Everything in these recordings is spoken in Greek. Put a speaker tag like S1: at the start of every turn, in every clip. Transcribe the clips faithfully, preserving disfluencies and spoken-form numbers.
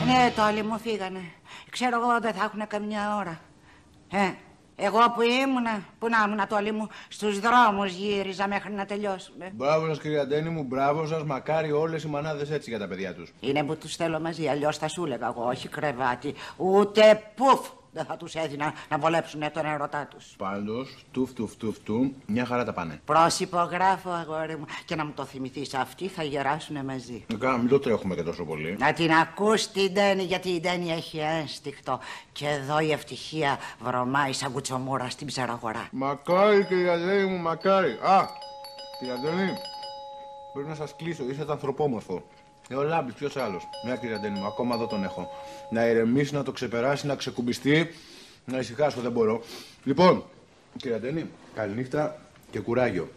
S1: Ναι, τόλοι μου φύγανε. Ξέρω εγώ δεν θα έχουν καμιά ώρα. Ε, εγώ που ήμουνα, που να ήμουνα τόλοι μου, στους δρόμους γύριζα μέχρι να τελειώσουμε.
S2: Μπράβο σας κυρία Ντένι μου, μπράβο σας. Μακάρι όλες οι μανάδες έτσι για τα παιδιά τους.
S1: Είναι που τους θέλω μαζί, αλλιώς θα σου έλεγα εγώ, όχι κρεβάτι, ούτε πουφ. Δεν θα τους έδινα να βολέψουν τον ερωτά τους.
S2: Πάντως, τουφ τουφ τουφ του, μια χαρά τα πάνε.
S1: Προσυπογράφω, αγόρι μου. Και να μου το θυμηθείς, αυτοί θα γεράσουν μαζί.
S2: Καλά, μην το τρέχουμε και τόσο πολύ.
S1: Να την ακούς την Ντένι, γιατί η Ντένι έχει ένστικτο. Και εδώ η ευτυχία βρωμάει σαν κουτσομούρα στην ψαραγορά.
S2: Μακάρι κυρία Ντένι μου, μακάρι. Α, κυρία Ντένι, πρέπει να σας κλείσω, είσαστε ανθρωπόμορφο. Ε, ο Λάμπης, ποιος άλλος. Μια κυρία Ντένι μου, ακόμα εδώ τον έχω. Να ηρεμήσει, να το ξεπεράσει, να ξεκουμπιστεί. Να ησυχάσω, δεν μπορώ. Λοιπόν, κυρία Ντένι, καληνύχτα και κουράγιο.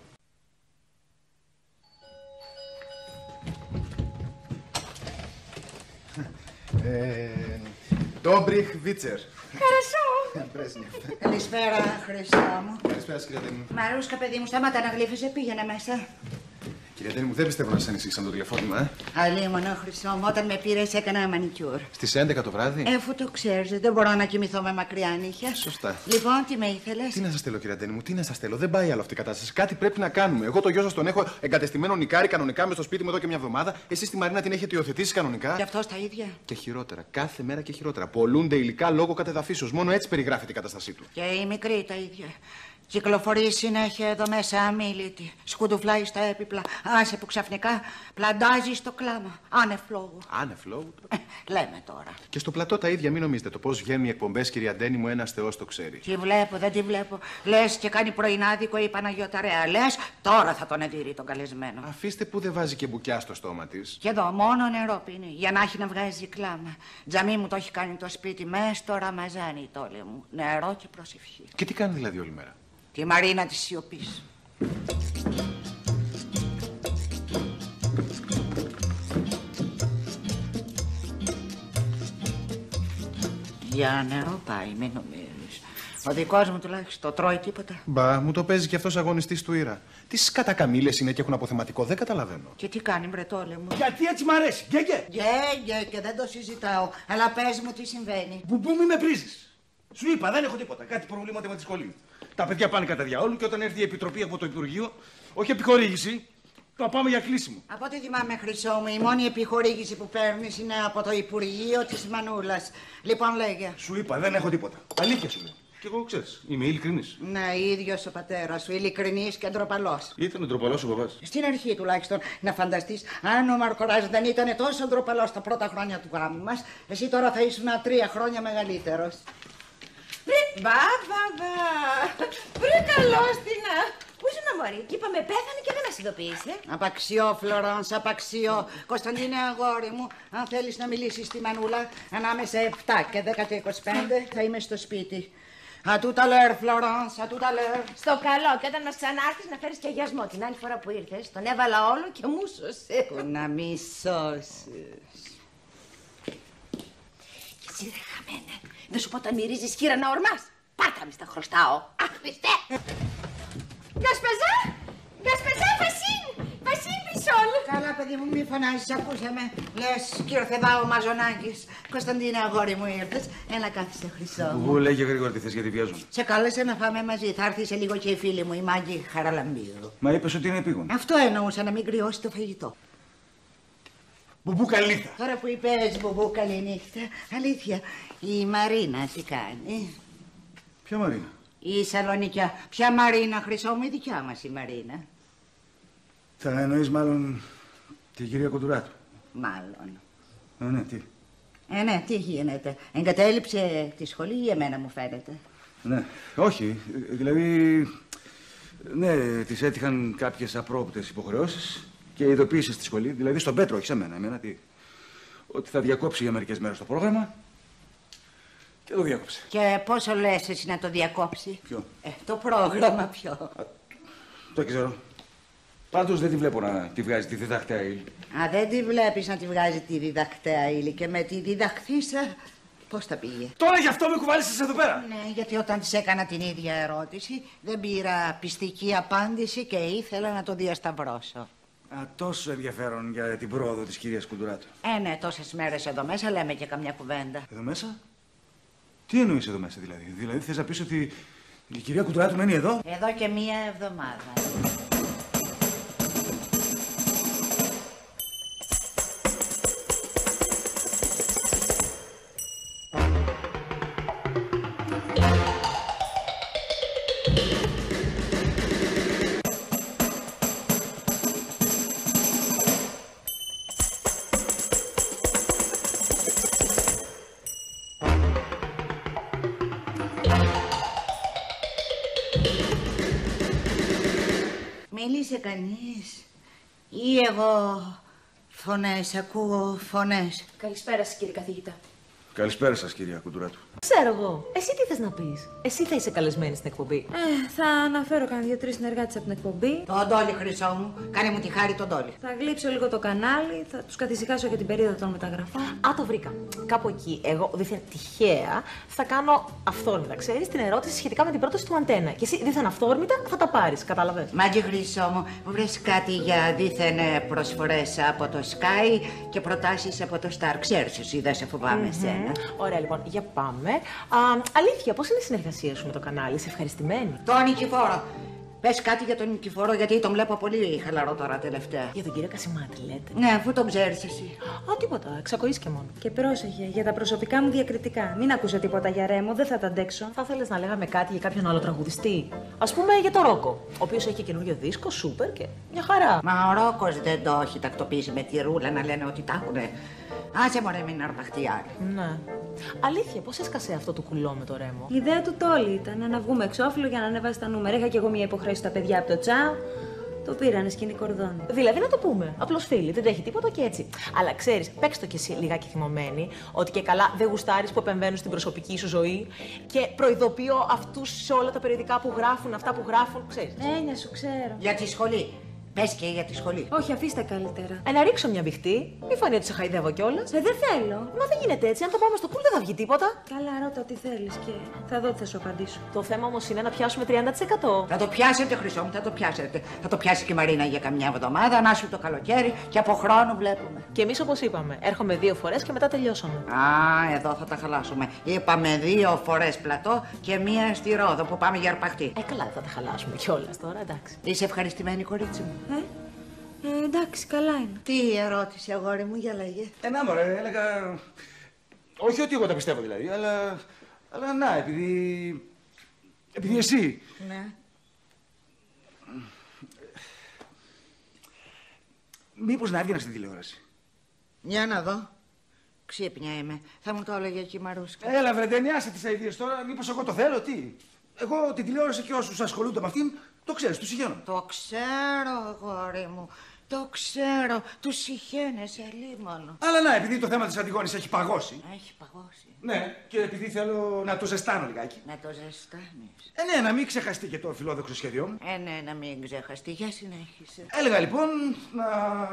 S3: Ε, Ντόμπριχ Βίτσερ.
S1: Χαρασό. Καλησπέρα, Χρυσό μου.
S3: Καλησπέρα, κυρία Ντένι μου.
S1: Μαρούσκα, παιδί μου, σταμάτα να γλύφεσαι, πήγαινε μέσα.
S3: Κυρία Ντένι μου, δεν πιστεύω να σας ανησύξαν το τηλεφώνημα, ε.
S1: Αλίμονο, Χρυσό μου, όταν με πήρες έκανα μανικιούρ.
S3: Στις έντεκα το βράδυ.
S1: Ε, αφού το ξέρεις, δεν μπορώ να κοιμηθώ με μακριά νύχια.
S3: Σωστά.
S1: Λοιπόν, τι με ήθελες.
S3: Τι να σας στέλνω, κυρία Ντένι μου, τι να σας στέλνω. Δεν πάει άλλο αυτή η κατάσταση. Κάτι πρέπει να κάνουμε. Εγώ το γιο σας τον έχω εγκατεστημένο νικάρι κανονικά με στο σπίτι μου εδώ και μια εβδομάδα. Εσείς τη Μαρίνα την έχετε υιοθετήσει κανονικά.
S1: Και αυτό τα ίδια.
S3: Και χειρότερα. Κάθε μέρα και χειρότερα. Πολλούνται υλικά λόγω κατεδαφίσεως. Μόνο έτσι περιγράφεται η κατάστασή του.
S1: Και η μικρή τα ίδια. Κυκλοφορεί συνέχεια εδώ μέσα αμίλητη. Σκουντουφλάει στα έπιπλα. Άσε που ξαφνικά πλαντάζει στο κλάμα. Άνευ λόγου.
S3: Άνευ λόγου.
S1: Ε, λέμε τώρα.
S3: Και στο πλατό τα ίδια, μην νομίζετε. Το πώς βγαίνουν οι εκπομπές, κυρία Ντένι μου, ένας Θεός το ξέρει.
S1: Τι βλέπω, δεν τη βλέπω. Λες και κάνει πρωινάδικο η Παναγιώταρέα. Λες τώρα θα τον εντύρει τον καλεσμένο.
S3: Αφήστε που δεν βάζει και μπουκιά στο στόμα της.
S1: Και εδώ μόνο νερό πίνει για να έχει να βγάζει κλάμα. Τζαμί μου το έχει κάνει το σπίτι μες στο Ραμαζάνι, τόλε μου. Νερό και προσευχή.
S3: Και τι κάνει δηλαδή όλη μέρα.
S1: Τη Μαρίνα της σιωπής. Για νερό πάει, μην νομίζεις. Ο δικός μου τουλάχιστον τρώει τίποτα.
S3: Μπα, μου το παίζει κι αυτός αγωνιστής του Ήρα. Τι σκατακαμίλες είναι και έχουν αποθεματικό, δεν καταλαβαίνω.
S1: Και τι κάνει, μπρετόλε μου.
S4: Γιατί έτσι μ' αρέσει, γκέγκε.
S1: Γκέγκε, και δεν το συζητάω. Αλλά πες μου τι συμβαίνει.
S4: Μπουμπού, μη με πρίζεις. Σου είπα, δεν έχω τίποτα. Κάτι προβλήματα με τη σχολή. Τα παιδιά πάνε κατά διαόλου και όταν έρθει η επιτροπή από το Υπουργείο, όχι επιχορήγηση, θα πάμε για κλείσιμο.
S1: Από ό,τι θυμάμαι, Χρυσό μου, η μόνη επιχορήγηση που παίρνεις είναι από το Υπουργείο της Μανούλας. Λοιπόν, λέγε.
S4: Σου είπα, δεν έχω τίποτα. Αλήθεια σου λέω. Και εγώ ξέρεις, είμαι ειλικρινής.
S1: Ναι, ίδιος ο πατέρας σου, ειλικρινής και ντροπαλός.
S4: Ήταν ντροπαλός ο μπαμπάς.
S1: Στην αρχή τουλάχιστον, να φανταστείς, αν ο Μαρκοράς δεν ήταν τόσο ντροπαλός τα πρώτα χρόνια του γάμου μας, εσύ τώρα θα ήσουν τρία χρόνια μεγαλύτερος.
S5: Βρε, μπα, μπα, μπα. Βρε, καλώς την α. Πού ήσουν μωρή, και είπαμε πέθανε και δεν μας ειδοποίησε.
S1: Απαξιό, Φλωράνς, απαξιό. Κωνσταντίνε, αγόρι μου, αν θέλεις να μιλήσεις στη Μανούλα, ανάμεσα επτά και δέκα και είκοσι πέντε θα είμαι στο σπίτι. À tout à l'heure, Florence, à tout à l'heure.
S5: Στο καλό, και όταν μας ξανάρθεις να φέρεις και αγιασμό. Την άλλη φορά που ήρθες, τον έβαλα όλο και μου σώσε.
S1: Που να μη σώσεις.
S5: Και εσύ ρε χαμένε, δεν σου πω όταν μυρίζεις χείρα να ορμάς. Πάρτα μη στα χρωστάω. Αχ, Χριστέ. Γκασπαζά, Γκασπαζά, Βασίν, Βασίν Πισόλ.
S1: Καλά, παιδί μου, μη φωνάζεις, ακούσαμε. Λες, κύριο Θεδά, ο Μαζονάκης. Κωνσταντίνε, αγόρι μου, ήρθες. Έλα, κάθισε, Χρυσό μου.
S4: Μπουμπού, λέγε γρήγορα τι θες, γιατί βιάζουν.
S1: Σε κάλεσε να φάμε μαζί. Θα έρθει σε λίγο και η φίλη μου, η Μάγκη Χαραλαμπίδου.
S4: Μα είπες ότι είναι επίγον.
S1: Αυτό εννοούσα, να μην κρυώσει το φαγητό.
S4: Μπουμπού, καληνύχτα.
S1: Τώρα που είπες, Μπουμπού, καληνύχτα, αλήθεια, η Μαρίνα τι κάνει.
S4: Ποια Μαρίνα?
S1: Η Σαλονικιά. Ποια Μαρίνα, Χρυσό μου, η δικιά μας η Μαρίνα.
S4: Θα εννοείς μάλλον την κυρία Κοντουράτου.
S1: Μάλλον.
S4: Ε, ναι, τι.
S1: Ε, ναι, τι γίνεται. Εγκατέλειψε τη σχολή ή εμένα μου φαίνεται.
S4: Ναι, όχι. Δηλαδή, ναι, της έτυχαν κάποιες απρόπτες υποχρεώσεις και ειδοποίησε στη σχολή. Δηλαδή στον Πέτρο, όχι σε μένα. Εμένα τι. Ότι θα διακόψει για μερικές μέρες το πρόγραμμα. Και το διάκοψε.
S1: Και πόσο λες εσύ να το διακόψει?
S4: Ποιο?
S1: Ε, το πρόγραμμα ποιο?
S4: Α, το ξέρω. Πάντως δεν τη βλέπω να τη βγάζει τη διδακτέα ύλη.
S1: Α, δεν τη βλέπεις να τη βγάζει τη διδακτέα ύλη και με τη διδαχθήσα πώς τα πήγε?
S4: Τώρα γι' αυτό με κουβάλισες εδώ πέρα.
S1: Ναι, γιατί όταν της έκανα την ίδια ερώτηση δεν πήρα πιστική απάντηση και ήθελα να το διασταυρώσω.
S4: Α, τόσο ενδιαφέρον για την πρόοδο της κυρίας Κουντουράτου.
S1: Ε, ναι, τόσες μέρες εδώ μέσα λέμε και καμιά κουβέντα.
S4: Εδώ μέσα? Τι εννοείς εδώ μέσα δηλαδή? Δηλαδή θες να πεις ότι η κυρία Κουντουράτου μένει εδώ?
S1: Εδώ και μία εβδομάδα. Μίλησε κανείς ή εγώ φωνές, ακούω φωνές?
S6: Καλησπέρα σας, κύριε καθηγητά.
S4: Καλησπέρα σας, κυρία Κουντουράτου.
S6: Ξέρω εγώ. Εσύ τι θες να πεις? Εσύ θα είσαι καλεσμένη στην εκπομπή.
S7: Ε, θα αναφέρω κανένα δύο-τρεις συνεργάτες από την εκπομπή.
S1: Τον Ντόλι, χρυσό μου. Κάνε μου τη χάρη τον Ντόλι.
S7: Θα γλύψω λίγο το κανάλι, θα τους καθησυχάσω για την περίοδο των μεταγραφών.
S6: Α, το βρήκα. Κάπου εκεί, εγώ δίθεν τυχαία θα κάνω αυθόρμητα, ξέρεις, την ερώτηση σχετικά με την πρόταση του Αντένα. Και εσύ δίθεν αυθόρμητα θα τα πάρεις, κατάλαβες?
S1: Μάγκη, χρυσό μου, μου βρες κάτι για δίθεν προσφορές από το Sky και προτάσεις από το Star. Ξέρεις εσύ, δεν σε φοβάμαι
S6: Mm-hmm.
S1: εσένα.
S6: Ωραία, λοιπόν, για πάμε. Α, αλήθεια, πώς είναι η συνεργασία σου με το κανάλι, είσαι ευχαριστημένη?
S1: Τον Νικηφόρο. Πες κάτι για τον Νικηφόρο, γιατί τον βλέπω πολύ χαλαρό τώρα τελευταία.
S6: Για τον κύριο Κασιμάτη, λέτε?
S1: Ναι, αφού τον ξέρεις εσύ.
S6: Α, τίποτα, εξακοείς και μόνο.
S7: Και πρόσεχε, για τα προσωπικά μου διακριτικά. Μην ακούσω τίποτα για Ρέμο, δεν θα τα αντέξω.
S6: Θα θέλεις να λέγαμε κάτι για κάποιον άλλο τραγουδιστή? Ας πούμε για τον Ρόκο, ο οποίος έχει καινούριο δίσκο, σούπερ και μια χαρά.
S1: Μα ο Ρόκος δεν το έχει τακτοποιήσει με τη ρούλα να λένε ότι τα έχουνε. Άσε μωρέ, μην αρπαχτεί άλλη.
S6: Ναι. Αλήθεια, πώς έσκασε αυτό το κουλό με το Ρέμο?
S7: Η ιδέα του τόλι ήταν να βγούμε εξώφυλλο για να ανεβάσει τα νούμερα. Είχα κι εγώ μια υποχρέωση στα παιδιά από το Τσάο. Το πήρανε σκηνή κορδόνι.
S6: Δηλαδή να το πούμε. Απλώς φίλοι, δεν τρέχει τίποτα και έτσι. Αλλά ξέρεις, παίξ' το κι εσύ λιγάκι θυμωμένη, ότι και καλά δεν γουστάρεις που επεμβαίνουν στην προσωπική σου ζωή και προειδοποιώ αυτούς σε όλα τα περιοδικά που γράφουν, αυτά που γράφουν, ξέρεις.
S7: Έννοια σου ξέρω.
S1: Για τη σχολή. Πες και για τη σχολή.
S7: Όχι, αφήστε καλύτερα.
S6: Ε, να ρίξω μια μπιχτή. Μη φανεί ότι σε χαϊδεύω κιόλας.
S7: Ε, δεν θέλω.
S6: Μα δεν γίνεται έτσι. Αν το πάμε στο κουλ δεν θα βγει τίποτα.
S7: Καλά, ρώτα τι θέλεις και θα δω τι θα σου απαντήσω.
S6: Το θέμα όμως είναι να πιάσουμε τριάντα τοις εκατό.
S1: Θα το πιάσετε, χρυσό μου, θα το πιάσετε. Θα το πιάσει και η Μαρίνα για καμιά εβδομάδα, να σου το καλοκαίρι και από χρόνο βλέπουμε.
S6: Και εμείς όπως είπαμε, έρχομαι δύο φορές και μετά τελειώσαμε.
S1: Α, εδώ θα τα χαλάσουμε. Είπαμε δύο φορές πλατό και μία στη Ρόδο που πάμε για αρπαχτή.
S6: Ε, καλά, δεν θα τα χαλάσουμε κιόλας τώρα, εντάξει.
S1: Είσαι ευχαριστημένη, κορίτσι μου?
S7: Ε, ε εντάξει, καλά είναι.
S1: Τι ερώτηση, αγόρι μου, για λέγε.
S4: Ε, να μωρέ, έλεγα... Όχι ότι εγώ τα πιστεύω δηλαδή, αλλά... Αλλά να, επειδή... Επειδή εσύ...
S1: Ναι.
S4: Μήπως να έβγαινα στην τηλεόραση?
S1: Για να δω. Ξύπνια είμαι. Θα μου το έλεγε και η Μαρούσκα.
S4: Έλα βρε, δεν άσε τις αηδίες τώρα, μήπως εγώ το θέλω, τι? Εγώ την τηλεόραση και όσους ασχολούνται με αυτήν, το ξέρεις, τους συγχαίρω.
S1: Το ξέρω, αγόρι μου. Το ξέρω. Τους συχαίνεσαι λίμωνο.
S4: Αλλά να, επειδή το θέμα της Αντιγόνης έχει παγώσει.
S1: Έχει παγώσει.
S4: Ναι, και επειδή θέλω να το ζεστάνω λιγάκι.
S1: Να το ζεστάνεις.
S4: Ε, ναι, να μην ξεχαστεί και το φιλόδοξο σχέδιό μου.
S1: Ε, ναι, να μην ξεχαστεί. Για συνέχισε.
S4: Έλεγα λοιπόν να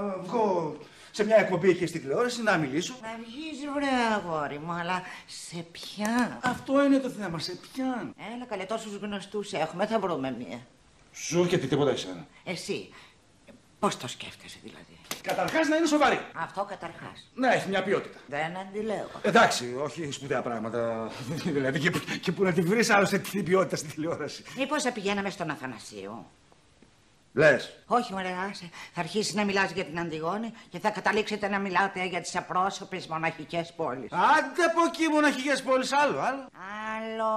S4: βγω σε μια εκπομπή εκεί στη τηλεόραση, να μιλήσω.
S1: Να βγεις, βρε αγόρι μου, αλλά σε ποια?
S4: Αυτό είναι το θέμα, σε ποιαν?
S1: Έλα καλέ, τόσους γνωστούς έχουμε, θα βρούμε μία.
S4: Σου έρχεται τίποτα εσένα?
S1: Εσύ, πώς το σκέφτεσαι δηλαδή?
S4: Καταρχάς να είναι σοβαρή.
S1: Αυτό καταρχάς.
S4: Να έχει μια ποιότητα.
S1: Δεν αντιλέγω.
S4: Εντάξει, όχι σπουδαία πράγματα. Δηλαδή και, και που να τη βρεις άλλωστε την ποιότητα στη τηλεόραση.
S1: Μήπως θα πηγαίναμε στον Αθανασίου?
S4: Λες?
S1: Όχι, μωρέ, άσε. Θα αρχίσεις να μιλάς για την Αντιγόνη και θα καταλήξετε να μιλάτε για τις απρόσωπες μοναχικές πόλεις.
S4: Άντε από εκεί μοναχικές πόλεις, άλλο, άλλο.
S1: Άλλο,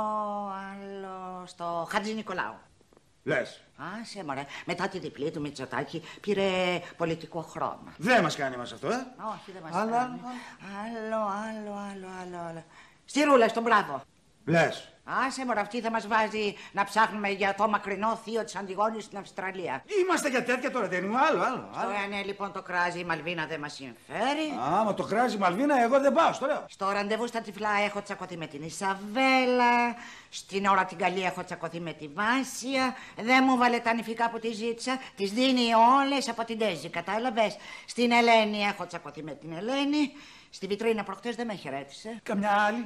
S1: άλλο, στο Χατζη Νικολάου.
S4: Λες?
S1: Άσε, μωρέ, μετά τη διπλή του Μητσοτάκη πήρε πολιτικό χρώμα.
S4: Δεν μας κάνει μας αυτό, ε.
S1: Όχι, δεν μας
S4: Άλλο,
S1: κάνει. Άλλο, άλλο, άλλο, άλλο, άλλο. Στη Ρούλα, στον Μπράβο.
S4: Λες?
S1: Άσε, μωρέ, αυτή θα μας βάζει να ψάχνουμε για το μακρινό θείο της Αντιγόνης στην Αυστραλία.
S4: Είμαστε για τέτοια τώρα, δεν είμαι, άλλο, άλλο. άλλο.
S1: Ωραία, ναι, λοιπόν, το κράζι η Μαλβίνα δεν μας συμφέρει.
S4: Άμα το κράζει η Μαλβίνα, εγώ δεν πάω, στο λέω.
S1: Στο ραντεβού στα τυφλά έχω τσακωθεί με την Ισαβέλα. Στην ώρα την καλή έχω τσακωθεί με τη Βάσια. Δεν μου βάλε τα νηφικά που τη ζήτησα. Τις δίνει όλες από την Τέζη, κατάλαβες. Στην Ελένη έχω τσακωθεί με την Ελένη. Στη βιτρίνα προχτές δεν με χαιρέτησε.
S4: Καμιά άλλη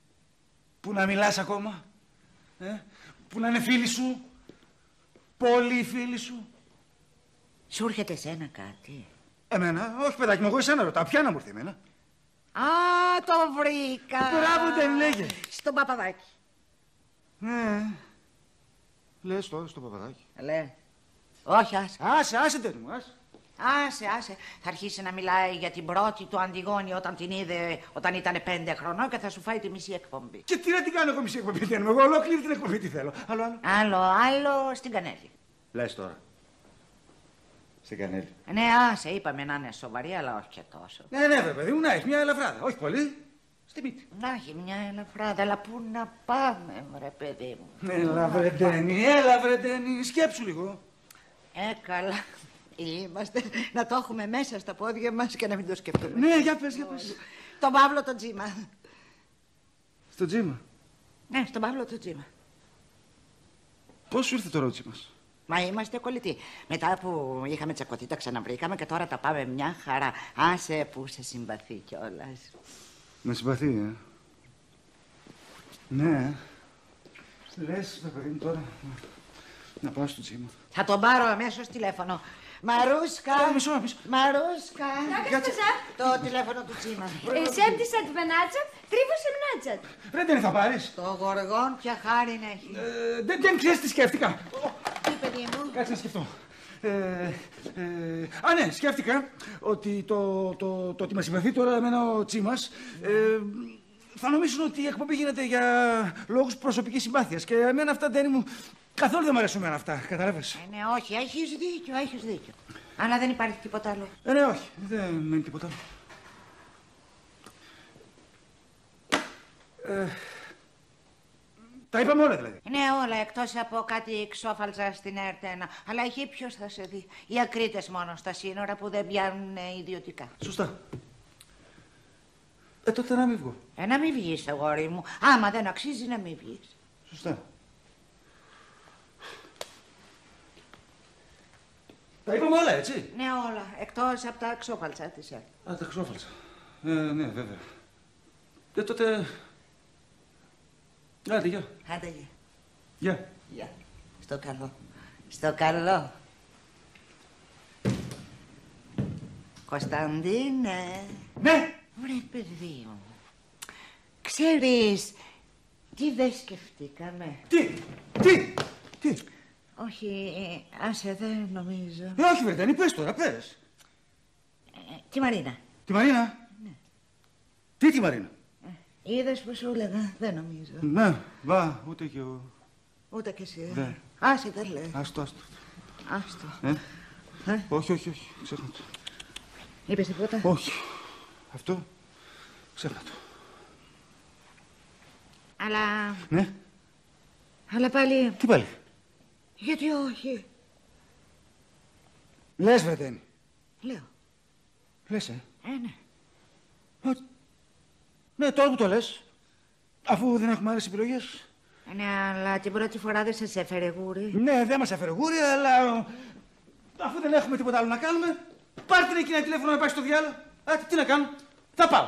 S4: που να μιλάς ακόμα, ε? Που να είναι φίλη σου, πολύ φίλη σου.
S1: Σου έρχεται εσένα κάτι?
S4: Εμένα, όχι παιδάκι μου, εγώ εσένα ρωτάω. Ποια να μου έρθει εμένα?
S1: Α, το βρήκα.
S4: Μπράβο, δεν λέγε.
S1: Στον Παπαδάκη.
S4: Ναι. Λες τώρα στο Παπαδάκη.
S1: Λέ. Όχι, άσε.
S4: Άσε, άσε τένι μου, άσε.
S1: Άσε, άσε. Θα αρχίσει να μιλάει για την πρώτη του Αντιγόνη όταν την είδε όταν ήταν πέντε χρονών και θα σου φάει τη μισή εκπομπή.
S4: Και τι να την κάνω εγώ μισή εκπομπή, τένι μου. Εγώ ολόκληρη την εκπομπή τι θέλω. Άλλο, άλλο.
S1: Άλλο, άλλο στην Κανέλη.
S4: Λες τώρα. Στην Κανέλη.
S1: Ναι, άσε, είπαμε να είναι σοβαρή, αλλά όχι και τόσο.
S4: Ναι, ναι, βέβαια, παιδί μου, να έχει μια ελαφράδα. Όχι πολύ. Στη μύτη.
S1: Να έχει μια ελαφράδα, αλλά πού να πάμε, μωρέ παιδί μου.
S4: Έλα, βρετένη, έλα, βρετένη. Σκέψου λίγο.
S1: Ε, καλά. Είμαστε να το έχουμε μέσα στα πόδια μας και να μην το σκεφτούμε.
S4: Ναι, για πες, για πες.
S1: Τον Παύλο τον Τζίμα.
S4: Στο Τζίμα.
S1: Ναι, στον Παύλο τον Τζίμα.
S4: Πώς σου ήρθε το ρότσι μας?
S1: Μα είμαστε κολλητοί. Μετά που είχαμε τσακωθεί τα ξαναβρήκαμε και τώρα τα πάμε μια χαρά. Άσε που σε συμπαθεί κιόλας.
S4: Με συμπαθεί, ε. Ναι. Λες, παιδί μου, τώρα να πάω στο Τζίμα.
S1: Θα τον πάρω αμέσως τηλέφωνο. Μαρούσκα!
S4: Ε, μισό, μισό.
S1: Μαρούσκα!
S7: Κάτσε.
S1: Το τηλέφωνο του Τζίμα.
S7: Σέπτισα τη βενάτσα, τρίβωσε μνάτσα.
S4: Βρετένη θα πάρεις.
S1: Το γοργόν ποια χάρη να έχει.
S4: Ε, δεν, δεν ξέρεις τι σκέφτηκα.
S1: Τι, παιδί μου?
S4: Κάτσε να σκεφτώ. Ε, ε, α, ναι, σκέφτηκα ότι το, το, το ότι με συμπαθεί τώρα εμένα ο Τσίμας ε, θα νομίζουν ότι η εκπομπή γίνεται για λόγους προσωπικής συμπάθειας. Και εμένα αυτά, Ντένι μου, καθόλου δεν μου αρέσουν εμένα αυτά. Καταλάβες.
S1: Ε, ναι, όχι, έχεις δίκιο, έχεις δίκιο. Αλλά δεν υπάρχει τίποτα άλλο.
S4: Ε, ναι, όχι, δεν μένει τίποτα άλλο. Ε, τα είπαμε όλα δηλαδή.
S1: Ναι, όλα εκτός από κάτι ξόφαλτσα στην Ερτένα. Αλλά εκεί ποιος θα σε δει? Οι ακρίτες μόνο στα σύνορα που δεν πιάνουν ιδιωτικά.
S4: Σωστά. Ε, τότε να μην βγω.
S1: Ε, να μην βγεις, αγόρι μου. Άμα δεν αξίζει να μην βγεις.
S4: Σωστά. Τα είπαμε όλα, έτσι.
S1: Ναι, όλα. Εκτός από τα ξόφαλτσα της Ερτένα.
S4: Α, τα ξόφαλτσα. Ε, ναι, βέβαια. Ε, τότε... Άντε, γεια.
S1: Άντε, γεια.
S4: Γεια.
S1: Γεια. Στο καλό. Στο καλό. Κωνσταντίνε.
S4: Ναι.
S1: Βρε, παιδί μου. Ξέρεις, τι δεν σκεφτήκαμε.
S4: Τι, τι, τι.
S1: Όχι, άσε, δεν νομίζω.
S4: Ε, όχι, Βρετανή, πες τώρα, πες.
S1: Ε, τη Μαρίνα.
S4: Τη Μαρίνα.
S1: Ναι.
S4: Τι τη Μαρίνα.
S1: Ε, είδες που σου έλεγα, δεν νομίζω.
S4: Ναι, βα, ούτε και εγώ.
S1: Ούτε κι εσύ. ε.
S4: Ναι.
S1: Άσε, δεν λέει.
S4: Άστο, άστο.
S1: Άστο.
S4: Ε?
S1: Ε?
S4: Όχι, όχι, όχι, ξέχνα το.
S1: Είπες τίποτα?
S4: Όχι. Αυτό, ξέχνα το.
S1: Αλλά...
S4: Ναι.
S1: Αλλά πάλι...
S4: Τι πάλι.
S1: Γιατί όχι.
S4: Λες, Βρετανή.
S1: Λέω.
S4: Λες, ε.
S1: Ε, ναι.
S4: Α, ναι, τώρα που το λες. Αφού δεν έχουμε άλλες επιλογές.
S1: Ε, ναι, αλλά την πρώτη φορά δεν σας έφερε γούρι.
S4: Ναι, δεν μας έφερε γούρι, αλλά αφού δεν έχουμε τίποτα άλλο να κάνουμε, πάρτε την εκεί ένα τηλέφωνο να πάει στο διάλογο. Α, τι να κάνω. Θα πάω.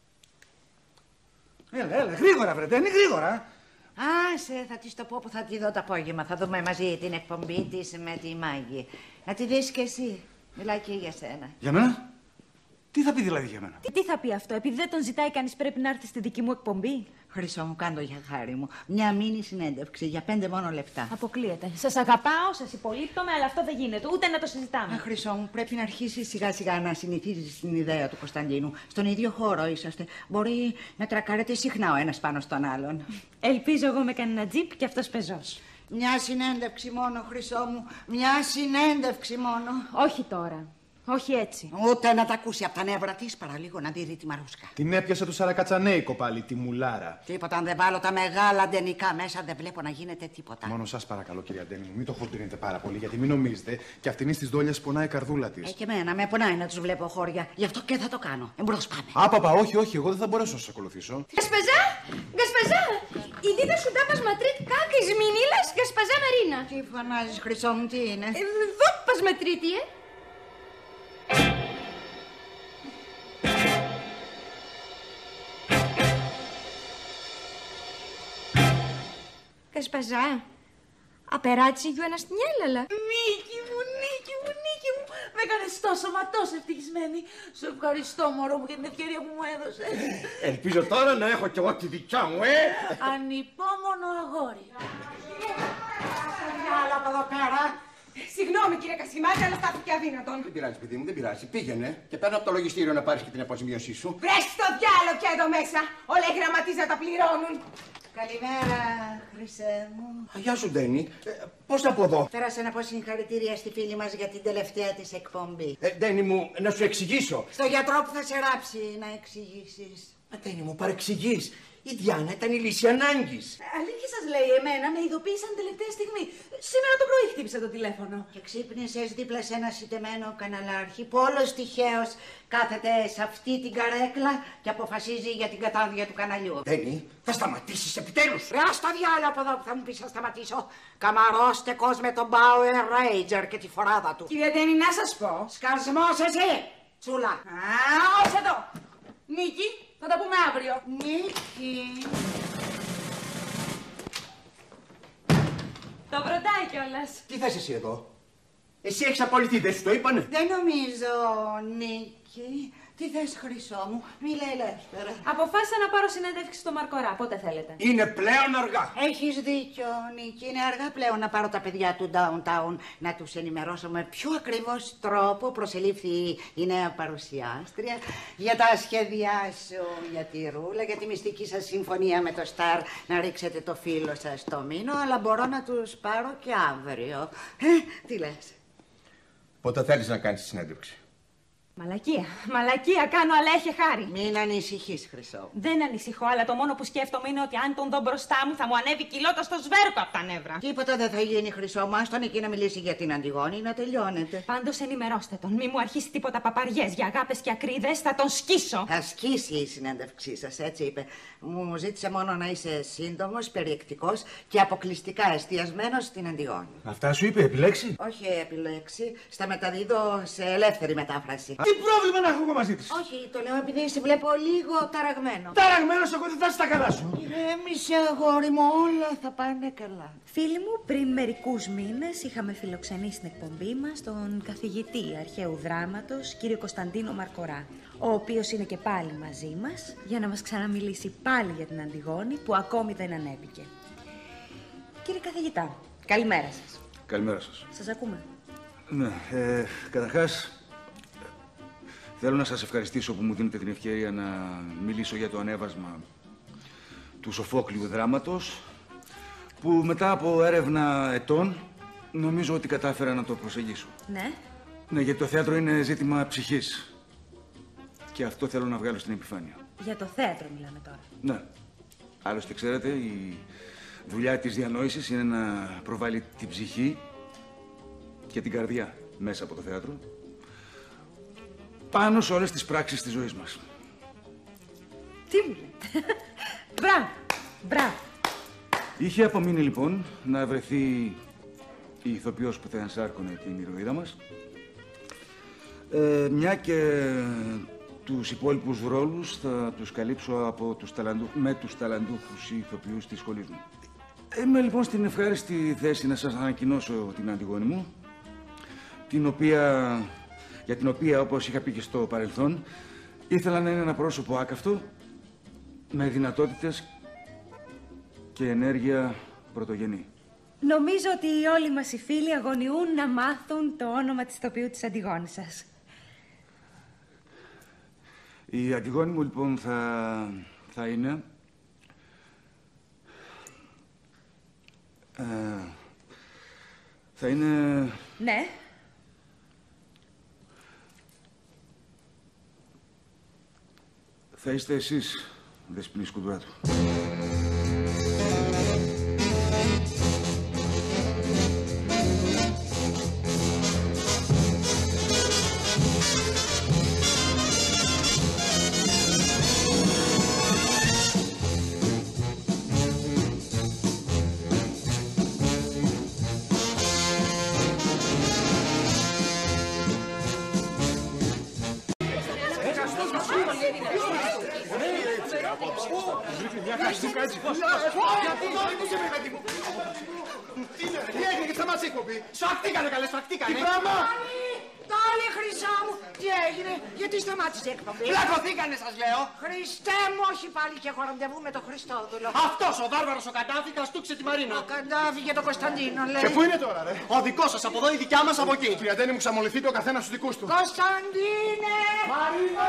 S4: Έλα, έλα, γρήγορα, Βρετανή, γρήγορα.
S1: Άσε, θα της το πω που θα τη δω το απόγευμα. Θα δούμε μαζί την εκπομπή της με τη Μάγη. Να τη δεις κι εσύ. Μιλάει και για σένα.
S4: Για μένα. Τι θα πει δηλαδή για μένα.
S7: Τι, τι θα πει αυτό, επειδή δεν τον ζητάει κανείς πρέπει να έρθει στη δική μου εκπομπή.
S1: Χρυσό μου, κάντο για χάρη μου. Μια μίνι συνέντευξη για πέντε μόνο λεπτά.
S7: Αποκλείεται. Σας αγαπάω, σας υπολείπτομαι, αλλά αυτό δεν γίνεται. Ούτε να το συζητάμε.
S1: Α, Χρυσό μου, πρέπει να αρχίσει σιγά σιγά να συνηθίζεις την ιδέα του Κωνσταντίνου. Στον ίδιο χώρο είσαστε. Μπορεί να τρακάρετε συχνά ο ένας πάνω στον άλλον.
S7: Ελπίζω εγώ με κανένα τζιπ και αυτός πεζός.
S1: Μια συνέντευξη μόνο, Χρυσό μου. Μια συνέντευξη μόνο.
S7: Όχι τώρα. Όχι έτσι.
S1: Ούτε να τα ακούσει από τα νεύρα της, παραλίγο να τη δει τη Μαρούσκα.
S2: Την έπιασε το Σαρακατσανέικο πάλι, τη μουλάρα.
S1: Τίποτα, αν δεν βάλω τα μεγάλα αντενικά μέσα, δεν βλέπω να γίνεται τίποτα.
S2: Μόνο σας παρακαλώ, κυρία Αντένη μου, μην το χορτρίνετε πάρα πολύ, γιατί μην νομίζετε και αυτήν στις δόλιας πονάει η καρδούλα της.
S1: Ε, και εμένα με πονάει να τους βλέπω χώρια. Γι' αυτό και θα το κάνω. Εμπρός πάμε.
S2: Άπαπα, όχι, όχι, εγώ δεν θα μπορέσω να σας ακολουθήσω.
S8: Госпожа, госпожа, идите сюда посмотреть, как изменилась госпожа Марина.
S1: Τι φωνάζεις, Χρυσό μου, τι είναι.
S8: Э, Вот, посмотрите. Госпожа, операцию она сняла.
S1: Νίκη μου, Νίκη μου, Νίκη μου.
S6: τόσο μα τόσο ευτυχισμένη. Σου ευχαριστώ, μωρό μου, για την ευκαιρία που μου έδωσες.
S9: Ελπίζω τώρα να έχω κι εγώ τη δικιά μου, ε!
S6: Ανυπόμονο αγόρι.
S1: Άλλα από εδώ πέρα.
S8: Συγγνώμη, κύριε Κασιμάκη, αλλά στάθηκε αδύνατον.
S9: Δεν πειράζει, παιδί μου, δεν πειράζει. Πήγαινε και παίρνω από το λογιστήριο να πάρεις και την αποζημίωσή σου.
S8: Βρες το διάλογο πια εδώ μέσα. Όλα οι γραμματείς τα πληρώνουν.
S1: Καλημέρα, Χρυσέ μου.
S9: Α, γεια σου, Ντένι. Ε, πώς να πω εδώ.
S1: Πέρασε να πω συγχαρητήρια στη φίλη μας για την τελευταία της εκπομπή.
S9: Ε, Ντένι μου, να σου εξηγήσω.
S1: Στο γιατρό που θα σε ράψει να εξηγήσεις.
S9: Μα Ντένι μου, παρεξηγείς. Η Διάννα ήταν η λύση ανάγκης.
S6: Αλήθεια σας λέει, εμένα με ειδοποίησαν τελευταία στιγμή. Σήμερα το πρωί χτύπησε το τηλέφωνο.
S1: Και ξύπνησες δίπλα σε ένα σιτεμένο καναλάρχη που όλος τυχαίως κάθεται σε αυτή την καρέκλα και αποφασίζει για την κατάδια του καναλιού.
S9: Ντένι, θα σταματήσεις επιτέλους.
S1: Ρε στο διάλογο από εδώ που θα μου πεις να σταματήσω. Καμαρόστεκος με τον Power Ranger και τη φοράδα του.
S8: Κύριε Ντένι, να σας πω.
S1: Σκασμός εσύ, τσούλα.
S8: Α, όχι εδώ. Νίκη, θα τα πούμε αύριο.
S1: Νίκη.
S8: Το βροντάει κιόλας.
S9: Τι θες εσύ εδώ. Εσύ έχεις απολυθεί, δεν σου το είπανε.
S1: Δεν νομίζω, Νίκη. Τι θες, Χρυσό μου, μίλα ελεύθερα.
S7: Αποφάσισα να πάρω συνέντευξη στο Μαρκορά. Πότε θέλετε?
S9: Είναι πλέον αργά.
S1: Έχεις δίκιο, Νίκη. Είναι αργά πλέον να πάρω τα παιδιά του Downtown να τους ενημερώσω με πιο ακριβώς τρόπο. Προσελήφθη η νέα παρουσιάστρια για τα σχέδιά σου για τη Ρούλα, για τη μυστική σας συμφωνία με το Σταρ να ρίξετε το φίλο σας στο μήνο, αλλά μπορώ να τους πάρω και αύριο. Ε, τι λες?
S9: Πότε θέλεις να κάνεις τη συνέντευξη?
S7: Μαλακία. Μαλακία κάνω, αλλά έχει χάρη.
S1: Μην ανησυχείς, Χρυσό.
S7: Δεν ανησυχώ, αλλά το μόνο που σκέφτομαι είναι ότι αν τον δω μπροστά μου θα μου ανέβει κοιλώτα στο σβέρκο από τα νεύρα.
S1: Τίποτα δεν θα γίνει, Χρυσό μου. Άστον εκεί να μιλήσει για την Αντιγόνη, να τελειώνεται.
S7: Πάντως ενημερώστε τον. Μη μου αρχίσει τίποτα παπαριές για αγάπες και ακρίδες, θα τον σκίσω.
S1: Θα σκίσει η συνέντευξή σας, έτσι είπε. Μου ζήτησε μόνο να είσαι σύντομος, περιεκτικός και αποκλειστικά εστιασμένος στην Αντιγόνη.
S4: Αυτά σου είπε, επιλέξει.
S1: Όχι επιλέξει, στα μεταδίδω σε ελεύθερη μετάφραση.
S4: Τι πρόβλημα να έχω εγώ μαζί της?
S1: Όχι, το λέω επειδή σε βλέπω λίγο ταραγμένο.
S4: Ταραγμένος εγώ δεν θα στα καλά σου.
S1: Ηρέμησε, αγόρι μου, όλα θα πάνε καλά.
S7: Φίλοι μου, πριν μερικούς μήνες είχαμε φιλοξενήσει στην εκπομπή μας τον καθηγητή αρχαίου δράματος, κύριο Κωνσταντίνο Μαρκορά, ο οποίος είναι και πάλι μαζί μας για να μας ξαναμιλήσει πάλι για την Αντιγόνη που ακόμη δεν ανέβηκε. Κύριε καθηγητά, καλημέρα σας.
S4: Καλημέρα σας.
S7: Σας ακούμε.
S4: Ναι, ε, καταρχάς θέλω να σας ευχαριστήσω που μου δίνετε την ευκαιρία να μιλήσω για το ανέβασμα του Σοφόκλειου δράματος, που μετά από έρευνα ετών νομίζω ότι κατάφερα να το προσεγγίσω.
S7: Ναι.
S4: Ναι, γιατί το θέατρο είναι ζήτημα ψυχής. Και αυτό θέλω να βγάλω στην επιφάνεια.
S7: Για το θέατρο μιλάμε τώρα.
S4: Ναι. Άλλωστε, ξέρετε, η δουλειά της διανόησης είναι να προβάλλει την ψυχή και την καρδιά μέσα από το θέατρο πάνω σε όλες τις πράξεις της ζωής μας.
S7: Τι μου λέτε. Μπράβο, μπράβο.
S4: Είχε απομείνει λοιπόν να βρεθεί η ηθοποιός που θα ενσάρκωνε την ηρωίδα μας, ε, μια και τους υπόλοιπους ρόλους θα τους καλύψω από τους ταλαντού... με τους ταλαντούχους ηθοποιούς της σχολής μου. Είμαι λοιπόν στην ευχάριστη θέση να σας ανακοινώσω την Αντιγόνη μου, την οποία... για την οποία, όπως είχα πει και στο παρελθόν, ήθελα να είναι ένα πρόσωπο άκαυτο, με δυνατότητες και ενέργεια πρωτογενή.
S7: Νομίζω ότι όλοι μας οι φίλοι αγωνιούν να μάθουν το όνομα της ηθοποιού της Αντιγόνης σας.
S4: Η Αντιγόνη μου λοιπόν θα, θα είναι... Ε, θα είναι...
S7: Ναι.
S4: Θα είστε εσείς, Δεσποινή Σκουντουράτου.
S9: Τι έγινε και σταμάτησε η εκπομπή. Σφαχτήκανε καλέ, σφαχτήκανε.
S1: Τι πράγμα! Πάλι Χρυσό μου, τι έγινε, γιατί σταμάτησε η εκπομπή.
S9: Πλακωθήκανε σας λέω.
S1: Χριστέ μου, όχι πάλι και έχω ραντεβού με τον Χριστόδουλο.
S9: Αυτός ο βάρβαρος ο Καντάφη καστούξε τη Μαρίνα.
S1: Ο Καντάφη για τον Κωνσταντίνο λέει.
S3: Και πού είναι τώρα, ρε?
S9: Ο δικός σας από εδώ, η δικιά μας από εκεί.
S3: Κυρία Ντένι μου, ξαμολυθείτε ο καθένας στους δικούς του.
S1: Κωνσταντίνε!
S3: Μαρίνα!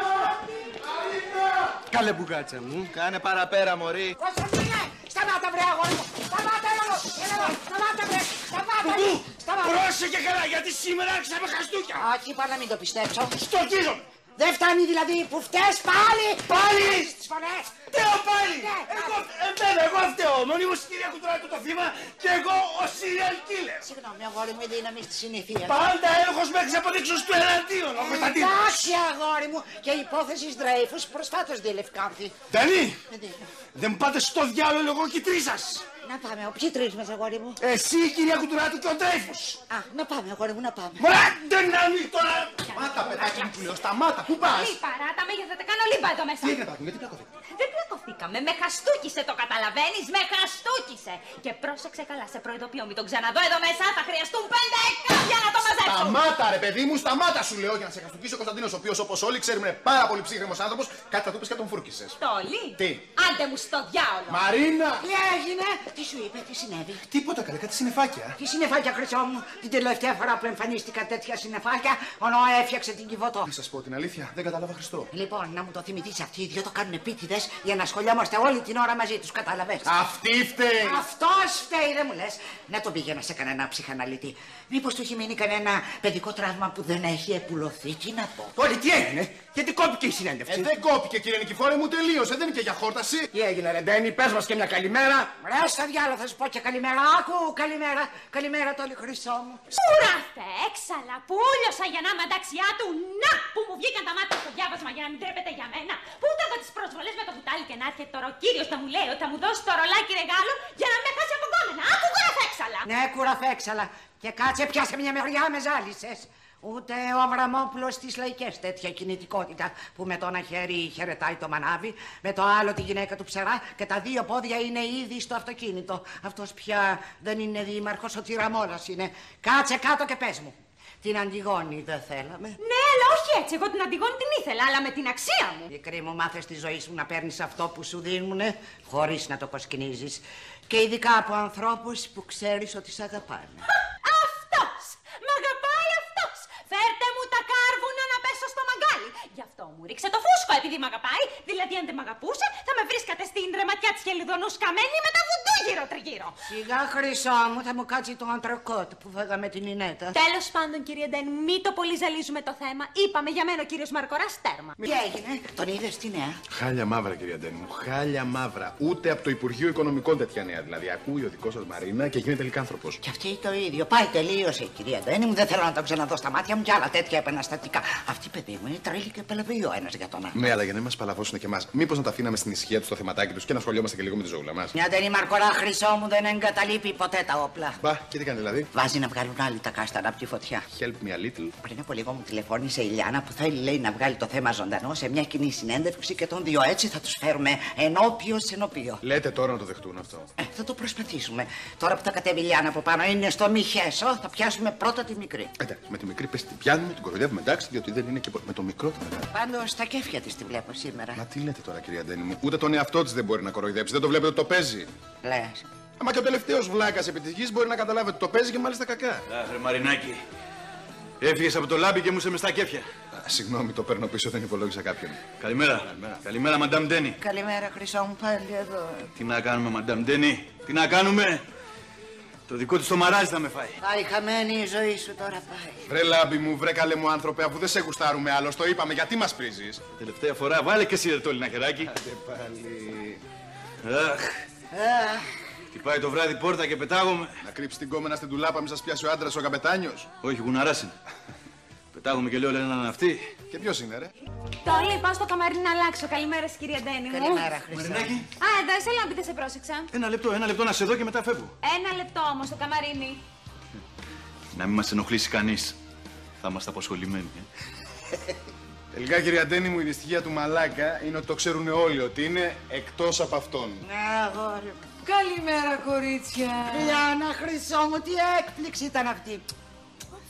S3: Μαρίνα!
S9: Καλέ μπουγάτσα μου, κάνε παραπέρα μωρή.
S1: Κωνσταντίνε! Σταμάτα βρε αγόρι μου! Σταμάτα έλα εδώ! Έλα εδώ! Σταμάτα βρε! Σταμάτα! Σταμάτα!
S9: Πρόσεχε καλά γιατί σήμερα άρχισαμε χαστούκια.
S1: Όχι, είπα να μην το πιστέψω.
S9: Στορκίζομαι.
S1: Δεν φτάνει δηλαδή που φταίς πάλι!
S9: Πάλι!
S1: Στις φωνές!
S9: Φταίω πάλι!
S1: Ναι,
S9: Εγώ, εμένα, εγώ φταίω. Μονίμως η κυρία Κουτράτου το θύμα και εγώ ο serial killer.
S1: Συγγνώμη, αγόρι μου, η δύναμη στη συνηθία.
S9: Πάντα έλεγχος μέχρι τις αποδείξεις του εναντίον, ο Κωνσταντίνος.
S1: Εντάξει, αγόρι μου, και η υπόθεση Ντρέιφους προσφάτως διελευκάνθη.
S9: Ντανί,
S1: Ε, τι.
S9: δεν μου πάτε στο διάλογο εγώ και οι τρεις σας.
S1: Να πάμε, ο ποιοι τρεις μας, αγόρι μου.
S9: Εσύ, η κυρία Κουτράτου και ο Ντρέιφους.
S1: Α, να πάμε, αγόρι μου, να πάμε.
S9: Μωρά, δεν είναι τώρα. Σταμάτα, παιδάκι μου που λέω, σταμάτα, πού πας.
S8: Μη παράταμε γιατί θα τα κάνω λίμπα εδώ μέσα.
S9: Τι έγινε, παιδάκι μου, γιατί πλακωθήκατε.
S8: Δεν πλακωθήκαμε. Με χαστούκισε, το καταλαβαίνεις. Με χαστούκισε. Και πρόσεξε καλά, σε προειδοποιώ. Μην τον ξαναδώ εδώ μέσα. Θα χρειαστούν πέντε εκατό για να το μαζέψω.
S3: Σταμάτα, ρε παιδί μου, σταμάτα σου λέω για να σε χαστουκίσει ο Κωνσταντίνος, ο οποίος όπως όλοι ξέρουμε είναι πάρα πολύ ψύχρεμος άνθρωπος. Κάτι θα του πεις και τον φούρκισες.
S8: Τόλι.
S3: Τι?
S8: Άντε μου στο διάολο.
S3: Μαρίνα!
S1: Τι έγινε, τι σου είπε, τι συνέβη.
S3: Τίποτα καλέ, κάτι συννεφάκια.
S1: Τι συννεφάκια, Χρυσό μου, την τελευταία φορά που εμφανίστηκα τέτοια συννεφάκια, ο Νοέ έφτιαξε την Κιβωτό.
S3: Να σας πω την αλήθεια, δεν κατάλαβα Χριστό.
S1: Λοιπόν, να μου το θυμηθείς, αυτοί οι δυο το κάνουν επίτηδες για να ασχολιόμαστε όλη την ώρα μαζί τους, κατάλαβες.
S3: Αυτή φταίει!
S1: Αυτός φταίει, δεν μου λες. Να τον πήγαινα σε κανένα ψυχαναλυτή. Μήπως του έχει μείνει κανένα παιδικό τραύμα που δεν έχει επουλωθεί, τι να πω.
S9: Τώρα τι έγινε, γιατί κόπηκε η συνέντευξη.
S3: Ε, δεν κόπηκε κύριε Νικηφόρε μου, τελείωσε, δεν είναι και για χόρταση.
S9: Τι έγινε, ρε Ντένι, πες μας και μια καλημέρα.
S1: Ρε στο διάλογο θα σου πω και καλημέρα. Άκου, καλημέρα. Καλημέρα τόλι Χρυσό μου.
S8: Σουράφε, έξαλα που ούλιωσα για να είμαι ανταξιά του. Να, που μου βγήκαν τα μάτια στο διάβασμα για να μην τρέπεται για μένα. Πού τα δω τις προσβολές με το βουτάλι και να έρχεται τώρα ο κύριος να μου λέει ότι θα μου δώσει το ρολάκι ρεγάλο για να με χάσει από κόμενα. Άκου κουραφέξαλα.
S1: Ναι, κουραφέξαλα. Και κάτσε πιάσε μια μεριά με ζάλισες. Ούτε ο Αβραμόπουλος στις λαϊκές τέτοια κινητικότητα που με το ένα χέρι χαιρετάει το μανάβι, με το άλλο τη γυναίκα του ψερά και τα δύο πόδια είναι ήδη στο αυτοκίνητο. Αυτός πια δεν είναι δήμαρχος, ο Τυραμόλας είναι. Κάτσε κάτω και πες μου. Την Αντιγόνη δεν θέλαμε.
S8: Ναι, αλλά όχι έτσι. Εγώ την Αντιγόνη την ήθελα, αλλά με την αξία μου.
S1: Μικρή μου, μάθε στη ζωή σου να παίρνεις αυτό που σου δίνουνε χωρίς να το κοσκινίζεις. Και ειδικά από ανθρώπους που ξέρεις ότι σ' αγαπάνε.
S8: Αυτός! Μ' αγαπάει αυτός! Φέρτε μου τα κάρβουνα να πέσω στο μαγκάλι. Γι' αυτό μου ρίξε το φούσκο επειδή μ' αγαπάει. Δηλαδή, αν δεν μ' αγαπούσε, θα με βρίσκατε στην ρεματιά της Χελιδονού σκαμμένη με τα βουντού γύρω-τριγύρω.
S1: Σιγά, Χρυσό μου, θα μου κάτσει το αντροκότ που φάγαμε την Ινέτα.
S8: Τέλος πάντων, κύριε Ντέν, μη το πολύ ζαλίζουμε το θέμα. Είπαμε για μένα ο κύριος Μαρκοράς τέρμα.
S1: Τι έγινε, τον είδες τη νέα.
S3: Χάλια μαύρα, κυρία Ντένι μου, χάλια μαύρα. Ούτε από το Υπουργείο Οικονομικών τέτοια νέα. Δηλαδή, ακούει ο δικός σας Μαρίνα και γίνεται λυκάνθρωπος.
S1: Και αυτή το ίδιο. Πάει, τελείωσε, κυρία Ντένι μου. Δεν θέλω να το ξαναδώ στα μάτια μου κι άλλα τέτοια επαναστατικά. Αυτή, παιδί μου, είναι τρέλη και πελαβεί ο ένας για τον άλλο.
S3: Ναι, αλλά για να μην μας παλαβώσουν και εμάς, μήπως να τα αφήναμε στην ησυχία τους στο θεματάκι τους και να ασχολιόμαστε και λίγο με τη ζωούλα μας.
S1: Μια Ντένι Μαρκορά, Χρυσό μου, δεν εγκαταλείπει ποτέ τα όπλα.
S3: Μπα, και τι κάνει δηλαδή.
S1: Βάζει να βγάλουν άλλοι τα κάστανα από τη φωτιά.
S3: Help me a little.
S1: Πριν από λίγο μου τηλεφώνησε η Ιλιάνα που θέλει, λέει, να βγάλει το θέμα ζωντανό σε μια κοινή συνέντευξη και των δύο έτσι θα τους φέρουμε ενώπιο ενώπιο.
S3: Λέτε τώρα να το δεχτούν αυτό.
S1: Ε, θα το προσπαθήσουμε. Τώρα που θα κατέβει η Ιλιάνα από πάνω είναι στο μη χέσο, θα πιάσουμε πρώτα τη μικρή.
S3: Εντάξει, με τη μικρή πες την πιάνουμε, την κοροϊδεύουμε, εντάξει, διότι δεν είναι και με το μικρό τη μεγάλη.
S1: Πάντως στα κέφια της τη βλέπω σήμερα.
S3: Μα τι λέτε τώρα, κυρία Ντένι μου, ούτε τον εαυτό της δεν μπορεί να κοροϊδέψει, δεν το βλέπετε ότι το παίζει.
S1: Λες.
S3: Μα και ο τελευταίος βλάκας επί της γης μπορεί να καταλάβει ότι το παίζει και μάλιστα κακά.
S4: Αχ, ρε Μαρινάκη. Έφυγες από το λάμπι και μου είσαι μες στα κέφια.
S3: Α, συγγνώμη, το παίρνω πίσω, δεν υπολόγισα κάποιον.
S4: Καλημέρα. Καλημέρα, Καλημέρα Μαντάμ Ντένι.
S1: Καλημέρα, Χρυσό μου, πάλι εδώ.
S4: Τι να κάνουμε, Μαντάμ Ντένι, τι να κάνουμε. Το δικό της το μαράζι θα με φάει.
S1: Πάει χαμένη η ζωή σου τώρα, πάει.
S3: Βρε λάμπη μου, βρε καλέ μου άνθρωπε, αφού δεν σε γουστάρουμε άλλο, το είπαμε, γιατί μας πρίζεις.
S4: Τελευταία φορά βάλε και εσύ ρε τόλι ένα χεράκι.
S3: Άντε πάλι.
S4: Αχ. Χτυπάει το βράδυ πόρτα και πετάγομαι.
S3: Να κρύψει την κόμενα στην τουλάπα, μη σας πιάσει ο άντρας ο καπετάνιος.
S4: Όχι, γουναράς είναι. Πετάγομαι και λέω λένε να είναι αυτή.
S3: Και ποιος είναι, ρε.
S8: Τόλι, πάω στο καμαρί να αλλάξω. Καλημέρα σας, κυρία Ντένι μου.
S1: Καλημέρα, Χρυσό.
S4: Μαρινάκη.
S8: Α, εδώ είσαι, λάμπη, δεν σε πρόσεξα.
S4: Ένα λεπτό, ένα λεπτό να σε δω και μετά φεύγω.
S8: Ένα λεπτό όμως, το καμαρίνι.
S4: Να μην μας ενοχλήσει κανείς. Θα είμαστε αποσχολημένοι. Ε.
S3: Τελικά, κυρία Ντένι μου, η δυστυχία του μαλάκα είναι ότι το ξέρουν όλοι ότι είναι εκτός από αυτόν.
S1: Ναι, αγόρι μου.
S10: Καλημέρα, κορίτσια.
S1: Λιάνα, Χρυσό μου, τι έκπληξη ήταν αυτή.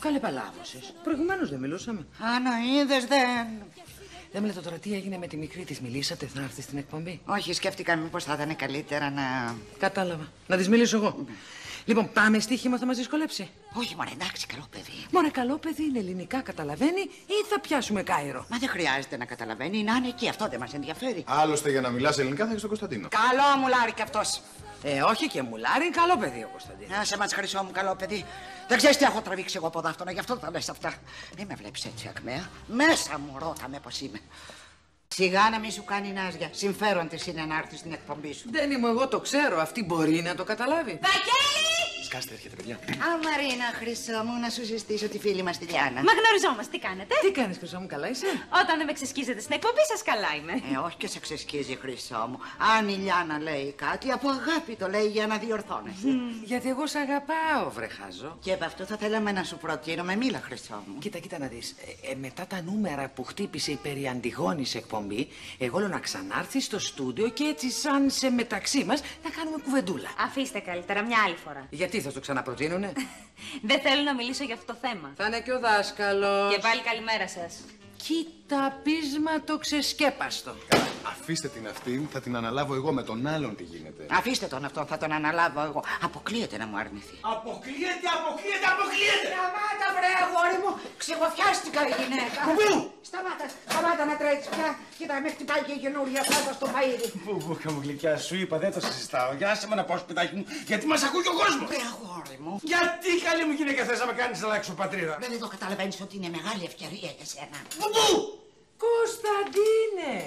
S10: Καλέ παλάβωσες. Προηγουμένως δεν μιλούσαμε.
S1: Α, να είδες δεν.
S10: Δεν μου λέτε τώρα τι έγινε με τη μικρή της, μιλήσατε, θα έρθει στην εκπομπή.
S1: Όχι, σκέφτηκα μήπως θα ήταν καλύτερα να...
S10: Κατάλαβα. Να της μιλήσω εγώ. Λοιπόν, πάμε στοίχημα, θα μας δυσκολέψει.
S1: Όχι, μωρέ, εντάξει, καλό παιδί.
S10: Μωρέ, καλό παιδί είναι, ελληνικά καταλαβαίνει ή θα πιάσουμε Κάιρο.
S1: Μα δεν χρειάζεται να καταλαβαίνει, να είναι εκεί, αυτό δεν μας ενδιαφέρει.
S3: Άλλωστε για να μιλάς ελληνικά θα έχεις τον Κωνσταντίνο.
S1: Καλό μου λάρι κι αυτός.
S10: Ε, όχι και μουλάρι, είναι καλό παιδί ο Κωνσταντίνος.
S1: Άσε μας, Χρυσό μου, καλό παιδί. Δεν ξέρεις τι έχω τραβήξει εγώ ποδάφτωνα, γι' αυτό τα λες αυτά. Μην με βλέπεις έτσι ακμαία. Μέσα μου ρώτα με πως είμαι. Σιγά να μη σου κάνει νάζια. Συμφέρον της είναι να έρθει στην εκπομπή σου.
S10: Δεν είμαι εγώ, το ξέρω. Αυτή μπορεί να το καταλάβει.
S8: Βαγγέλη!
S3: Σκάστε, έρχεται, παιδιά.
S1: Α, Μαρίνα, Χρυσό μου, να σου συστήσω τη φίλη μας τη Λιάνα.
S8: Μα γνωριζόμαστε, τι κάνετε?
S10: Τι κάνεις, Χρυσό μου, καλά είσαι?
S8: Όταν δεν με ξεσκίζετε στην εκπομπή σας, καλά είμαι.
S1: Ε, όχι και σε ξεσκίζει, Χρυσό μου. Αν η Λιάνα λέει κάτι, από αγάπη το λέει για να διορθώνεσαι.
S10: Mm. Γιατί εγώ σ' αγαπάω, βρε χάζο.
S1: Και από αυτό θα θέλαμε να σου προτείνουμε, μίλα, Χρυσό μου.
S10: Κοίτα, κοίτα να δεις. Ε, ε, μετά τα νούμερα που χτύπησε η περί Αντιγόνης εκπομπή, εγώ λέω να ξανάρθει στο στούντιο και έτσι, σαν σε μεταξύ μας, να κάνουμε κουβεντούλα.
S8: Αφήστε καλύτερα, μια άλλη φορά.
S10: Γιατί θα το ξαναπροτείνουνε?
S8: Δεν θέλω να μιλήσω για αυτό το θέμα.
S10: Θα είναι και ο δάσκαλος.
S8: Και πάλι καλημέρα σας.
S10: Κοίτα, πείσμα το ξεσκέπαστο.
S3: Αφήστε την αυτή, θα την αναλάβω εγώ, με τον άλλον τι γίνεται.
S1: Αφήστε τον αυτό, θα τον αναλάβω εγώ. Αποκλείεται να μου αρνηθεί.
S9: Αποκλείεται, αποκλείεται, αποκλείεται!
S1: Σταμάτα, βρε αγόρι μου! Ξεγοφιάστηκα η γυναίκα.
S9: Πού?
S1: Σταμάτα, σταμάτα να τρέχεις πια. Κοίτα, με χτυπάει και η καινούρια φάτα στο φαΐδι.
S9: Μπουμπούκα μου γλυκιά, σου είπα, δεν το συζητάω. Για άσε με να πάω σπιτάκι μου, γιατί μας ακούει και ο κόσμος.
S1: Βρε αγόρι μου.
S9: Γιατί, καλή μου γυναίκα, θες να με κάνεις να αλλάξω πατρίδα?
S1: Δεν εδώ καταλαβαίνεις ότι είναι μεγάλη ευκαιρία για σένα.
S9: Μπουμπού!
S10: Κωνσταντίνε!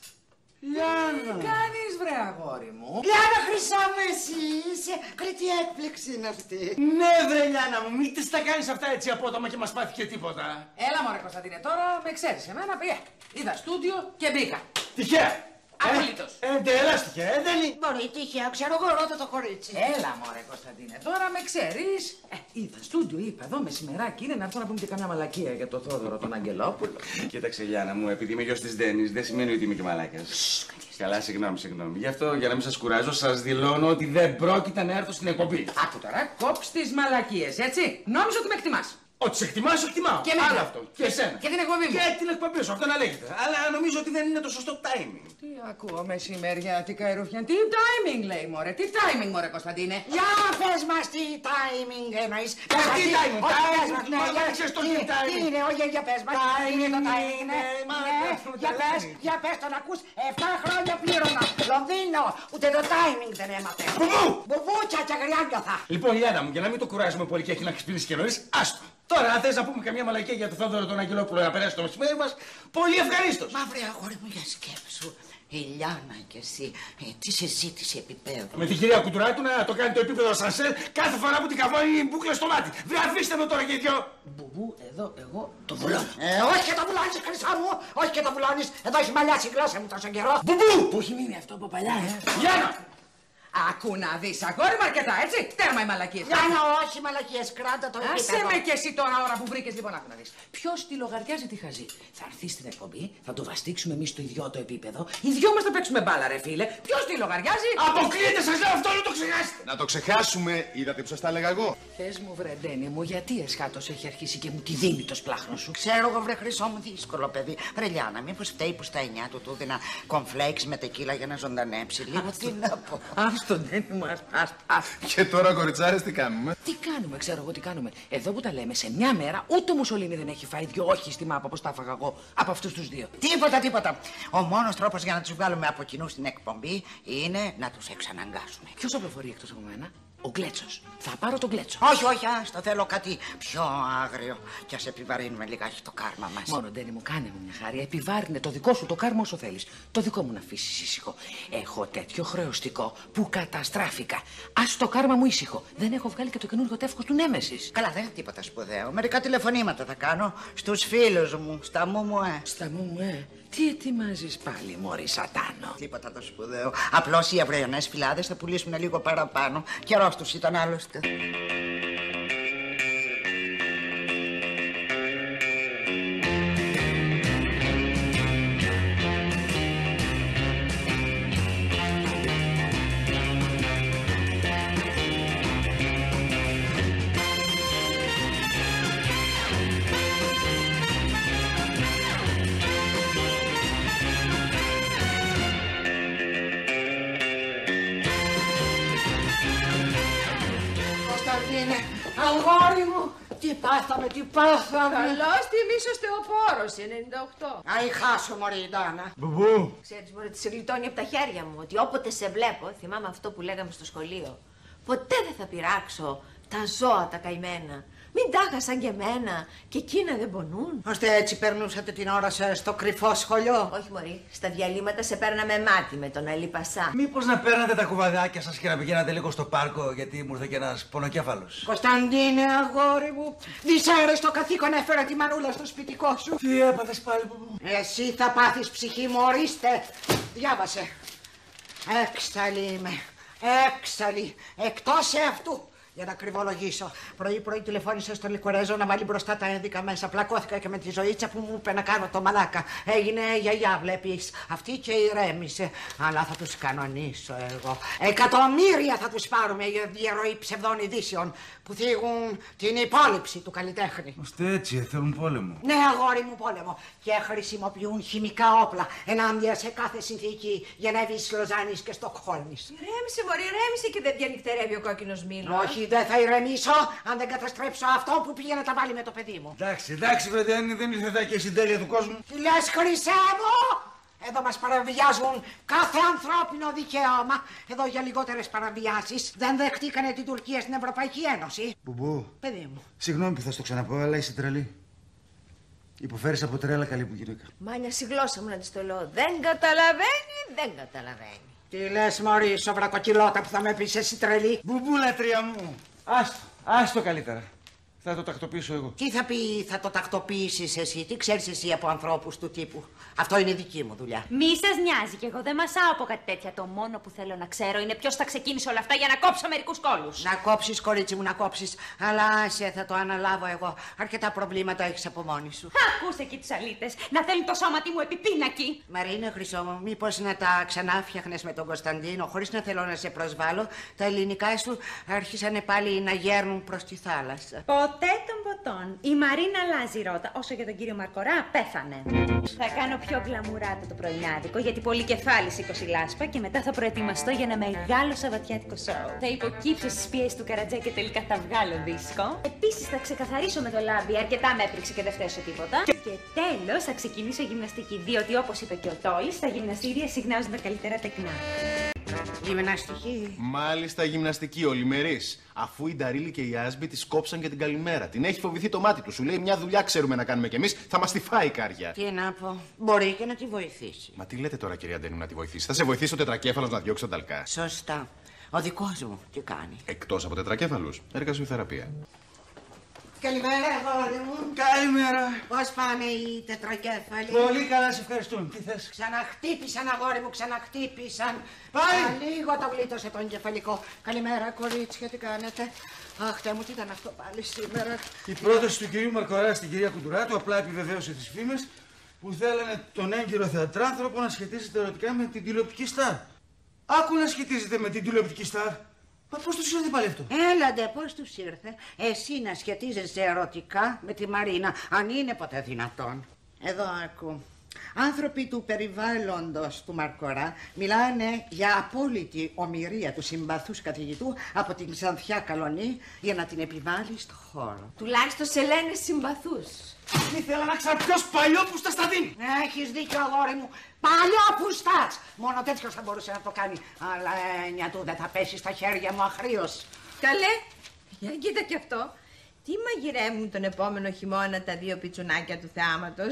S9: Λιάνα!
S10: Τι κάνεις, βρε αγόρι μου?
S1: Λιάνα, Χρυσά μου, εσύ είσαι. Καλή έκπληξη είναι αυτή.
S9: Ναι, βρε Λιάνα μου, μην τις τα κάνεις αυτά έτσι απότομα και μας πάθει και τίποτα.
S10: Έλα μωρέ Κωνσταντίνε, τώρα με ξέρεις εμένα, πήγε. Είδα στούντιο και μπήκα.
S9: Τυχαία!
S10: Απολύτως.
S9: Ε, εντελώς τυχαία, ε, δεν είναι.
S1: Μπορεί τυχαία, ξέρω εγώ, ρώτα το κορίτσι.
S10: Έλα μωρέ Κωνσταντίνε, τώρα με ξέρεις. Ε, είδα στούντιο, είπα εδώ μεσημεράκι είναι να έρθω να πούμε και καμιά μαλακία για το Θόδωρο τον Αγγελόπουλο.
S4: Κοίταξε, Λιάνα μου, επειδή είμαι γιος της Ντένης, δεν σημαίνει ότι είμαι και μαλάκας. Καλά, συγγνώμη, συγγνώμη. Γι' αυτό, για να μην σας κουράζω, σας δηλώνω ότι δεν πρόκειται να έρθω στην εκπομπή.
S10: Άκου τώρα, κόψ τις μαλακίες, έτσι. Νόμιζα ότι με εκτιμάς.
S9: Ότι σε εκτιμάω, σε εκτιμάω.
S10: Και εμένα.
S9: Άλλο αυτό. Και εσένα.
S10: Και την εκπομπή μου.
S9: Και την εκπομπή σου, αυτό να λέγεται. Αλλά νομίζω ότι δεν είναι το σωστό timing.
S10: Τι ακούω μεσημεριάτικα ερούφια. Τι timing λέει, μωρέ. Τι timing, μωρέ Κωνσταντίνε.
S1: Για πες μας τι timing εννοείς.
S9: Ε, τι timing,
S1: Όχι,
S9: timing,
S1: πες μας, ναι,
S9: μα
S1: για-
S9: δεν ξέρεις το τι
S1: τι-
S9: είναι timing.
S1: Τι είναι, όχι, για πες μας. Τι είναι το timing, ναι.
S9: ε, μα,
S1: Ναι,
S9: αυτό
S1: για
S9: το
S1: πες,
S9: timing.
S1: για πες, τον ακούς. Εφτά χρόνια πλήρωμα. Λονδίνο, ούτε το timing δεν έμαθε.
S9: Μπουμπού!
S1: Μπουμπούτσα και αγριάνγκια.
S9: Λοιπόν, Λιάνα μου, για να μην το κουράζουμε πολύ και έχει να ξυπνήσει και νωρίς, άστο. Τώρα, αν θες να πούμε καμιά μαλακία για τον Θόδωρο τον Αγγελόπουλο να περάσει το μεσημέρι μας, πολύ ευχαρίστως.
S1: Μα βρε αγόρι μου, για σκέψου. Η Λιάνα και εσύ, ε, τι συζήτηση επίπεδου.
S9: Με την κυρία Κουτουράτου να το κάνει το επίπεδο σανσέρ κάθε φορά που την καβώνει η μπούκλα στο μάτι. Βρε, αφήστε με τώρα και οι δυο.
S10: Μπουμπού, εδώ εγώ το βουλώνω.
S1: Ε, όχι και το βουλώνεις, Χρυσό μου, όχι και το βουλώνεις. Εδώ έχει μαλλιάσει η γλώσσα μου τόσο καιρό.
S9: Μπουμπού!
S10: Που έχει μείνει αυτό από παλιά, ε.
S9: Λιάνα!
S10: Άκου να δεις, αγόρι μου αρκετά, έτσι. Τέρμα οι μαλακίες.
S1: Λιάνα, όχι μαλακίες, κράτα το
S10: Άσε
S1: επίπεδο.
S10: με και εσύ τώρα, ώρα που βρήκες, λοιπόν, άκου να δεις. Ποιος τη λογαριάζει τη χαζή. Θα έρθει στην εκπομπή, θα το βαστίξουμε εμείς στο ιδιό το επίπεδο. Οι δυο μας θα παίξουμε μπάλα, ρε φίλε. Ποιος τη λογαριάζει.
S9: Αποκλείεται, σας λέω αυτό, να το ξεχάσετε.
S3: Να το ξεχάσουμε, είδατε που σας τα έλεγα εγώ.
S10: Πες μου, βρε Ντένι μου, γιατί εσχάτως έχει αρχίσει και μου τη δίνει το σπλάχνο σου.
S1: Ξέρω εγώ, βρε Χρυσό μου, δύσκολο παιδί. Βρε Λιάνα, μήπως φταίει που στα εννιά του του έδινα κομφλέξ με τεκίλα για να ζωντανέψει λίγο. Τι να πω.
S10: Άστο, Ντένι μου, άστο, άστο.
S3: Και τώρα, κοριτσάρες, τι κάνουμε?
S10: Τι κάνουμε, ξέρω εγώ τι κάνουμε. Εδώ που τα λέμε, σε μια μέρα ούτε ο Μουσολίνη δεν έχει φάει δυο όχι στη μάπα όπως τα έφαγα εγώ από αυτούς τους δύο.
S1: Τίποτα, τίποτα. Ο μόνος τρόπος για να τους βγάλουμε από κοινού στην εκπομπή είναι να τους εξαναγκάσουμε.
S10: Ποιος οπλοφορεί εκτός από μένα, ο Γκλέτσος. Θα πάρω τον Γκλέτσο.
S1: Όχι, όχι, άστο, θέλω κάτι πιο άγριο. Κι ας επιβαρύνουμε λιγάκι το κάρμα μας.
S10: Μόνο, Ντένι μου, κάνε μου μια χάρη. Επιβάρυνε το δικό σου το κάρμα όσο θέλεις. Το δικό μου να αφήσεις ήσυχο. Έχω τέτοιο χρεωστικό που καταστράφηκα. Ας το κάρμα μου ήσυχο. Δεν έχω βγάλει και το καινούργιο τεύχος του Νέμεσης.
S1: Καλά, δεν είναι τίποτα σπουδαίο. Μερικά τηλεφωνήματα θα κάνω στους φίλους μου, στα μου μου, ε.
S10: Στα μου μου, ε. Τι ετοιμάζεις πάλι, μωρή σατάνο.
S1: Τίποτα το σπουδαίο. Απλώς οι αυριανές φυλάδες θα πουλήσουν λίγο παραπάνω. Καιρός τους ήταν άλλωστε. Κωνσταντίνε, αγόρι μου, τι πάθαμε, τι πάθαμε.
S5: Καλώς τιμής ο Στεοπόρος, ενενήντα οκτώ.
S1: Αϊ, χάσω μωρή η Ντάνα.
S3: Μπουμπού.
S5: Ξέρεις μωρέ, τη σε γλιτώνει από τα χέρια μου, ότι όποτε σε βλέπω, θυμάμαι αυτό που λέγαμε στο σχολείο, ποτέ δεν θα πειράξω τα ζώα τα καημένα. Μην τάχα σαν και εμένα, και εκείνα δεν πονούν.
S1: Ώστε έτσι περνούσατε την ώρα σας στο κρυφό σχολείο.
S5: Όχι μωρή, στα διαλύματα σε παίρναμε μάτι με τον Αλή Πασά.
S9: Μήπως να παίρνατε τα κουβαδάκια σας και να πηγαίνατε λίγο στο πάρκο, γιατί μου ήρθε και ένας πονοκέφαλος.
S1: Κωνσταντίνε, αγόρι μου, δυσάρεστο καθήκον έφερα τη μανούλα στο σπιτικό σου.
S9: Τι έπαθες πάλι, Μπουμπού?
S1: Εσύ θα πάθεις, ψυχή μου, ορίστε. Διάβασε. Έξαλλη είμαι. Έξαλλη. Εκτός αυτού. Για να κρυβολογήσω. Πρωί-πρωί τηλεφώνησα στον Λικορέζο να βάλει μπροστά τα ένδικα μέσα. Πλακώθηκα και με τη ζωήτσα που μου είπε να κάνω το μαλάκα. Έγινε γιαγιά, βλέπεις. Αυτή και ηρέμησε. Αλλά θα τους κανονίσω εγώ. Εκατομμύρια θα τους πάρουμε για διαρροή ψευδών ειδήσεων που θίγουν την υπόλοιψη του καλλιτέχνη.
S4: Ώστε έτσι, θέλουν πόλεμο.
S1: Ναι, αγόρι μου, πόλεμο. Και χρησιμοποιούν χημικά όπλα ενάντια σε κάθε συνθήκη Γενέβης, Λοζάνης και Στοκχόλμης.
S5: Ηρέμησε, μωρή, ηρέμησε και δεν διανυκτερεύει ο κόκκινος μήλος.
S1: Όχι, δεν θα ηρεμήσω αν δεν καταστρέψω αυτό που πήγε να τα βάλει με το παιδί μου.
S9: Εντάξει, εντάξει, βρε, δεν, δεν ήρθε εδώ και η συντέλεια του κόσμου.
S1: Τι λες, χρυσέ μου! Εδώ μας παραβιάζουν κάθε ανθρώπινο δικαίωμα. Εδώ για λιγότερες παραβιάσεις δεν δεχτήκανε την Τουρκία στην Ευρωπαϊκή Ένωση.
S4: Μπουμπού.
S1: Παιδί μου.
S4: Συγγνώμη που θα στο ξαναπώ, αλλά είσαι τρελή. Υποφέρεις από τρέλα καλή που γυναίκα.
S5: Μάνια, στη γλώσσα μου να της το λέω. Δεν καταλαβαίνει, δεν καταλαβαίνει.
S1: Τι λες, μωρή, σοβρακοκυλώτα που θα με πεις εσύ τρελή.
S9: Μπουμπού, λατρεία μου. Άστο, άστο καλύτερα. Θα το τακτοποιήσω εγώ.
S1: Τι θα πει θα το τακτοποιήσεις εσύ, τι ξέρεις εσύ από ανθρώπους του τύπου. Αυτό είναι δική μου δουλειά.
S8: Μη σας νοιάζει κι εγώ δεν μασάω από κάτι τέτοια. Το μόνο που θέλω να ξέρω είναι ποιος θα ξεκίνησε όλα αυτά για να κόψω μερικούς κόλλους.
S1: Να κόψεις, κορίτσι μου, να κόψεις. Αλλά σε θα το αναλάβω εγώ. Αρκετά προβλήματα έχεις από μόνη σου.
S8: Ακούσε εκεί τους αλήτες να θέλουν το σώματι μου επιπίνακι.
S1: Μαρίνα, χρυσό μου, μήπως να τα ξανά φτιάχνες με τον Κωνσταντίνο, χωρίς να θέλω να σε προσβάλλω. Τα ελληνικά σου άρχισαν πάλι να γέρνουν προς τη θάλασσα.
S7: Ποτέ των ποτών. Η Μαρίνα αλλάζει ρότα. Όσο για τον κύριο Μαρκορά, πέθανε. Θα κάνω πιο γκλαμουράτα το πρωινάδικο, γιατί πολύ κεφάλι σήκωσε η λάσπα και μετά θα προετοιμαστώ για ένα μεγάλο σαββατιάτικο σοου.
S8: Θα υποκύψω στις πιέσεις του Καρατζέ και τελικά θα βγάλω δίσκο.
S7: Επίσης θα ξεκαθαρίσω με το λάμπι, αρκετά με έπριξε και δεν φταίω τίποτα.
S8: Και, και τέλος θα ξεκινήσω γυμναστική, διότι όπως είπε και ο Τόης, τα γυμναστήρια συχνάζουν τα καλύτερα τεκνά.
S1: Γυμναστική.
S3: Μάλιστα, γυμναστική, ολημερής. Αφού η Νταρίλη και η Άσμπη τη κόψαν και την καλημέρα. Την έχει φοβηθεί το μάτι του. Σου λέει μια δουλειά ξέρουμε να κάνουμε κι εμείς, θα μας τη φάει η κάρια.
S1: Τι να πω, μπορεί και να τη βοηθήσει.
S3: Μα τι λέτε τώρα, κυρία Ντένου, να τη βοηθήσει? Θα σε βοηθήσει ο τετρακέφαλος να διώξει τον ταλκά.
S1: Σωστά. Ο δικός μου τι κάνει.
S3: Εκτός από τετρακέφαλους, εργασιοθεραπεία.
S1: Καλημέρα, αγόρι μου.
S9: Καλημέρα.
S1: Πώς πάνε οι τετρακέφαλοι?
S9: Πολύ καλά, σε ευχαριστούμε. Τι θες?
S1: Ξαναχτύπησαν, αγόρι μου, ξαναχτύπησαν.
S9: Πάλι.
S1: Α, λίγο το γλίτωσε το εγκεφαλικό. Καλημέρα, κορίτσια, τι κάνετε? Αχ, Θεέ μου, τι ήταν αυτό πάλι σήμερα?
S9: Η πρόταση του κυρίου Μαρκορά στην κυρία Κουντουράτου απλά επιβεβαίωσε τις φήμες που θέλανε τον έγκυρο θεατράνθρωπο να σχετίζεται ερωτικά με την τηλεοπτική στάρ. Άκου να σχετίζεται με την τηλεοπτική στάρ. Μα πώς τους ήρθε πάλι αυτό?
S1: Έλαντε, πώς τους ήρθε? Εσύ να σχετίζεσαι ερωτικά με τη Μαρίνα, αν είναι ποτέ δυνατόν. Εδώ άκου. Άνθρωποι του περιβάλλοντος του Μαρκορά μιλάνε για απόλυτη ομηρία του συμπαθούς καθηγητού από την Ξανθιά Καλονή για να την επιβάλλει στο χώρο.
S5: Τουλάχιστον σε λένε συμπαθούς.
S9: Ήθελα να ξέρω ποιος παλιόπουστας θα δίνει.
S1: Έχεις δίκιο, αγόρι μου. Παλιόπουστας! Μόνο τέτοιος θα μπορούσε να το κάνει. Αλλά έννοια του δεν θα πέσει στα χέρια μου αχρίως.
S5: Καλέ, για κοίτα κι αυτό. Τι μαγειρεύουν τον επόμενο χειμώνα τα δύο πιτσουνάκια του θεάματος?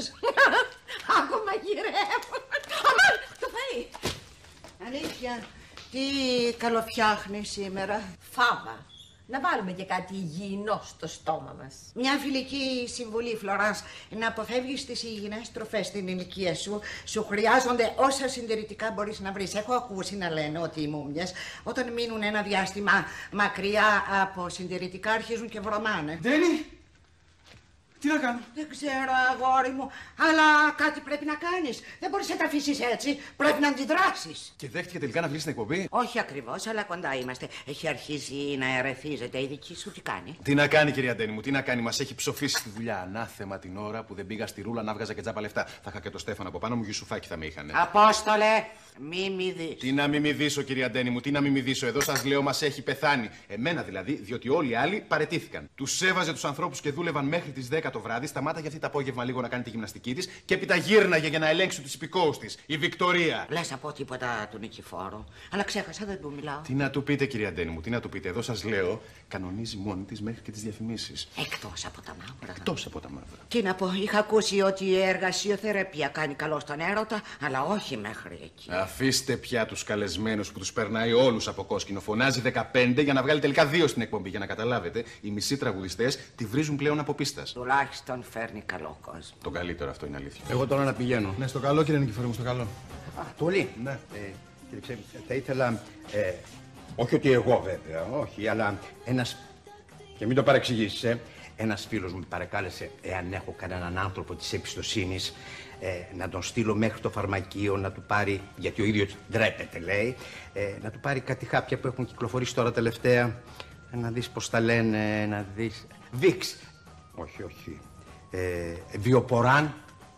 S5: Άκου μαγειρεύουν. Αμάν, το φαΐ.
S1: Αλήθεια, τι καλοφτιάχνει σήμερα?
S5: Φάβα. Να βάλουμε και κάτι υγιεινό στο στόμα μας.
S1: Μια φιλική συμβουλή, Φλωράνς, να αποφεύγεις τις υγιεινές τροφές στην ηλικία σου. Σου χρειάζονται όσα συντηρητικά μπορείς να βρεις. Έχω ακούσει να λένε ότι οι μούμιες όταν μείνουν ένα διάστημα μακριά από συντηρητικά αρχίζουν και βρωμάνε.
S9: Ντένι, Τι να κάνω?
S1: Δεν ξέρω, αγόρι μου, αλλά κάτι πρέπει να κάνεις. Δεν μπορείς να τα αφήσεις έτσι. Πρέπει να αντιδράσεις.
S3: Και δέχτηκε τελικά να βγει στην εκπομπή.
S1: Όχι ακριβώς, αλλά κοντά είμαστε. Έχει αρχίσει να ερεθίζεται. Η δική σου τι κάνει?
S3: Τι να κάνει, κυρία Ντένι μου, τι να κάνει. Μας έχει ψοφήσει στη δουλειά. Ανάθεμα την ώρα που δεν πήγα στη ρούλα να βγάζα και τζάπα λεφτά. Θα είχα και το Στέφανο από πάνω μου, γιουσουφάκι θα με είχανε.
S1: Απόστολε, μη μη δεις.
S3: Τι να μη μη δίσω, κυρία Ντένι μου, τι να μη μη δίσω. Εδώ σας λέω, μας έχει πεθάνει. Εμένα δηλαδή, διότι όλοι οι άλλοι παρετήθηκαν. Τους έβαζε τους ανθρώπους και δούλευαν μέχρι τις δέκα το βράδυ. Σταμάταγε αυτή το απόγευμα λίγο να κάνει τη γυμναστική της και έπειτα γύρναγε για να ελέγξει τους υπηκόους της. Η Βικτωρία.
S1: Λες να πω τίποτα του Νικηφόρου. Αλλά ξέχασα, δεν του μιλάω.
S3: Τι να του πείτε, κυρία Ντένι μου, τι να του πείτε. Εδώ σας λέω, κανονίζει μόνη της μέχρι και τις διαφημίσεις.
S1: Εκτός από τα μαύρα.
S3: Εκτός από τα μαύρα.
S1: Τι να πω, είχα ακούσει ότι η εργασιοθεραπεία κάνει καλό στον έρωτα, αλλά όχι μέχρι εκεί.
S3: Αφήστε πια τους καλεσμένους που τους περνάει όλους από κόσκινο. Φωνάζει δεκαπέντε για να βγάλει τελικά δύο στην εκπομπή. Για να καταλάβετε, οι μισοί τραγουδιστές τη βρίζουν πλέον από πίστας.
S1: Τουλάχιστον φέρνει καλό κόσμο.
S3: Το καλύτερο αυτό είναι αλήθεια.
S11: Εγώ τώρα να πηγαίνω.
S3: Ναι, στο καλό, κύριε Νικηφόρο μου, στο καλό.
S11: Α, Τούλη.
S3: Ναι.
S11: Ε, κύριε Ξέμι, θα ήθελα. Ε, όχι ότι εγώ βέβαια, όχι, αλλά ένας. Και μην το παρεξηγήσεις, ε. Ένας φίλος μου παρακάλεσε, εάν έχω κανέναν άνθρωπο της εμπιστοσύνης, ε, να τον στείλω μέχρι το φαρμακείο να του πάρει, γιατί ο ίδιος ντρέπεται λέει, ε, να του πάρει κάτι χάπια που έχουν κυκλοφορήσει τώρα τελευταία. Ε, να δεις πώς τα λένε, να δεις. Βίξ. Όχι, όχι. Ε, βιοποράν.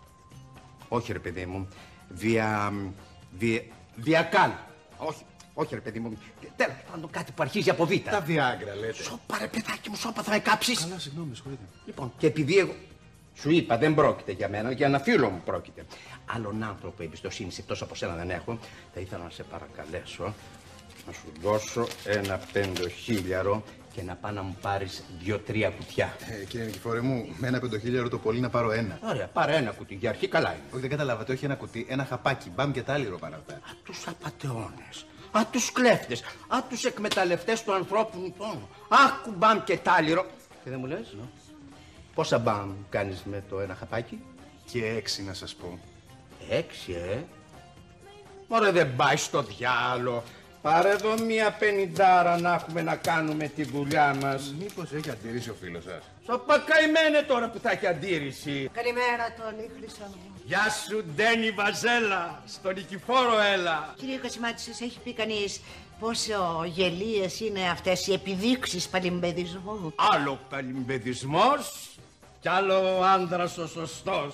S11: Όχι ρε παιδί μου. Βια... Βια... Βιακάλ. Όχι. Όχι ρε παιδί μου. Τέλος πάντων κάτι που αρχίζει από β.
S3: Τα Βιάγκρα λέτε.
S11: Σώπα ρε παιδάκι μου, σώπα θα με κάψεις.
S3: Καλά, συγγνώμη, συγχωρείτε.
S11: Λοιπόν, και επειδή εγώ σου είπα δεν πρόκειται για μένα, για ένα φίλο μου πρόκειται. Άλλον άνθρωπο εμπιστοσύνη εκτός από σένα δεν έχω, θα ήθελα να σε παρακαλέσω να σου δώσω ένα πεντοχίλιαρο και να πάω να μου πάρεις δύο-τρία κουτιά.
S3: Ε, κύριε Νικηφόρε μου, με ένα πεντοχίλιαρο το πολύ να πάρω ένα.
S11: Ωραία, πάρε ένα κουτί, για αρχή καλά είναι.
S3: Όχι, δεν καταλάβατε, όχι ένα κουτί, ένα χαπάκι, μπαμ και τάλιρο παραπέρα.
S11: Α, τους απατεώνες, α, τους κλέφτες, α, τους εκμεταλλευτές του ανθρώπου πόνου. Αχ, κουμπάμ και τάλιρο. Και δεν μου λες, no. Πόσα μπαμ κάνεις με το ένα χαπάκι?
S3: Και έξι να σας πω.
S11: Έξι, ε. Μωρέ, δεν πάει στο διάλο. Πάρε εδώ μία πενηντάρα να έχουμε να κάνουμε τη δουλειά μας.
S3: Μήπως έχει αντίρρηση ο φίλος σας?
S11: Σοπα καημένε τώρα που θα έχει αντίρρηση.
S1: Καλημέρα, Τόλι, Χρυσό μου.
S11: Γεια σου, Ντένι Βαζέλα. Στον Νικηφόρο έλα.
S1: Κύριε Κασιμάτη, σας έχει πει κανείς πόσο γελίες είναι αυτές οι επιδείξεις παλιμπεδισμού?
S11: Άλλο παλιμπεδισμός κι άλλο άντρας ο σωστός.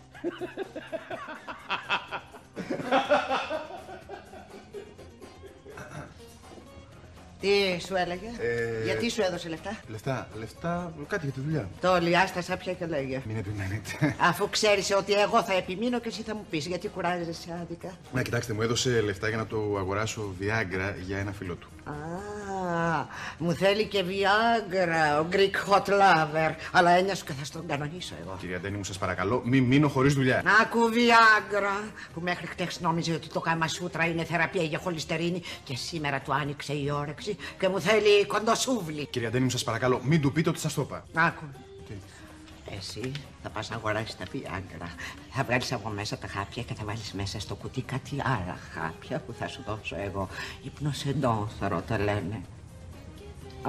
S1: Τι σου έλεγε,
S3: Ε,
S1: γιατί σου έδωσε λεφτά?
S3: Λεφτά, λεφτά, κάτι για τη δουλειά.
S1: Τόλι, άστα σάπια και λέγε.
S3: Μην επιμένετε.
S1: Αφού ξέρεις ότι εγώ θα επιμείνω και εσύ θα μου πεις, γιατί κουράζεσαι άδικα.
S3: Να κοιτάξτε, μου έδωσε λεφτά για να το αγοράσω Viagra για ένα φίλο του.
S1: Α, μου θέλει και Viagra, ο Greek hot lover. Αλλά έννοια σου και θα στον κανονίσω εγώ.
S3: Κυρία Ντένι μου, σας παρακαλώ, μην μείνω χωρίς δουλειά.
S1: Άκου Viagra, που μέχρι χτες νόμιζε ότι το Καμασούτρα είναι θεραπεία για χολυστερίνη και σήμερα του άνοιξε η όρεξη και μου θέλει κοντοσούβλι.
S3: Κυρία Ντένι μου, σας παρακαλώ, μην του πείτε ότι σας το είπα.
S1: Άκου. Τι? Εσύ θα πας να αγοράσεις τα Viagra. Θα βγάλεις από μέσα τα χάπια και θα βάλεις μέσα στο κουτί κάτι άλλα χάπια που θα σου δώσω εγώ. Υπνοσεντόθωρο τα λένε. Α,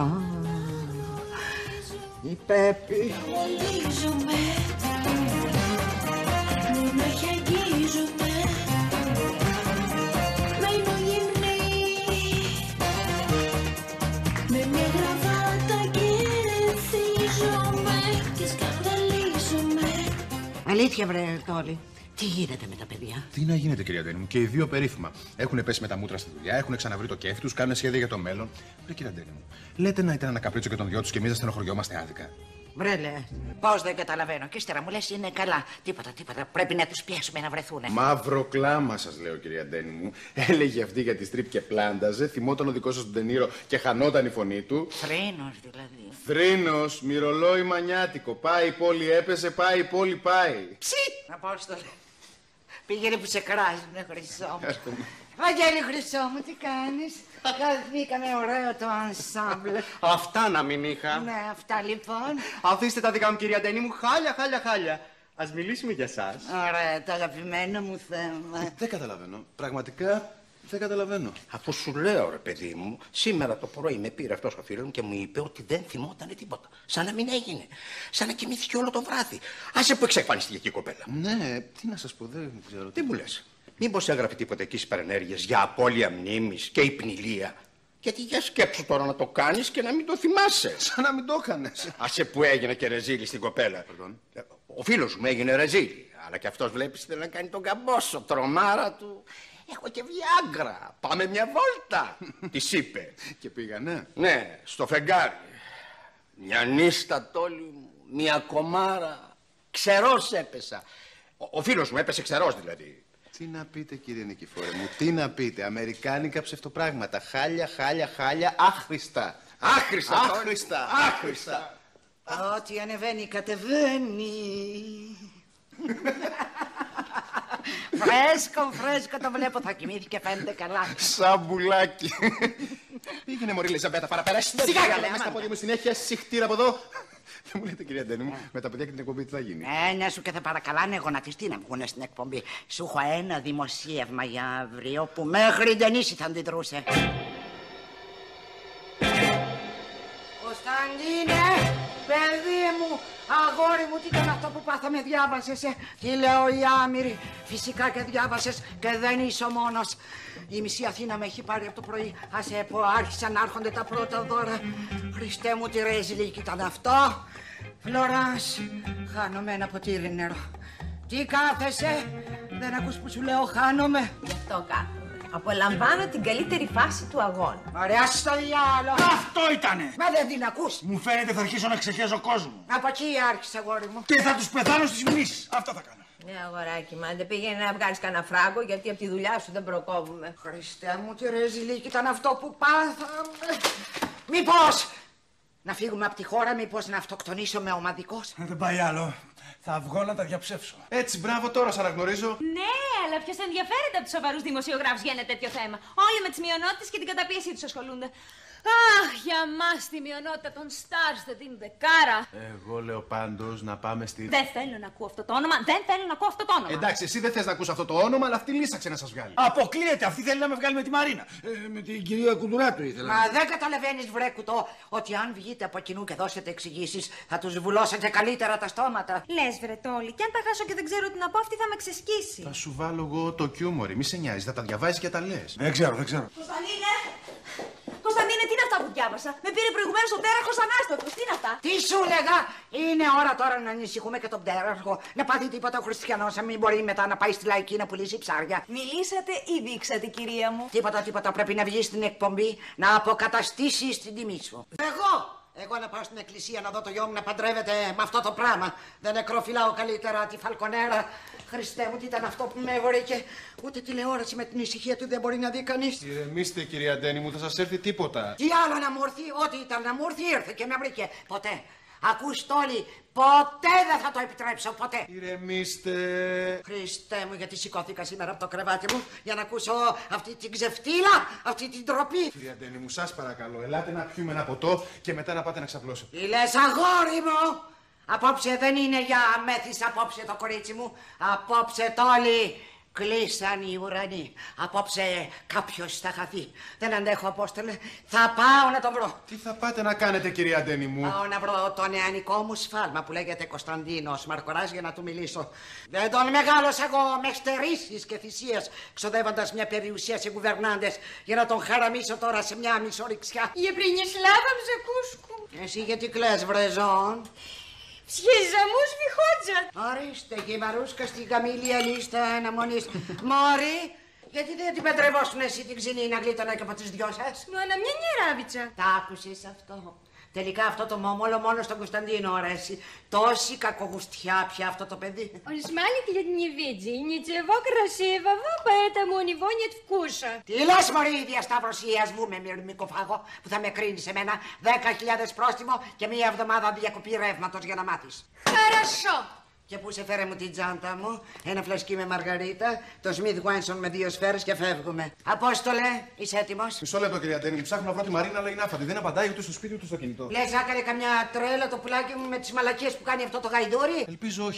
S1: η Πέπη. Αλήθεια, βρε Τόλι. Τι γίνεται με τα παιδιά?
S3: Τι να γίνεται, κυρία Ντένι μου, και οι δύο περίφημα. Έχουν πέσει με τα μούτρα στη δουλειά, έχουν ξαναβρει το κέφι του, κάνουν σχέδια για το μέλλον. Βρε, κυρία Ντένι μου, λέτε να ήταν ένα καπρίτσο και των δυο του και εμεί να στενοχωριόμαστε άδικα.
S1: Βρε, λέ, πώς δεν καταλαβαίνω. Και ύστερα μου λες είναι καλά. Τίποτα, τίποτα. Πρέπει να τους πιέσουμε να βρεθούνε.
S3: Μαύρο κλάμα, σας λέω, κυρία Ντένι μου. Έλεγε αυτή για τη στριπ και πλάνταζε, θυμόταν ο δικό σας τον Ντενίρο και χανόταν η φωνή του.
S1: Θρήνος δηλαδή.
S3: Θρήνος, μυρολόι μανιάτικο. Πάει η πόλη έπεσε, πάει η πόλη πάει.
S1: Ψι! Απόστολε. Πήγαινε που σε κράζουνε, Χρυσό μου. Βαγγέλη, Χρυσό μου, τι κάνεις? Καθήκαμε ωραίο το ενσάμπλ.
S12: Αυτά να μην είχα.
S1: Ναι, αυτά λοιπόν.
S12: Αφήστε τα δικά μου, κυρία Ντένι μου, χάλια, χάλια, χάλια. Ας μιλήσουμε για σας.
S1: Ωραία, το αγαπημένο μου θέμα.
S3: Δεν καταλαβαίνω. Πραγματικά Δεν καταλαβαίνω.
S11: Αφού σου λέω, ρε παιδί μου, σήμερα το πρωί με πήρε αυτός ο φίλος μου και μου είπε ότι δεν θυμότανε τίποτα. Σαν να μην έγινε. Σαν να κοιμήθηκε όλο το βράδυ. Άσε που εξαφανίστηκε εκεί η κοπέλα.
S3: Ναι, τι να σας πω, δεν ξέρω.
S11: Τι μου λες. Μήπως έγραφε τίποτα εκεί στις παρενέργειες για απώλεια μνήμης και υπνηλία. Γιατί για σκέψου τώρα να το κάνεις και να μην το θυμάσαι.
S3: Σαν να μην το έκανες.
S11: Άσε που έγινε και ρεζίλη στην κοπέλα.
S3: Pardon.
S11: Ο φίλος μου έγινε ρεζίλη. Αλλά και αυτός βλέπεις θέλει να κάνει τον καμπόσο, τρομάρα του. Έχω και βιάγκρα. Πάμε μια βόλτα. Της είπε.
S3: Και πήγανε.
S11: Ναι, στο φεγγάρι. Μια νύστα τόλη μου, μια κομάρα. Ξερός έπεσα. Ο, ο φίλος μου έπεσε ξερός δηλαδή.
S3: Τι να πείτε, κύριε Νικηφόρε μου, τι να πείτε. Αμερικάνικα ψευτοπράγματα. Χάλια, χάλια, χάλια, άχρηστα.
S11: Άχρηστα,
S3: άχρηστα.
S11: άχρηστα.
S1: Ό,τι ανεβαίνει κατεβαίνει. Φρέσκο, φρέσκο το βλέπω, θα κοιμήθηκε, φαίνεται καλά.
S3: Σαν μπουλάκι. Πήγαινε μωρή Λιζαμπέτα, παραπέρα.
S1: Σιγά, καλέ,
S3: μέσα στα πόδια μου συνέχεια, συχτήρα από εδώ. Δεν μου λέτε, κυρία Ντένι μου, με τα παιδιά και την εκπομπή τι θα γίνει.
S1: Ε, ναι, σου και θα παρακαλάνε γονατιστή να βγουν στην εκπομπή. Σου έχω ένα δημοσίευμα για αύριο που μέχρι η Ντενίση θα αντιδρούσε. Κωνσταντίνε, παιδί μου, αγόρι μου, τι ήταν αυτό που πάθαμε, διάβασες, ε? Τι λέω η Άμυρη, φυσικά και διάβασες και δεν είσαι ο μόνος. Η μισή Αθήνα με έχει πάρει από το πρωί. Άσε που άρχισαν να έρχονται τα πρώτα δώρα. Χριστέ μου, τι ρεζιλίκι ήταν αυτό. Φλωράς, χάνομαι ένα ποτήρι νερό. Τι κάθεσαι, δεν ακούς που σου λέω χάνομαι.
S5: Γι' αυτό κάθομαι. Απολαμβάνω την καλύτερη φάση του αγώνα.
S1: Ωραία στο διάλογο.
S9: Αυτό ήτανε.
S1: Μα δεν την ακούς.
S9: Μου φαίνεται θα αρχίσω να ξεχέζω κόσμο.
S1: Από εκεί άρχισε, αγόρι μου.
S9: Και θα τους πεθάνω στις μνήσεις. Αυτό θα κάνω.
S5: Ναι, αγοράκι, μα δεν πήγαινε να βγάλεις κανένα φράγκο, γιατί από τη δουλειά σου δεν προκόβουμε.
S1: Χριστέ μου, τι ρεζιλίκι ήταν αυτό που πάθαμε. Μήπως να φύγουμε από τη χώρα, μήπως να αυτοκτονήσουμε ομαδικώς.
S9: Δεν πάει άλλο. Θα βγω να τα διαψεύσω.
S3: Έτσι, μπράβο, τώρα σ' αναγνωρίζω.
S8: Ναι, αλλά ποιος ενδιαφέρεται από τους σοβαρούς δημοσιογράφους για ένα τέτοιο θέμα. Όλοι με τις μειονότητες και την καταπίεσή τους ασχολούνται. Αχ, για μας τη μειονότητα των stars δεν την δεκάρα.
S3: Εγώ λέω πάντως να πάμε στη.
S8: Δεν θέλω να ακούω αυτό το όνομα, δεν θέλω να ακούω αυτό το όνομα.
S3: Εντάξει, εσύ δεν θες να ακούς αυτό το όνομα, αλλά αυτή λύσαξε να σας βγάλει.
S9: Αποκλείεται, αυτή θέλει να με βγάλει με τη Μαρίνα. Ε, με την κυρία Κουντουράτου ήθελα.
S1: Μα δεν καταλαβαίνεις, βρε κουτό, ότι αν βγείτε από κοινού και δώσετε εξηγήσεις, θα τους βουλώσετε καλύτερα τα στόματα.
S7: Λες, βρε Τόλι, και αν τα χάσω και δεν ξέρω τι να πω, αυτή θα με ξεσκίσει.
S3: Θα σου βάλω εγώ το κιούμορι, μη σε νοιάζει, θα τα διαβάζεις και τα λες.
S9: Δεν ξέρω, δεν ξέρω.
S5: Κωνσταντίνε! Κωνσταντίνε, τι είναι αυτά που διάβασα. Με πήρε προηγουμένως ο τέραρχος ανάστατος. Τι είναι αυτά.
S1: Τι σου λέγα, είναι ώρα τώρα να ανησυχούμε και τον πτέραρχο. Να πάθει τίποτα ο χριστιανός, να μην μπορεί μετά να πάει στη λαϊκή να πουλήσει ψάρια.
S5: Μιλήσατε ή δείξατε, κυρία μου.
S1: Τίποτα, τίποτα. Πρέπει να βγει στην εκπομπή να αποκαταστήσει την τιμή σου. Εγώ! Εγώ να πάω στην εκκλησία να δω το γιο μου να παντρεύεται με αυτό το πράγμα. Δεν νεκροφυλάω καλύτερα τη Φαλκονέρα. Χριστέ μου, τι ήταν αυτό που με έβορε, ούτε τηλεόραση με την ησυχία του δεν μπορεί να δει κανείς.
S3: Ηρεμήστε, κυρία Ντένι μου, θα σας έρθει τίποτα.
S1: Τι άλλο να μου έρθει, ό,τι ήταν να μου έρθει ήρθε και με βρήκε. Ποτέ. Ακούς Τόλι, ποτέ δεν θα το επιτρέψω, ποτέ.
S3: Ηρεμήστε.
S1: Χριστέ μου, γιατί σηκώθηκα σήμερα από το κρεβάτι μου για να ακούσω αυτή την ξεφτύλα, αυτή την ντροπή.
S3: Κυρία Ντένι μου, σας παρακαλώ, ελάτε να πιούμε ένα ποτό και μετά να πάτε να ξαπλώσετε.
S1: Τι λες, αγόρι μου. Απόψε δεν είναι για μέθης, απόψε το κορίτσι μου. Απόψε Τόλι. Κλείσαν οι ουρανοί. Απόψε κάποιος θα χαθεί. Δεν αντέχω, Απόστολε. Θα πάω να τον βρω.
S3: Τι θα πάτε να κάνετε, κυρία Ντένι μου?
S1: Πάω να βρω το νεανικό μου σφάλμα που λέγεται Κωνσταντίνος Μαρκοράς για να του μιλήσω. Δεν τον μεγάλωσα εγώ με στερήσεις και θυσίες, ξοδεύοντας μια περιουσία σε κουβερνάντες για να τον χαραμίσω τώρα σε μια μισοριξιά.
S8: Για Πρινισλάβα Μζεκούσκου.
S1: Εσύ γιατί κλαις, βρεζόν?
S8: Ψιέζα μου σβηχότζα.
S1: Ορίστε και η Μαρούσκα στην καμήλια λίστα αναμονής. Μόρι, γιατί δεν την παντρευόσουν εσύ την ξινή να γλίτωνα και από τις δυο σας?
S8: Ну, она мне не нравится.
S1: Τα άκουσες αυτό? Τελικά αυτό το μόμολο μόνο στον Κωνσταντίνο αρέσει. Τόση κακογουστιά πια αυτό το παιδί.
S8: Он смайлик лет не види, ничего красивого, поэтому у него нет вкуса.
S1: Τι λες, μωρή, διασταυρωσία, ας βγούμε μυρμικοφάγο που θα με κρίνει σε μένα δέκα χιλιάδες πρόστιμο και μία εβδομάδα διακοπή ρεύματος για να μάθεις.
S8: Хорошо.
S1: Και πού σε φέρε μου την τσάντα μου, ένα φλασκί με μαργαρίτα, το Smith Wesson με δύο σφαίρες και φεύγουμε. Απόστολε, είσαι έτοιμος?
S3: Μισό λεπτό, κυρία Ντένι μου, ψάχνω να βρω τη Μαρίνα, αλλά είναι άφατη. Δεν απαντάει ούτε στο σπίτι ούτε στο κινητό.
S1: Λες, άκανε καμιά τρέλα το πουλάκι μου με τις μαλακίες που κάνει αυτό το γαϊδούρι?
S3: Ελπίζω όχι.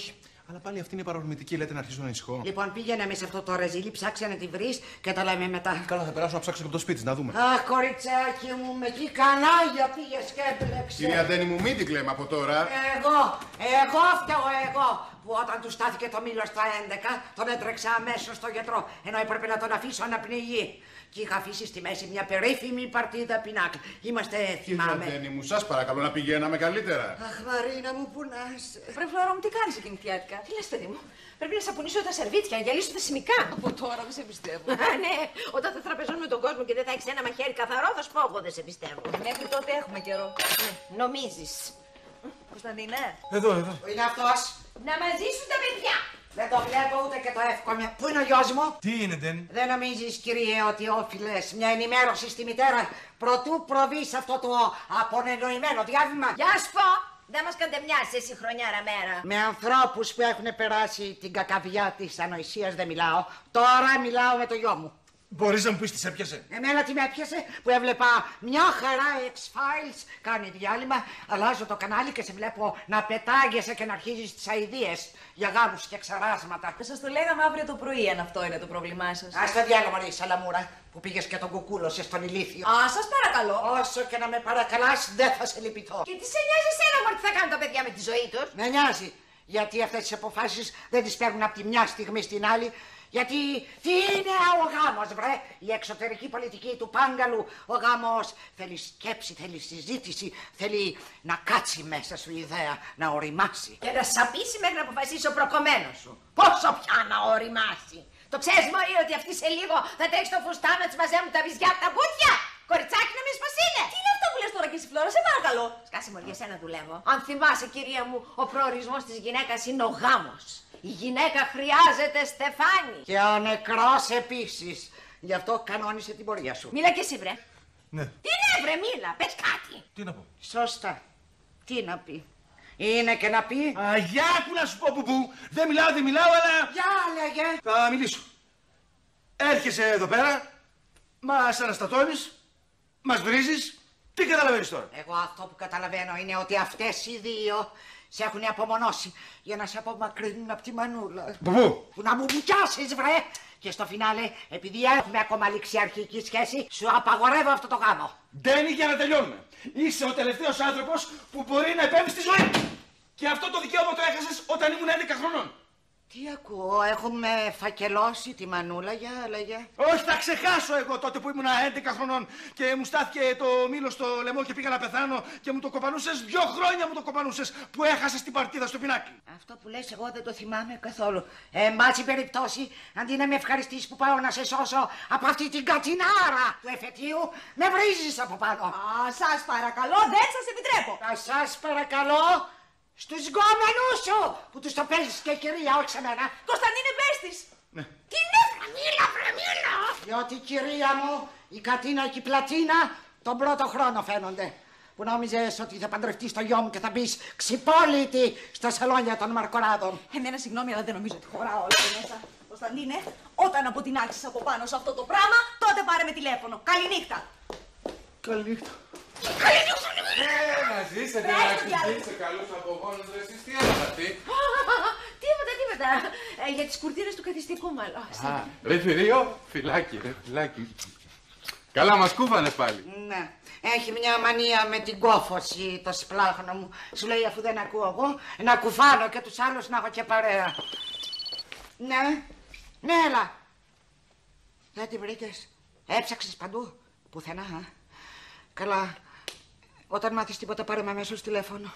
S3: Αλλά πάλι αυτή είναι παρορμητική, λέτε να αρχίσω να ανησυχώ.
S1: Λοιπόν, πήγαινε με σε αυτό το ρεζίλι, ψάξε να τη βρει και τα λέμε μετά.
S3: Καλά, θα περάσω να ψάξω από το σπίτι, να δούμε.
S1: Αχ, κοριτσάκι μου, με τι κανάλια πήγε και έπλεξε.
S3: Κυρία Ντένι μου, μην την κλαίμε από τώρα.
S1: Εγώ, εγώ φταίω εγώ. Που όταν του στάθηκε το μήλο στα έντεκα, τον έτρεξα αμέσως στο γιατρό, ενώ έπρεπε να τον αφήσω να πνιγεί. Και είχα αφήσει στη μέση μια περίφημη παρτίδα πινάκλ. Είμαστε, θυμάμαι.
S3: Κυρία Ντένι μου, σας παρακαλώ να πηγαίναμε καλύτερα.
S1: Αχ, Μαρίνα μου, που να είσαι.
S5: Βρε Φλόρα μου, τι κάνεις εκείνη τη διάτικα. Τι λες, παιδί μου. Πρέπει να σαπουνίσω τα σερβίτια, να γυαλίσω τα σημικά.
S13: Από τώρα δεν σε πιστεύω.
S5: Ναι, όταν θα τραπεζώνουμε τον κόσμο και δεν θα έχεις ένα μαχαίρι καθαρό, θα σου πω εγώ δεν σε πιστεύω.
S13: Μέχρι τότε έχουμε καιρό.
S5: Νομίζεις.
S13: Κωνσταντίνε.
S9: Εδώ, εδώ.
S1: Είναι αυτός.
S5: Να μαζί σου τα παιδιά.
S1: Δεν το βλέπω ούτε και το εύχομαι. Πού είναι ο γιος μου?
S9: Τι είναι, Ντένι?
S1: Δεν νομίζεις, κύριε, ότι όφιλες μια ενημέρωση στη μητέρα προτού προβεί σε αυτό το απονενοημένο διάβημα?
S5: Γεια σου πω. Δεν μας καντεμιάσει εσύ χρονιάρα μέρα.
S1: Με ανθρώπους που έχουν περάσει την κακαβιά της ανοησίας δεν μιλάω. Τώρα μιλάω με το γιο μου.
S9: Μπορείς να μου πεις τι σε έπιασε?
S1: Εμένα τι με έπιασε που έβλεπα μια χαρά X-Files, κάνει διάλειμμα, αλλάζω το κανάλι και σε βλέπω να πετάγεσαι και να αρχίζεις τις αηδίες για γάμους και ξαράσματα.
S13: Σας το λέγαμε αύριο το πρωί αν αυτό είναι το πρόβλημά σας.
S1: Ας το διάλογο μωρή Σαλαμούρα που πήγες και τον κουκούλωσες στον ηλίθιο.
S13: Α, σας παρακαλώ.
S1: Όσο και να με παρακαλάς δεν θα σε λυπηθώ.
S5: Και τι σε νοιάζει εσένα μου τι θα κάνουν τα παιδιά με τη ζωή τους?
S1: Με νοιάζει, γιατί αυτές τις αποφάσεις δεν τις παίρνουν από τη μια στιγμή στην άλλη. Γιατί τι είναι ο γάμος, βρε, η εξωτερική πολιτική του Πάγκαλου. Ο γάμος θέλει σκέψη, θέλει συζήτηση, θέλει να κάτσει μέσα σου η ιδέα, να οριμάσει.
S5: Και να σαπίσει μέχρι να αποφασίσει ο προκομμένος σου. Πόσο πια να οριμάσει. Το ξέρεις μωρή ότι αυτή σε λίγο θα τρέξει το φουστάνο της μαζέμουν τα βυζιά από τα μπούτια. Κοριτσάκι νομίζεις πως είναι?
S13: Τι είναι αυτό που λες τώρα και εσύ Φλόρα, σε παρακαλώ.
S5: Σκάσε μωρή, εσένα δουλεύω. Αν θυμάσαι κυρία μου, ο προορισμός της γυναίκας είναι ο γάμος. Η γυναίκα χρειάζεται στεφάνι.
S1: Και ο νεκρός επίσης. Γι' αυτό κανόνισε την πορεία σου.
S5: Μίλα και εσύ βρε.
S9: Ναι.
S5: Τι ναι βρε, μίλα, πες κάτι.
S9: Τι να πω?
S1: Σωστά. Τι να πει? Είναι και να πει.
S9: Αγιά που να σου πω που που. Δεν μιλάω, δεν μιλάω, αλλά...
S1: Για λέγε.
S9: Θα μιλήσω. Έρχεσαι εδώ πέρα, μας αναστατώνεις, μας βρίζεις. Τι καταλαβαίνεις τώρα?
S1: Εγώ αυτό που καταλαβαίνω είναι ότι αυτές οι δύο σε έχουν απομονώσει για να σε απομακρύνουν από τη μανούλα.
S9: Πού?
S1: Που να μου μπουκιάσεις βρε. Και στο φινάλε, επειδή έχουμε ακόμα ληξιαρχική σχέση, σου απαγορεύω αυτό το γάμο.
S9: Ντένι, για να τελειώνουμε. Είσαι ο τελευταίος άνθρωπος που μπορεί να επέμβει στη ζωή μου. Και αυτό το δικαίωμα το έχασες όταν ήμουν έντεκα χρονών.
S1: Τι ακούω, έχουμε φακελώσει τη μανούλα, για λέγε.
S9: Όχι, θα ξεχάσω εγώ τότε που ήμουν έντεκα χρονών και μου στάθηκε το μήλο στο λαιμό και πήγα να πεθάνω και μου το κοπανούσες. Δυο χρόνια μου το κοπανούσες που έχασες την παρτίδα στο πινάκι.
S1: Αυτό που λες εγώ δεν το θυμάμαι καθόλου. Ε, εν πάση περιπτώσει, αντί να με ευχαριστήσεις που πάω να σε σώσω από αυτή την κατσινάρα του εφετείου, με βρίζεις από πάνω.
S13: Α, σας παρακαλώ, δεν σας επιτρέπω.
S1: Α, σας παρακαλώ. Στους γκόμενους σου που τους το παίζεις και κυρία, όχι σε μένα.
S13: Κωνσταντίνε, πες της.
S9: Ναι.
S1: Τι είναι, μίλα, βρε, μίλα. Διότι κυρία μου, η Κατίνα και η Πλατίνα τον πρώτο χρόνο φαίνονται. Που νόμιζες ότι θα παντρευτείς το γιο μου και θα μπεις ξυπόλυτη στα σαλόνια των Μαρκοράδων.
S13: Εμένα συγγνώμη, αλλά δεν νομίζω ότι χωράω όλα εδώ μέσα. Κωνσταντίνε, όταν αποτινάξεις από πάνω σε αυτό το πράγμα, τότε πάρε με τηλέφωνο. Καληνύχτα.
S9: Καληνύχτα.
S13: Καληνύχτα.
S14: Να ζήσετε, να ξυπνήσετε καλούς απογόνους, εσείς τι έπαθατε?
S5: Τίποτα, τίποτα. Ε, για τις κουρτίνες του καθιστικού μάλλον.
S14: Α, ρε θηρίο, φυλάκι, ρε φυλάκι. Καλά μας κούβανε πάλι.
S1: Ναι. Έχει μια μανία με την κόφωση το σπλάχνο μου. Σου λέει αφού δεν ακούω εγώ, να κουφάνω και τους άλλους να έχω και παρέα. Ναι, ναι, έλα. Δεν την βρήκες? Έψαξες παντού? Πουθενά, α? Καλά. Όταν μάθεις τίποτα πάρε με αμέσως τηλέφωνο.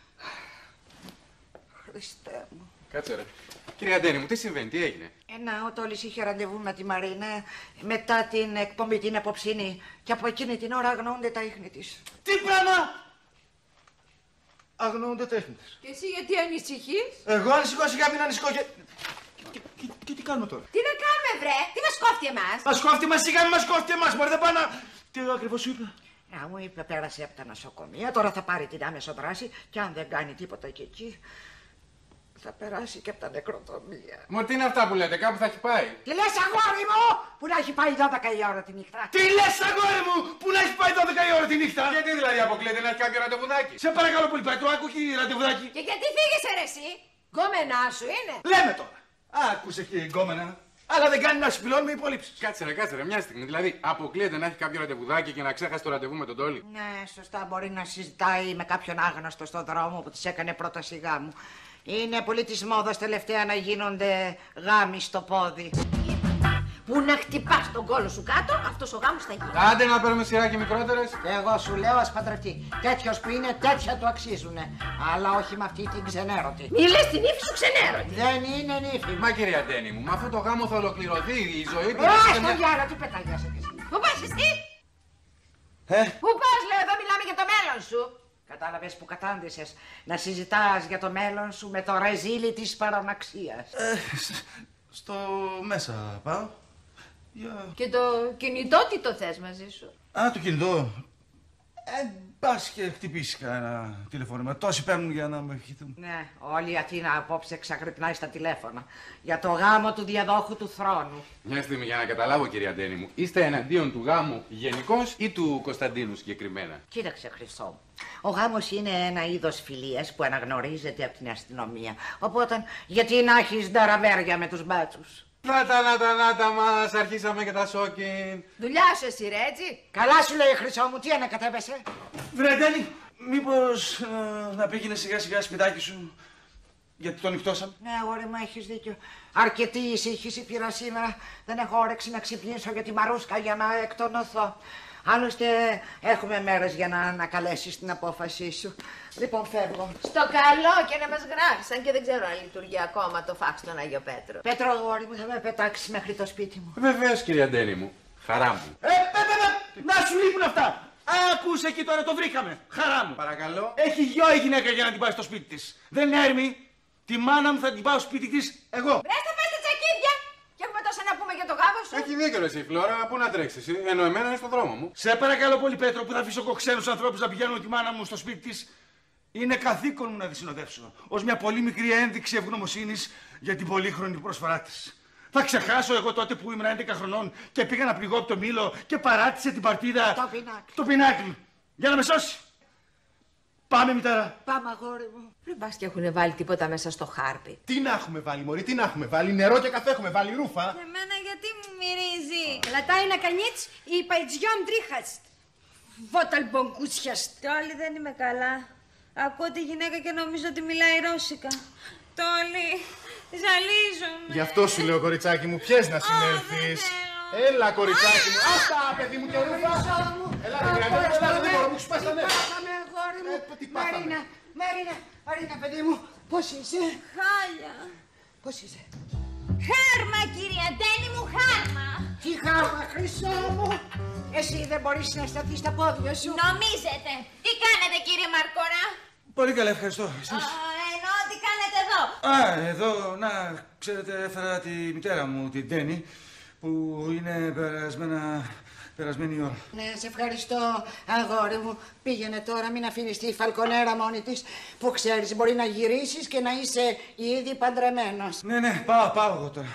S1: Χριστέ μου.
S14: Κάτσε ρε. Κυρία Ντένι μου, τι συμβαίνει, τι έγινε?
S1: Ε, να, ο Τόλης είχε ραντεβού με τη Μαρίνα μετά την εκπομπή την απόψινή και από εκείνη την ώρα αγνοούνται τα ίχνη της.
S9: Τι πράγμα? Αγνοούνται τα ίχνη της.
S5: Και εσύ γιατί ανησυχείς?
S9: Εγώ ανησυχώ, σιγά μην ανησυχώ και... Και, και, και τι κάνουμε τώρα?
S5: Τι να κάνουμε βρε, τι μας κόφτει εμάς?
S9: Μας κόφτει μας, σιγά μην μας κόφτει εμάς, μπορεί δεν πάει να... Τι ακριβώς σου είπε?
S1: Να μου είπε πέρασε από τα νοσοκομεία, τώρα θα πάρει την άμεσο δράση και αν δεν κάνει τίποτα και εκεί θα περάσει και από τα νεκροτομεία.
S14: Μα τι είναι αυτά που λέτε, κάπου θα έχει πάει?
S1: Τι λες αγόρι μου που να έχει πάει δώδεκα η ώρα τη νύχτα?
S9: Τι λες αγόρι μου που να έχει πάει δώδεκα η ώρα τη νύχτα?
S14: Γιατί δηλαδή αποκλείεται να έχει κάποιο ραντεβουδάκι?
S9: Σε παρακαλώ πολύ, πάει το άκου και ραντεβουδάκι.
S5: Και γιατί φύγεσαι ρε εσύ? Γκόμενά σου είναι.
S9: Λέμε τώρα. Άκουσε και η γκόμενα. Αλλά δεν κάνει να συμπληρώνουμε υπολείψεις.
S14: Κάτσε ρε, κάτσε ρε, μια στιγμή. Δηλαδή, αποκλείεται να έχει κάποιο ραντεβουδάκι και να ξέχασε το ραντεβού με τον Τόλι.
S1: Ναι, σωστά, μπορεί να συζητάει με κάποιον άγνωστο στον δρόμο που της έκανε πρόταση γάμου. Είναι πολύ της μόδας τελευταία να γίνονται γάμοι στο πόδι.
S5: Που να χτυπάς τον κόλο σου κάτω, αυτός ο γάμος θα γίνει.
S14: Άντε να παίρνουμε σειρά και μικρότερες.
S1: Εγώ σου λέω ας παντρευτεί. Τέτοιος που είναι, τέτοια του αξίζουνε. Αλλά όχι με αυτή την ξενέρωτη.
S5: Μη λες την ύφη σου ξενέρωτη.
S1: Δεν είναι νύφη.
S14: Μα κυρία Ντένι μου, με αυτό το γάμο θα ολοκληρωθεί η ζωή του.
S1: Ω, στο Γιάννα, τι πετάγιασε κι εσύ.
S5: Πού πας εσύ?
S9: Ε?
S5: Πού πας, λέω, εδώ μιλάμε για το μέλλον σου.
S1: Κατάλαβες που κατάντησες να συζητάς για το μέλλον σου με το ρεζίλι της παραμαξίας.
S9: Ε, στο μέσα πάω. Για...
S5: Και το κινητό τι το θες μαζί σου?
S9: Α, το κινητό. Ε, μπας και χτυπήσει κανένα τηλεφώνημα. Τόσοι παίρνουν για να με ευχηθούν.
S1: Ναι, όλη η Αθήνα απόψε ξαγρυπνάει στα τηλέφωνα. Για το γάμο του διαδόχου του θρόνου.
S14: Μια στιγμή για να καταλάβω, κυρία Ντένι μου. Είστε εναντίον του γάμου γενικώς ή του Κωνσταντίνου συγκεκριμένα?
S1: Κοίταξε, Χριστό. Ο γάμος είναι ένα είδος φιλίας που αναγνωρίζεται από την αστυνομία. Οπότε, γιατί να έχεις νταραβέρια με τους μπάτσους.
S14: Να τα, να τα, να τα μας, αρχίσαμε και τα σόκιν.
S5: Δουλειά σου εσύ ρε, έτσι.
S1: Καλά σου λέει, Χρυσό μου, τι ανακατεύεσαι.
S9: Βρεντέλη, μήπως ε, να πήγαινε σιγά σιγά σπιτάκι σου, γιατί το νυχτώσαμε.
S1: Ναι, αγόρι μου, έχεις δίκιο. Αρκετή ησύχηση πήρα σήμερα. Δεν έχω όρεξη να ξυπνήσω για τη Μαρούσκα για να εκτονωθώ. Άλλωστε, έχουμε μέρες για να ανακαλέσεις την απόφασή σου. Λοιπόν, φεύγω.
S5: Στο καλό και να μας γράφεις, αν και δεν ξέρω αν λειτουργεί ακόμα το φάξ στον Άγιο Πέτρο.
S1: Πέτρο, αγόρι μου, θα με πετάξεις μέχρι το σπίτι μου.
S14: Βεβαίως, κυρία Ντένι μου. Χαρά μου.
S9: Ε, ε, ε, ε, να σου λείπουν αυτά. Άκουσε εκεί τώρα, το βρήκαμε. Χαρά μου.
S14: Παρακαλώ.
S9: Έχει γιο η γυναίκα για να την πάει στο σπίτι της. Δεν είναι έρμη. Τη μάνα μου θα την πάω στο σπίτι της εγώ.
S5: Βρες τα πας στα τσακίδια. Και έχουμε τόσα να πούμε για το γάμο σου.
S14: Έχει δίκιο εσύ, Φλόρα, πού να τρέξεις, ενώ εμένα είναι στον δρόμο μου.
S9: Σε παρακαλώ πολύ, Πέτρο, που θα αφήσω κοξένους ανθρώπους να πηγαίνουν τη μάνα μου στο σπίτι της. Είναι καθήκον μου να τη συνοδεύσω. Ως μια πολύ μικρή ένδειξη ευγνωμοσύνης για την πολύχρονη προσφορά της. Θα ξεχάσω εγώ τότε που ήμουν έντεκα χρονών και πήγα να πληγώ από το μήλο και παράτησε την παρτίδα.
S1: Το πινάκλι.
S9: Το πινάκλι. Για να με σώσει. Πάμε, μητέρα.
S1: Πάμε, αγόρι μου.
S5: Δεν πας και έχουν βάλει τίποτα μέσα στο χάρπι.
S3: Τι να έχουμε βάλει, μωρή, τι να έχουμε βάλει. Νερό και καφέ έχουμε βάλει, ρούφα.
S13: Και εμένα γιατί μου μυρίζει. Λατάει να κανείς η παϊτζιόν τρίχας. Βόταλ μπογκούτσιας.
S7: Τόλι, δεν είμαι καλά. Ακούω τη γυναίκα και νομίζω ότι μιλάει ρώσικα.
S13: Τόλι, ζαλίζομαι.
S3: Γι' αυτό σου λέω, κοριτσάκι μου, πιες να συνέλθεις. Έλα, κοριτσάκι μου. Αυτά, παιδί μου, και ρούφα. Έλα, δεν πειράζει, δεν μπορώ, μου σπάσει τα νεύρα.
S1: Πάσαμε, αγόρι μου. Μαρίνα, Μαρίνα, Μαρίνα, παιδί μου, πώς είσαι?
S13: Χάλια.
S1: Πώς είσαι?
S13: Χάρμα, κυρία Ντένι μου, χάρμα.
S1: Τι χάρμα, Χρυσό μου. Εσύ δεν μπορείς να σταθείς στα πόδια σου.
S13: Νομίζετε. Τι κάνετε, κύριε Μαρκορά?
S9: Πολύ καλά, ευχαριστώ. Εσείς?
S13: Εννοώ τι κάνετε εδώ.
S9: Α, εδώ, να, ξέρετε, έφερα τη μητέρα μου, την Ντένι, που είναι περασμένα, περασμένη η ώρα.
S1: Ναι, σε ευχαριστώ, αγόρι μου. Πήγαινε τώρα, μην αφήνεις τη Φαλκονέρα μόνη της, που ξέρεις μπορεί να γυρίσεις και να είσαι ήδη παντρεμένος.
S9: Ναι, ναι, πάω, πάω εγώ τώρα.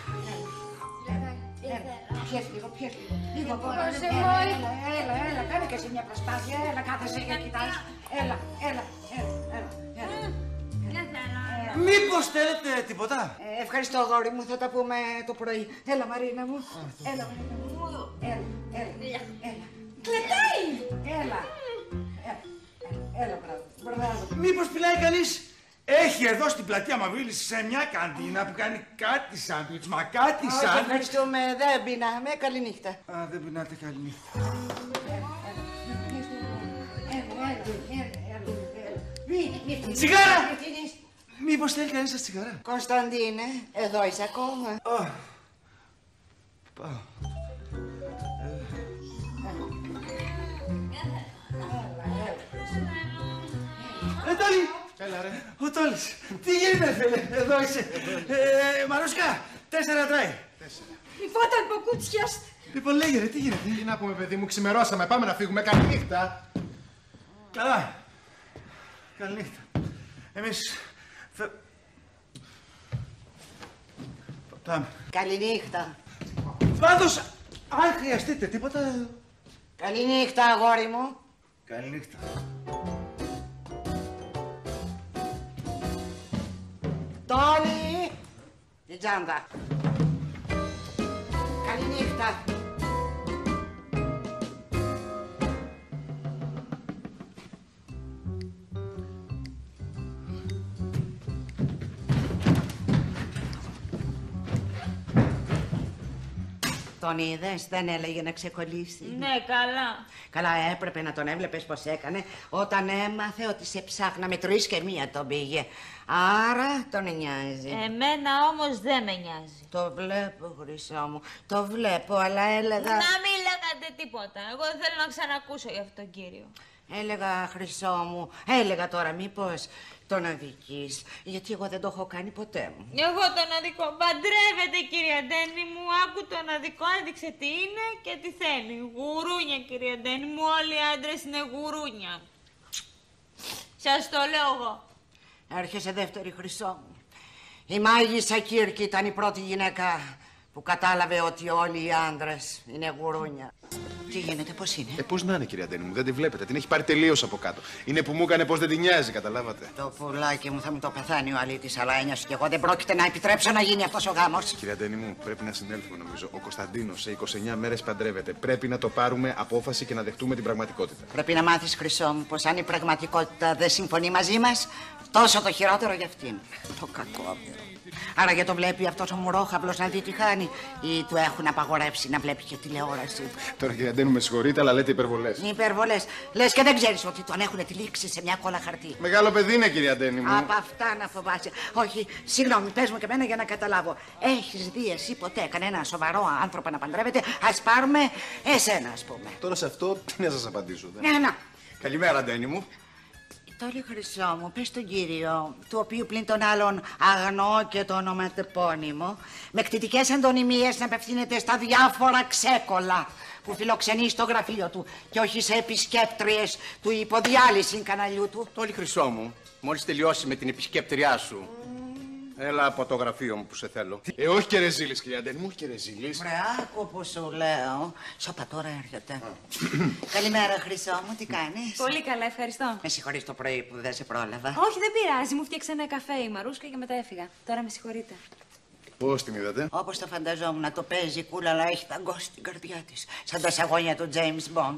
S1: Πιες λίγο, πιες λίγο. Λίγο μόνο. Έλα, έλα, έλα, έλα, κάνε και εσύ μια προσπάθεια. Έλα, κάθεσαι και κοιτάς. Έλα, έλα, έλα, έλα.
S9: Μήπως θέλετε τίποτα?
S1: Ε, ευχαριστώ, αγόρι μου, θα τα πούμε το πρωί. Έλα, Μαρίνα μου. Έλα, Μαρίνα μου. Έλα, έλα, έλα.
S13: Κλετάει.
S1: Έλα. Έλα, μπράβο, μπράβο.
S9: Μήπως πειλάει κανείς? Έχει εδώ στην πλατεία Μαυρίλης σε μια καντίνα που κάνει κάτι σάντουιτς, μα κάτι
S1: Όχι,
S9: σάντουιτς.
S1: ευχαριστούμε, δεν πεινάμε. Καληνύχτα.
S9: Α, δεν πεινάτε, καληνύχτα. Τσιγάρα! Μήπως θέλει κανείς σας τσιγάρα?
S1: Κωνσταντίνε, εδώ είσαι ακόμα.
S9: Oh. Πάω. Ε, Τόλι!
S3: Έλα, ρε.
S9: Ο Τόλης. Τι γίνεται, φίλε, εδώ είσαι. Ε, Μαρούσκα, τέσσερα τράει.
S13: Η Βόταλ μπογκούτσιας.
S9: Λοιπόν, λέγε ρε, τι γίνεται?
S3: Τι να πούμε, παιδί μου, ξημερώσαμε. Πάμε να φύγουμε. Καληνύχτα.
S9: Καλά. Καληνύχτα. Εμείς... Φε... Πάμε.
S1: Καληνύχτα.
S9: Πάντως, αν χρειαστείτε τίποτα...
S1: Καληνύχτα, αγόρι μου.
S9: Καληνύχτα.
S1: Τόλι! Την τσάντα. Καληνύχτα. Τον είδες, δεν έλεγε να ξεκολλήσει.
S8: Ναι, καλά.
S1: Καλά, έπρεπε να τον έβλεπες πως έκανε όταν έμαθε ότι σε ψάχναμε τρεις και μία τον πήγε. Άρα τον νοιάζει.
S8: Εμένα όμως δεν με νοιάζει.
S1: Το βλέπω, Χρυσό μου, το βλέπω, αλλά έλεγα...
S8: Να μην λέγατε τίποτα. Εγώ δεν θέλω να ξανακούσω για αυτόν τον κύριο.
S1: Έλεγα, Χρυσό μου, έλεγα τώρα μήπως τον αδικείς, γιατί εγώ δεν το έχω κάνει ποτέ μου.
S8: Εγώ τον αδικό παντρεύεται, κυρία Ντένι μου. Άκου τον αδικό, έδειξε τι είναι και τι θέλει. Γουρούνια, κυρία Ντένι μου. Όλοι οι άντρες είναι γουρούνια. Σας το λέω εγώ.
S1: Έρχεσαι δεύτερη, Χρυσό μου. Η Μάγισσα Κύρκη ήταν η πρώτη γυναίκα που κατάλαβε ότι όλοι οι άντρες είναι γουρούνια. Τι γίνεται, πώς είναι?
S3: Ε, πώς να είναι, κυρία Ντένι μου, δεν τη βλέπετε. Την έχει πάρει τελείως από κάτω. Είναι που μου έκανε πως δεν την νοιάζει, καταλάβατε.
S1: Το πουλάκι μου θα μου το πεθάνει ο αλήτης, αλλά ένιωσε κι εγώ δεν πρόκειται να επιτρέψω να γίνει αυτός ο γάμος.
S3: Κυρία Ντένι μου, πρέπει να συνέλθουμε νομίζω. Ο Κωνσταντίνος σε είκοσι εννιά μέρες παντρεύεται. Πρέπει να το πάρουμε απόφαση και να δεχτούμε την πραγματικότητα.
S1: Πρέπει να μάθεις, Χρυσό μου, πως αν η πραγματικότητα δεν συμφωνεί μαζί μας, τόσο το χειρότερο για αυτήν. Το κακόβερο. Άρα για το βλέπει αυτός ο μουρόχαυλος να δει τι χάνει, ή του έχουν απαγορεύσει να βλέπει και τηλεόραση.
S3: Τώρα, κυρία Ντένι μου, με συγχωρείτε, αλλά λέτε υπερβολές.
S1: Υπερβολές. Λες και δεν ξέρεις ότι τον έχουν τυλίξει σε μια κόλλα χαρτί.
S3: Μεγάλο παιδί είναι, κυρία Ντένι μου.
S1: Από αυτά να φοβάσαι. Όχι, συγγνώμη, πες μου και εμένα για να καταλάβω. Έχεις δει εσύ ποτέ κανένα σοβαρό άνθρωπο να παντρεύεται? Ας πάρουμε εσένα, ας πούμε.
S3: Τώρα σε αυτό τι να σας απαντήσω.
S1: Ναι, να.
S11: Καλημέρα, Ντένι μου.
S1: Τόλι, Χρυσό μου, πες τον κύριο, του οποίου πλην των άλλων αγνώ και το ονοματεπώνυμο, με κτητικές αντωνυμίες να απευθύνεται στα διάφορα ξέκολα που φιλοξενεί στο γραφείο του και όχι σε επισκέπτριες του υποδιάλυση καναλιού του.
S11: Τόλι, Χρυσό μου, μόλις τελειώσει με την επισκέπτριά σου, έλα από το γραφείο μου που σε θέλω.
S3: Ε, όχι και ρεζίλης, κυρία Ντένι μου, όχι και ρεζίλης.
S1: Βρε, άκου που σου λέω. Σοπα τώρα έρχεται. Καλημέρα, Χρυσό μου, τι κάνεις?
S13: Πολύ καλά, ευχαριστώ.
S1: Με συγχωρείς το πρωί που δεν σε πρόλαβα.
S13: Όχι, δεν πειράζει. Μου φτιάξε ένα καφέ η Μαρούσκα και μετά έφυγα. Τώρα με συγχωρείτε.
S3: Πώς την είδατε?
S1: Όπως το φανταζόμουν, να το παίζει κούλα, αλλά έχει ταγκώσει την καρδιά της. Σαν τα σαγόνια του James Bond.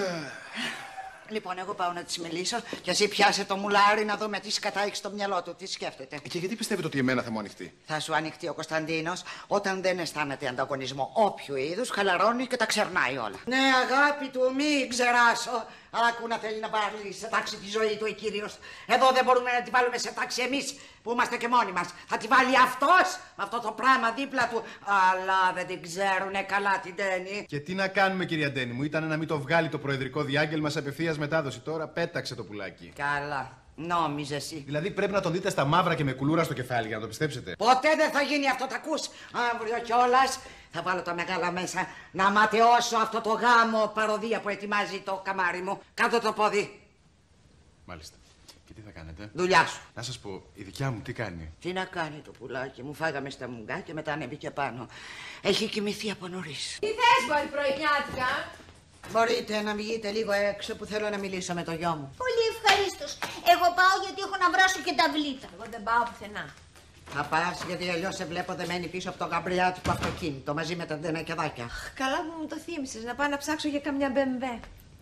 S1: Λοιπόν, εγώ πάω να της μιλήσω και εσύ πιάσε το μουλάρι να δούμε τι σκατά έχει στο μυαλό του, τι σκέφτεται.
S3: Και γιατί πιστεύετε ότι εμένα θα μου ανοιχτεί?
S1: Θα σου ανοιχτεί ο Κωνσταντίνος όταν δεν αισθάνεται ανταγωνισμό όποιου είδους, χαλαρώνει και τα ξερνάει όλα. Ναι, αγάπη του, μην ξεράσω. Άκου να θέλει να βάλει σε τάξη τη ζωή του ο κύριος. Εδώ δεν μπορούμε να τη βάλουμε σε τάξη εμείς που είμαστε και μόνοι μας. Θα τη βάλει αυτός με αυτό το πράγμα δίπλα του. Αλλά δεν την ξέρουνε καλά την Ντένι.
S3: Και τι να κάνουμε, κυρία Ντένι μου, ήταν να μην το βγάλει το προεδρικό διάγγελμα σε απευθείας μετάδοση. Τώρα πέταξε το πουλάκι.
S1: Καλά. Νόμιζε εσύ.
S3: Δηλαδή πρέπει να τον δείτε στα μαύρα και με κουλούρα στο κεφάλι για να το πιστέψετε.
S1: Ποτέ δεν θα γίνει αυτό, τα ακούς. Αύριο κιόλας θα βάλω τα μεγάλα μέσα να ματαιώσω αυτό το γάμο παροδία που ετοιμάζει το καμάρι μου. Κάτω το πόδι.
S3: Μάλιστα. Και τι θα κάνετε?
S1: Δουλειά σου.
S3: Να σας πω, η δικιά μου τι κάνει?
S1: Τι να κάνει το πουλάκι μου, φάγαμε στα μουγκά και μετά ανέβηκε πάνω. Έχει κοιμηθεί από νωρίς.
S5: Τι θες, μπορεί πρωινιάτικα?
S1: Μπορείτε να βγείτε λίγο έξω που θέλω να μιλήσω με το γιο μου.
S15: Πολύ ευχαρίστως. Εγώ πάω γιατί έχω να βράσω και τα βλήτα.
S5: Εγώ δεν πάω πουθενά.
S1: Θα πας γιατί αλλιώς σε βλέπω δεμένη πίσω από το γαμπριάτικο αυτοκίνητο μαζί με τα ντενεκεδάκια.
S5: Καλά που μου το θύμισες, να πάω να ψάξω για καμιά μπεμβέ.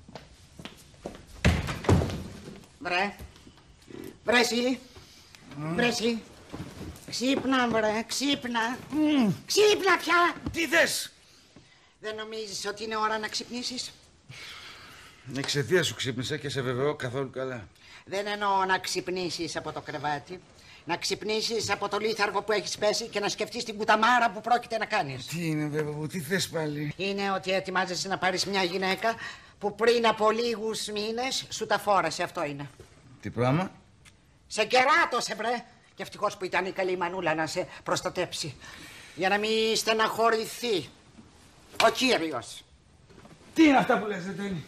S1: Βρε. Βρε εσύ. Mm. Βρε εσύ. Ξύπνα βρε, ξύπνα. Mm. Ξύπνα πια.
S9: Τι θες?
S1: Δεν νομίζεις ότι είναι ώρα να ξυπνήσεις?
S9: Εξαιτία σου ξύπνησα και σε βεβαιώ καθόλου καλά.
S1: Δεν εννοώ να ξυπνήσεις από το κρεβάτι. Να ξυπνήσεις από το λίθαργο που έχεις πέσει και να σκεφτείς την κουταμάρα που πρόκειται να κάνεις.
S9: Τι είναι βέβαια μου, τι θες πάλι?
S1: Είναι ότι ετοιμάζεσαι να πάρεις μια γυναίκα που πριν από λίγους μήνες σου τα φόρασε, αυτό είναι.
S9: Τι πράγμα?
S1: Σε κεράτωσε βρε. Και ευτυχώς που ήταν η καλή μανούλα να σε προστατέψει. Για να μην στεναχωρηθεί ο κύριος.
S9: Τι είναι αυτά που λες, Ντένι?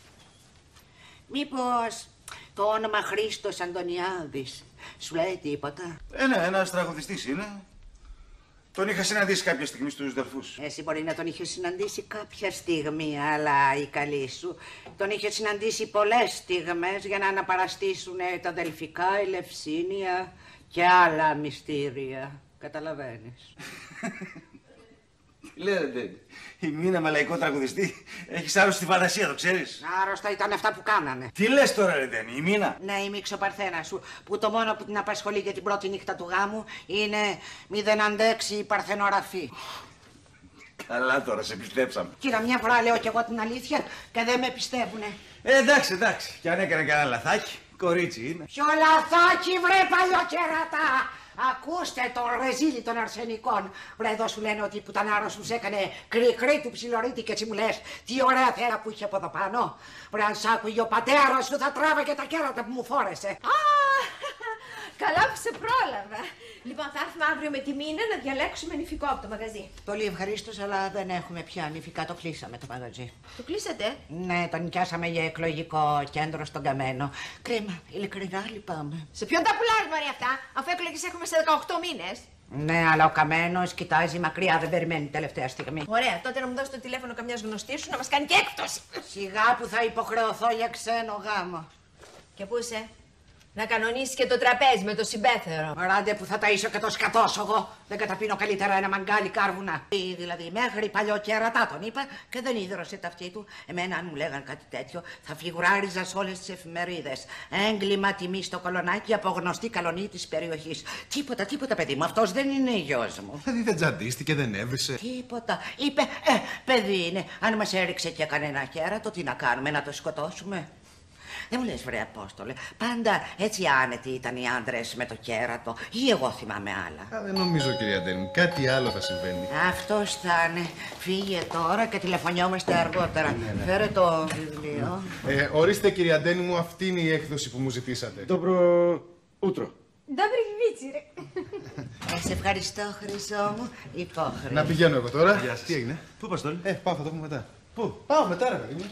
S1: Μήπως το όνομα Χρήστος Αντωνιάδης σου λέει τίποτα?
S9: Ε, ναι, ένας τραγουδιστής είναι. Τον είχα συναντήσει κάποια στιγμή στους Δελφούς.
S1: Εσύ μπορεί να τον είχε συναντήσει κάποια στιγμή, αλλά η καλή σου τον είχε συναντήσει πολλές στιγμές για να αναπαραστήσουν τα Δελφικά, η Λευσίνια Και άλλα μυστήρια. Καταλαβαίνεις.
S9: Τι λέτε, η Μίνα με λαϊκό τραγουδιστή. Έχεις άρρωστη φαντασία, το ξέρεις.
S1: Άρρωστα ήταν αυτά που κάνανε.
S9: Τι λες τώρα, ρε Ντένι, η Μίνα.
S1: Ναι, η Μίξο-Παρθένα σου, που το μόνο που την απασχολεί για την πρώτη νύχτα του γάμου είναι μη δεν αντέξει η παρθενοραφή.
S9: Καλά τώρα, σε πιστέψαμε.
S1: Κοίτα, μια φορά λέω κι εγώ την αλήθεια και δεν με πιστεύουνε.
S9: Ε, εντάξει, εντάξει. Κι αν έκανε κανένα λαθάκι, κορίτσι είναι.
S1: Ποιο λαθάκι, βρε παλιοκερατά! Ακούστε τον ρεζίλι των αρσενικών. Βρε, εδώ σου λένε ότι η πουτανάρα σου έκανε κρυ-κρυ του ψιλορίτη και έτσι μου λες τι ωραία θέα που είχε από εδώ πάνω. Βρε, αν σ' άκουγε ο πατέρας σου θα τράβαγε τα κέρατα που μου φόρεσε.
S5: Α, καλά που σε πρόλαβα. Λοιπόν, θα έρθουμε αύριο με τη Μίνα να διαλέξουμε νηφικό από το μαγαζί.
S1: Πολύ ευχαρίστως, αλλά δεν έχουμε πια νηφικά. Το κλείσαμε το μαγαζί.
S5: Το κλείσατε?
S1: Ναι, το νοικιάσαμε για εκλογικό κέντρο στον Καμένο. Κρίμα, ειλικρινά λυπάμαι.
S5: Σε ποιον τα πουλάς, Μαρία, αυτά, αφού εκλογές έχουμε σε δεκαοκτώ μήνες.
S1: Ναι, αλλά ο Καμένος κοιτάζει μακριά, δεν περιμένει τελευταία στιγμή.
S5: Ωραία, τότε να μου δώσει το τηλέφωνο καμιάς γνωστής σου να μας κάνει και έκπτωση.
S1: Σιγά που θα υποχρεωθώ για ξένο γάμο.
S5: Και πού είσαι? Να κανονίσει και το τραπέζι με το συμπέθερο.
S1: Ράντε που θα ταΐσω και το σκατώσω εγώ. Δεν καταπίνω καλύτερα ένα μαγκάλι κάρβουνα. Ή δηλαδή μέχρι παλιοκερατά τον είπα και δεν ίδρωσε τα αυτή του. Εμένα αν μου λέγαν κάτι τέτοιο θα φιγουράριζα σε όλες τις εφημερίδες. Έγκλημα τιμή στο κολονάκι από γνωστή καλονή της περιοχής. Τίποτα, τίποτα παιδί μου, αυτός δεν είναι γιος μου.
S3: Δηλαδή δεν τζαντίστηκε, δεν έβρισε.
S1: Τίποτα. Είπε, ε, παιδί είναι. Αν μας έριξε και κανένα κέρατο, τι να κάνουμε, να το σκοτώσουμε. Δεν μου λες, βρε Απόστολε, πάντα έτσι άνετοι ήταν οι άντρες με το κέρατο ή εγώ θυμάμαι άλλα.
S3: Α, δεν νομίζω, κυρία Ντένι μου, κάτι άλλο θα συμβαίνει.
S1: Αυτός θα είναι. Φύγε τώρα και τηλεφωνιόμαστε αργότερα. Ναι, ναι. Φέρε το βιβλίο.
S3: Ε, ορίστε, κυρία Ντένι μου, αυτή είναι η έκδοση που μου ζητήσατε.
S9: Το προ... ούτρο.
S8: Добрый вечер.
S1: Ε, σε ευχαριστώ, Χρυσό μου. Υπόχρεο.
S3: Να πηγαίνω εγώ τώρα. Γεια σας. Τι έγινε?
S9: Πού πας τώρα?
S3: Ε, πάω, θα το πούμε μετά.
S9: Πού?
S3: Πάω μετά, ρε παιδί μου.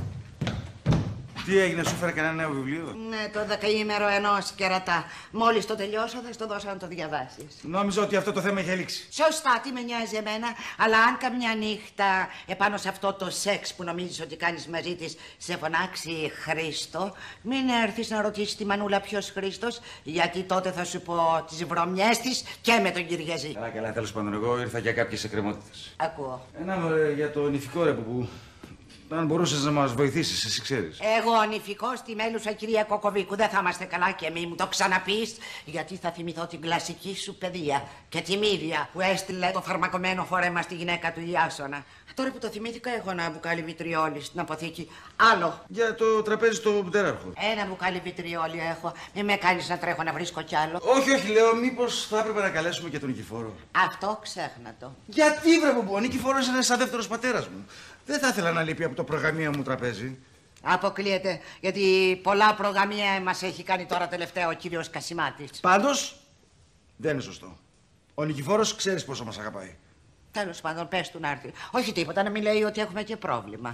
S9: Τι έγινε, σου φέρα κανένα νέο βιβλίο?
S1: Ναι, το δεκαήμερο ενός κερατά. Μόλις το τελειώσω θα στο δώσω να το διαβάσεις.
S9: Νόμιζα ότι αυτό το θέμα είχε λήξει.
S1: Σωστά, τι με νοιάζει εμένα. Αλλά αν καμιά νύχτα επάνω σε αυτό το σεξ που νομίζεις ότι κάνεις μαζί της σε φωνάξει Χρήστο, μην έρθεις να ρωτήσεις τη Μανούλα ποιος Χρήστος, γιατί τότε θα σου πω τις βρωμιές της και με τον Κυριαζή.
S4: Καλά, καλά, τέλος πάντων, εγώ ήρθα για κάποιες εκκρεμότητες.
S1: Ακούω.
S4: Ένα μωρέ, για το νηφικό ρε που. Αν μπορούσες να μας βοηθήσεις, εσύ ξέρεις.
S1: Εγώ νηφικός στη μέλουσα κυρία Κοκοβίκου. Δεν θα είμαστε καλά και μη μου το ξαναπείς, γιατί θα θυμηθώ την κλασική σου παιδεία και τη μύδια που έστειλε το φαρμακομένο φορέμα στη γυναίκα του Ιάσονα. Τώρα που το θυμήθηκα, έχω ένα μπουκάλι βιτριόλι στην αποθήκη. Άλλο.
S9: Για το τραπέζι στο πτέραρχο.
S1: Ένα μπουκάλι βιτριόλι έχω. Μην με κάνεις να τρέχω να βρίσκω κι άλλο.
S9: Όχι, όχι, λέω, μήπως θα έπρεπε να καλέσουμε και τον Νικηφόρο.
S1: Αυτό ξέχνα το.
S9: Γιατί βρε μου, ο Νικηφόρος είναι σαν δεύτερος πατέρας μου. Δεν θα ήθελα να λείπει από το προγαμία μου τραπέζι.
S1: Αποκλείεται, γιατί πολλά προγαμία μας έχει κάνει τώρα τελευταία ο κύριος Κασιμάτης.
S9: Πάντως, δεν είναι σωστό. Ο Νικηφόρος ξέρεις πόσο μας αγαπάει.
S1: Τέλος πάντων, πες του να έρθει. Όχι τίποτα, να μην λέει ότι έχουμε και πρόβλημα.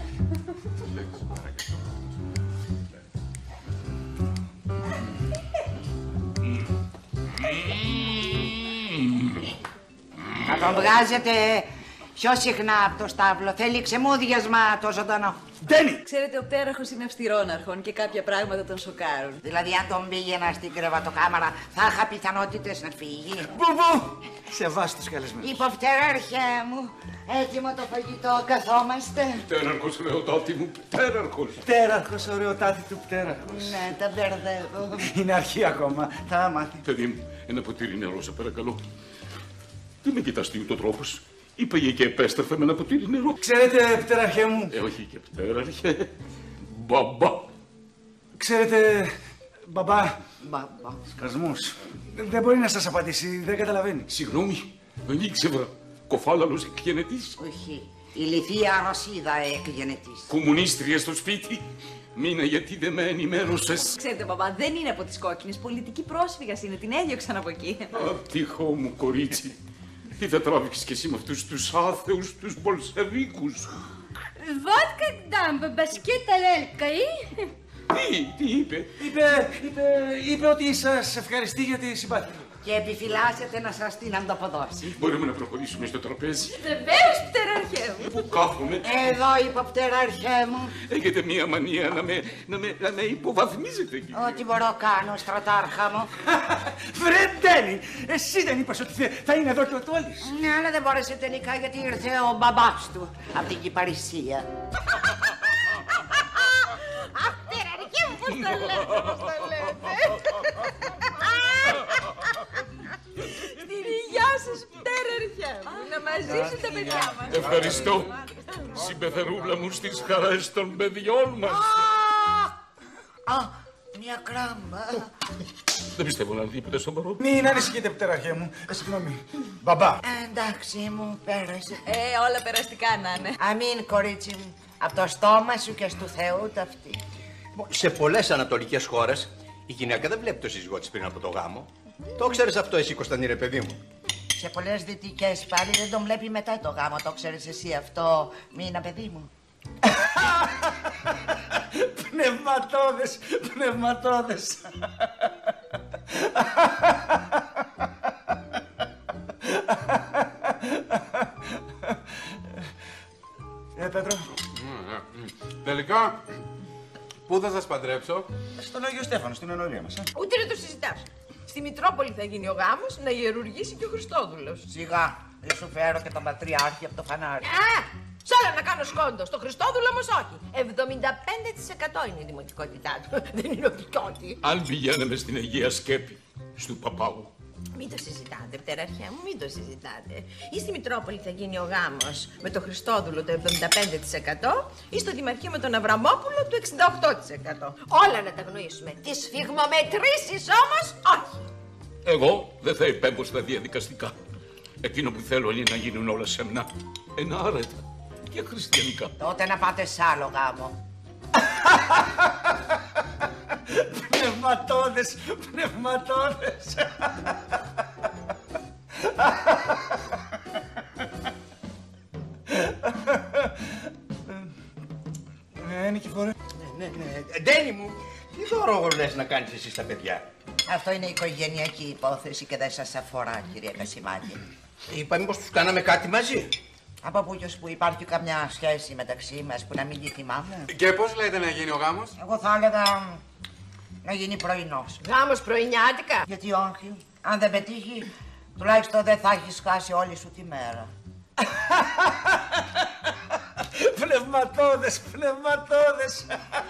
S1: Θα τον βγάζετε πιο συχνά από το στάβλο. Θέλει ξεμούδιασμα το ζωντανό.
S9: Ντένι!
S13: Ξέρετε, ο πτέραρχος είναι αυστηρόναρχον και κάποια πράγματα τον σοκάρουν.
S1: Δηλαδή, αν τον πήγαινα στην κρεβατοκάμαρα, θα είχα πιθανότητες να φύγει.
S9: Μπουμπου! Σε βάση τους καλεσμένους.
S1: Υποφτεράρχε μου, έτοιμο το φαγητό, καθόμαστε.
S16: Πτέραρχος, ωραιοτάτη μου, πτέραρχος.
S9: Πτέραρχος, ωραιοτάτη του πτέραρχος.
S1: Ναι, τα μπερδεύω.
S9: Είναι αρχή ακόμα, θα μάθει.
S16: Παιδί μου, ένα ποτήρι νερό, σε παρακαλώ. Τι με κοιτάς τι ούτω τρόπος. Είπα και επέστρεφε με ένα ποτήρι νερό.
S9: Ξέρετε, πτέραρχέ μου.
S16: Ε, όχι και πτέραρχε. Μπαμπά.
S9: Ξέρετε, μπαμπά.
S1: Μπαμπά.
S9: Σκασμούς. Δεν μπορεί να σας απαντήσει, δεν καταλαβαίνει.
S16: Συγγνώμη, δεν ήξερα. Κοφάλαλος εκγενετής.
S1: Όχι. Η λιθία Ρωσίδα εκγενετής.
S16: Κομμουνίστρια στο σπίτι. Μήνα γιατί δεν με ενημέρωσες.
S13: Ξέρετε, μπαμπά, δεν είναι από τις κόκκινες. Πολιτική πρόσφυγας είναι, την έδιωξαν από εκεί.
S16: Ατυχό μου κορίτσι. Τι θα τράβηξες κι εσύ με αυτούς τους άθεους, τους Μπολσεβίκους.
S8: Βότκα ντάμπα, μπασκέτα λέλκα,
S16: Τι, τι είπε.
S9: Είπε, είπε, είπε ότι σας ευχαριστεί για τη συμπάθεια.
S1: Και επιφυλάσσεται να σας την ανταποδώσει.
S16: Μπορούμε να προχωρήσουμε στο τραπέζι.
S8: Βεβαίως, πτεραρχέ.
S5: αρχέ μου.
S16: Πού κάθομαι.
S1: Εδώ, υποπτεράρχέ μου.
S16: Έχετε μία μανία να με, να με, να με υποβαθμίζετε.
S1: Ό,τι μπορώ κάνω, στρατάρχα μου.
S9: Βρε Ντένι, εσύ δεν είπες ότι θα είναι εδώ και ο Τόλης.
S1: Ναι, αλλά δεν μπόρεσε τελικά γιατί ήρθε ο μπαμπάς του από την Κυπαρισία.
S8: Αχ, τεραρχέ μου, πώς το λέτε, πώς το λέτε.
S5: Στην υγειά σας, τεραρχέ μου, να μας ζήσουν τα παιδιά μας.
S16: Ευχαριστώ. Συμπεθερούλα μου στις χαρές των παιδιών μας.
S1: Α, μια κράμπα.
S16: Δεν πιστεύω να είναι τίποτα σοβαρό.
S9: Μην ανησυχείτε, πτεραρχέ μου. Ε, συγγνώμη. Μπαμπά.
S1: Εντάξει μου, πέρασε.
S5: Ε, όλα περαστικά να είναι.
S1: Αμήν, κορίτσι μου. Από το στόμα σου και στου Θεού ταυτή.
S11: Σε πολλές ανατολικές χώρες η γυναίκα δεν βλέπει το σύζυγό της πριν από το γάμο. Το ξέρεις αυτό εσύ, Κωνσταντίνε, παιδί μου.
S1: Σε πολλές δυτικές πάλι δεν τον βλέπει μετά το γάμο. Το ξέρεις εσύ αυτό, Μίνα, παιδί μου.
S9: Πνευματώδες, πνευματώδες. Ε, Πέτρο.
S14: Τελικά, πού θα σας παντρέψω?
S9: Στον Άγιο Στέφανο, στην ενορία μας. Ε.
S5: Ούτε να το συζητάς. Στη Μητρόπολη θα γίνει ο γάμος, να ιερουργήσει και ο Χριστόδουλος.
S1: Σιγά, δεν σου φέρω και τον πατριάρχη από το φανάρι.
S5: Α, σ' όλα να κάνω σκόντο. Στο Χριστόδουλο όμως όχι. εβδομήντα πέντε τοις εκατό είναι η δημοτικότητά του. Δεν είναι ο Πικιώτη.
S16: Αν πηγαίναμε στην Αγία Σκέπη, στου Παπάγου.
S5: Μην το συζητάτε, πτεραρχέ μου, μην το συζητάτε. Ή στη Μητρόπολη θα γίνει ο γάμος με τον Χριστόδουλο το εβδομήντα πέντε τοις εκατό ή στο Δημαρχείο με τον Αβραμόπουλο το εξήντα οκτώ τοις εκατό. Όλα να τα γνωρίσουμε. Τις φυγμομετρήσεις όμως όχι.
S16: Εγώ δεν θα επέμβω στα διαδικαστικά. Εκείνο που θέλω είναι να γίνουν όλα σεμνά. Ένα άρετα και χριστιανικά.
S1: Τότε να πάτε σ' άλλο γάμο.
S9: Πνευματώδες, πνευματώδες. Ε, Νικηφόρε.
S11: Ναι, ναι, ναι. Ντένι μου, τι δώρο λες να κάνεις εσύ στα παιδιά?
S1: Αυτό είναι οικογενειακή υπόθεση και δεν σας αφορά, κυρία Κασιμάκη.
S11: Είπα μήπως τους κάναμε κάτι μαζί.
S1: Από πού και ως που υπάρχει καμιά σχέση μεταξύ μας που να μην τη θυμάμαι.
S14: Και πώς λέτε να γίνει ο γάμος?
S1: Εγώ θα έλεγα να γίνει πρωινός.
S5: Γάμος πρωινιάτικα.
S1: Γιατί όχι. Αν δεν πετύχει, τουλάχιστον δεν θα έχεις χάσει όλη σου τη μέρα.
S9: Πνευματώδες, πνευματώδες.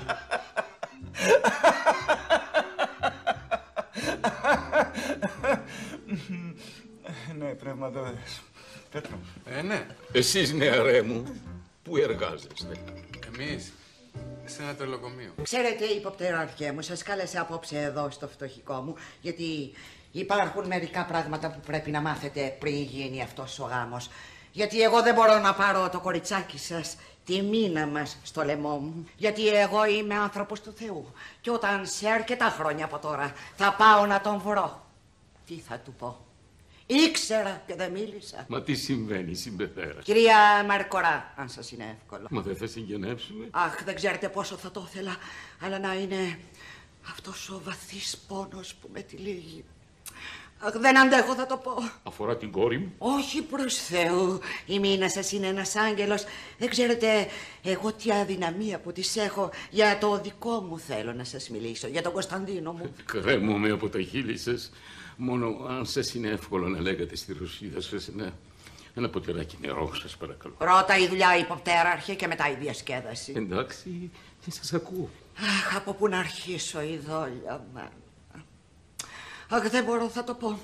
S9: Ναι, πνευματώδες. Πέτρο.
S14: Ε, ναι.
S16: Εσείς, νεαρέ μου, πού εργάζεστε?
S14: Εμείς, σε ένα τρελοκομείο.
S1: Ξέρετε, υποπτεράρχε μου, σας κάλεσα απόψε εδώ στο φτωχικό μου, γιατί υπάρχουν μερικά πράγματα που πρέπει να μάθετε πριν γίνει αυτός ο γάμος. Γιατί εγώ δεν μπορώ να πάρω το κοριτσάκι σας, τη Μίνα μας, στο λαιμό μου. Γιατί εγώ είμαι άνθρωπος του Θεού. Και όταν σε αρκετά χρόνια από τώρα θα πάω να τον βρω, τι θα του πω? Ήξερα και δεν μίλησα.
S16: Μα τι συμβαίνει, συμπεθέρα?
S1: Κυρία Μαρκορά, αν σας είναι εύκολο.
S16: Μα δεν θα συγγενέψουμε?
S1: Αχ, δεν ξέρετε πόσο θα το ήθελα, αλλά να είναι αυτός ο βαθύς πόνος που με τυλίγει. Αχ, δεν αντέχω, θα το πω.
S16: Αφορά την κόρη μου?
S1: Όχι προς Θεού. Η Μίνα σας είναι ένας άγγελος. Δεν ξέρετε εγώ τι αδυναμία που της έχω. Για το δικό μου θέλω να σας μιλήσω, για τον Κωνσταντίνο μου.
S16: Κρέμομαι από τα χείλη σας. Μόνο αν σας είναι εύκολο να λέγατε στη Ρωσίδα σας ένα, ένα ποτηράκι νερό, σας παρακαλώ.
S1: Πρώτα η δουλειά υποπτέραρχε και μετά η διασκέδαση.
S16: Εντάξει, και σας ακούω.
S1: Αχ, από πού να αρχίσω, η δόλια μα. Αχ, δεν μπορώ, θα το πω.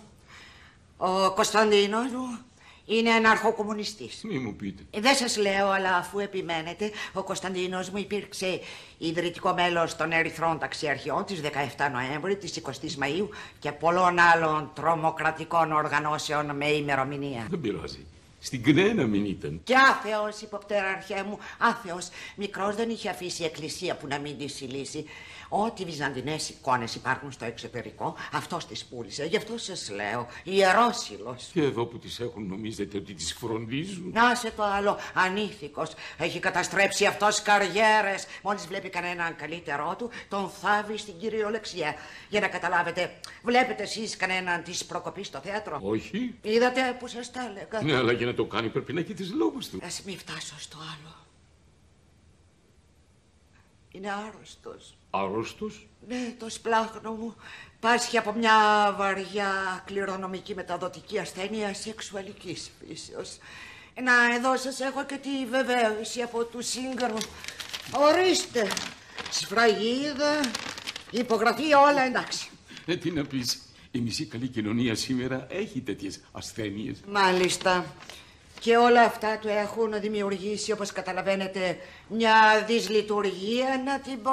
S1: Ο Κωνσταντίνος μου είναι αναρχοκομμουνιστής.
S16: Μη μου πείτε.
S1: Ε, δεν σας λέω, αλλά αφού επιμένετε, ο Κωνσταντίνος μου υπήρξε ιδρυτικό μέλος των Ερυθρών Ταξιαρχιών της δεκαεφτά Νοέμβρη, της εικοστής Μαΐου και πολλών άλλων τρομοκρατικών οργανώσεων με ημερομηνία.
S16: Δεν πειράζει. Στην Κνένα μην ήταν.
S1: Και άθεος, υποπτεράρχέ μου, άθεος. Μικρός δεν είχε αφήσει εκκλησία που να μην τη συλλήσει. Ό,τι βυζαντινές εικόνες υπάρχουν στο εξωτερικό, αυτός τις πούλησε. Γι' αυτό σας λέω, ιερόσυλος.
S16: Και εδώ που τις έχουν νομίζετε ότι τις φροντίζουν.
S1: Να σε το άλλο, ανήθικος. Έχει καταστρέψει αυτός καριέρες. Μόλις βλέπει κανέναν καλύτερό του, τον θάβει στην κυριολεξία. Για να καταλάβετε, βλέπετε εσείς κανέναν της προκοπής στο θέατρο?
S16: Όχι.
S1: Είδατε που σας τα έλεγα.
S16: Ναι, αλλά για να να το κάνει πρέπει να έχει τις λόγους του.
S1: Ας μην φτάσω στο άλλο. Είναι άρρωστος.
S16: Άρρωστος?
S1: Ναι, το σπλάχνο μου πάσχει από μια βαριά κληρονομική μεταδοτική ασθένεια σεξουαλικής φύσεως. Να, εδώ σας έχω και τη βεβαίωση από του σύγκρου. Ορίστε, σφραγίδα, υπογραφή, όλα εντάξει.
S16: Ε, τι να πεις, η μισή καλή κοινωνία σήμερα έχει τέτοιες ασθένειες.
S1: Μάλιστα. Και όλα αυτά του έχουν δημιουργήσει, όπως καταλαβαίνετε, μια δυσλειτουργία να την πω,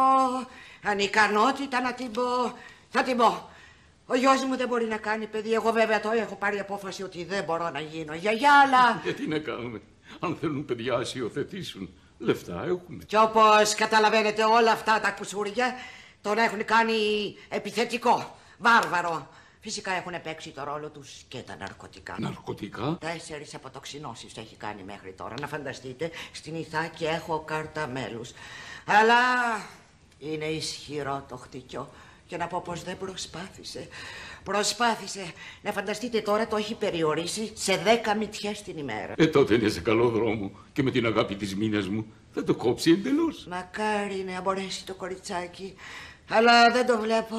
S1: ανικανότητα να την πω, θα την πω. Ο γιος μου δεν μπορεί να κάνει παιδί, εγώ βέβαια το έχω πάρει απόφαση ότι δεν μπορώ να γίνω γιαγιά, αλλά...
S16: Γιατί να κάνουμε, αν θέλουν παιδιά ας υιοθετήσουν, λεφτά έχουμε.
S1: Και όπως καταλαβαίνετε όλα αυτά τα κουσούρια τον έχουν κάνει επιθετικό, βάρβαρο. Φυσικά έχουν παίξει το ρόλο τους και τα ναρκωτικά.
S16: Ναρκωτικά?
S1: Τέσσερις αποτοξινώσεις έχει κάνει μέχρι τώρα. Να φανταστείτε, στην Ιθάκη έχω κάρτα μέλους. Αλλά είναι ισχυρό το χτυκιό. Και να πω πως δεν προσπάθησε. Προσπάθησε. Να φανταστείτε τώρα το έχει περιορίσει σε δέκα μυτιές την ημέρα.
S16: Ε, τότε είναι σε καλό δρόμο και με την αγάπη της μήνας μου θα το κόψει εντελώς.
S1: Μακάρι να μπορέσει το κοριτσάκι. Αλλά δεν το βλέπω.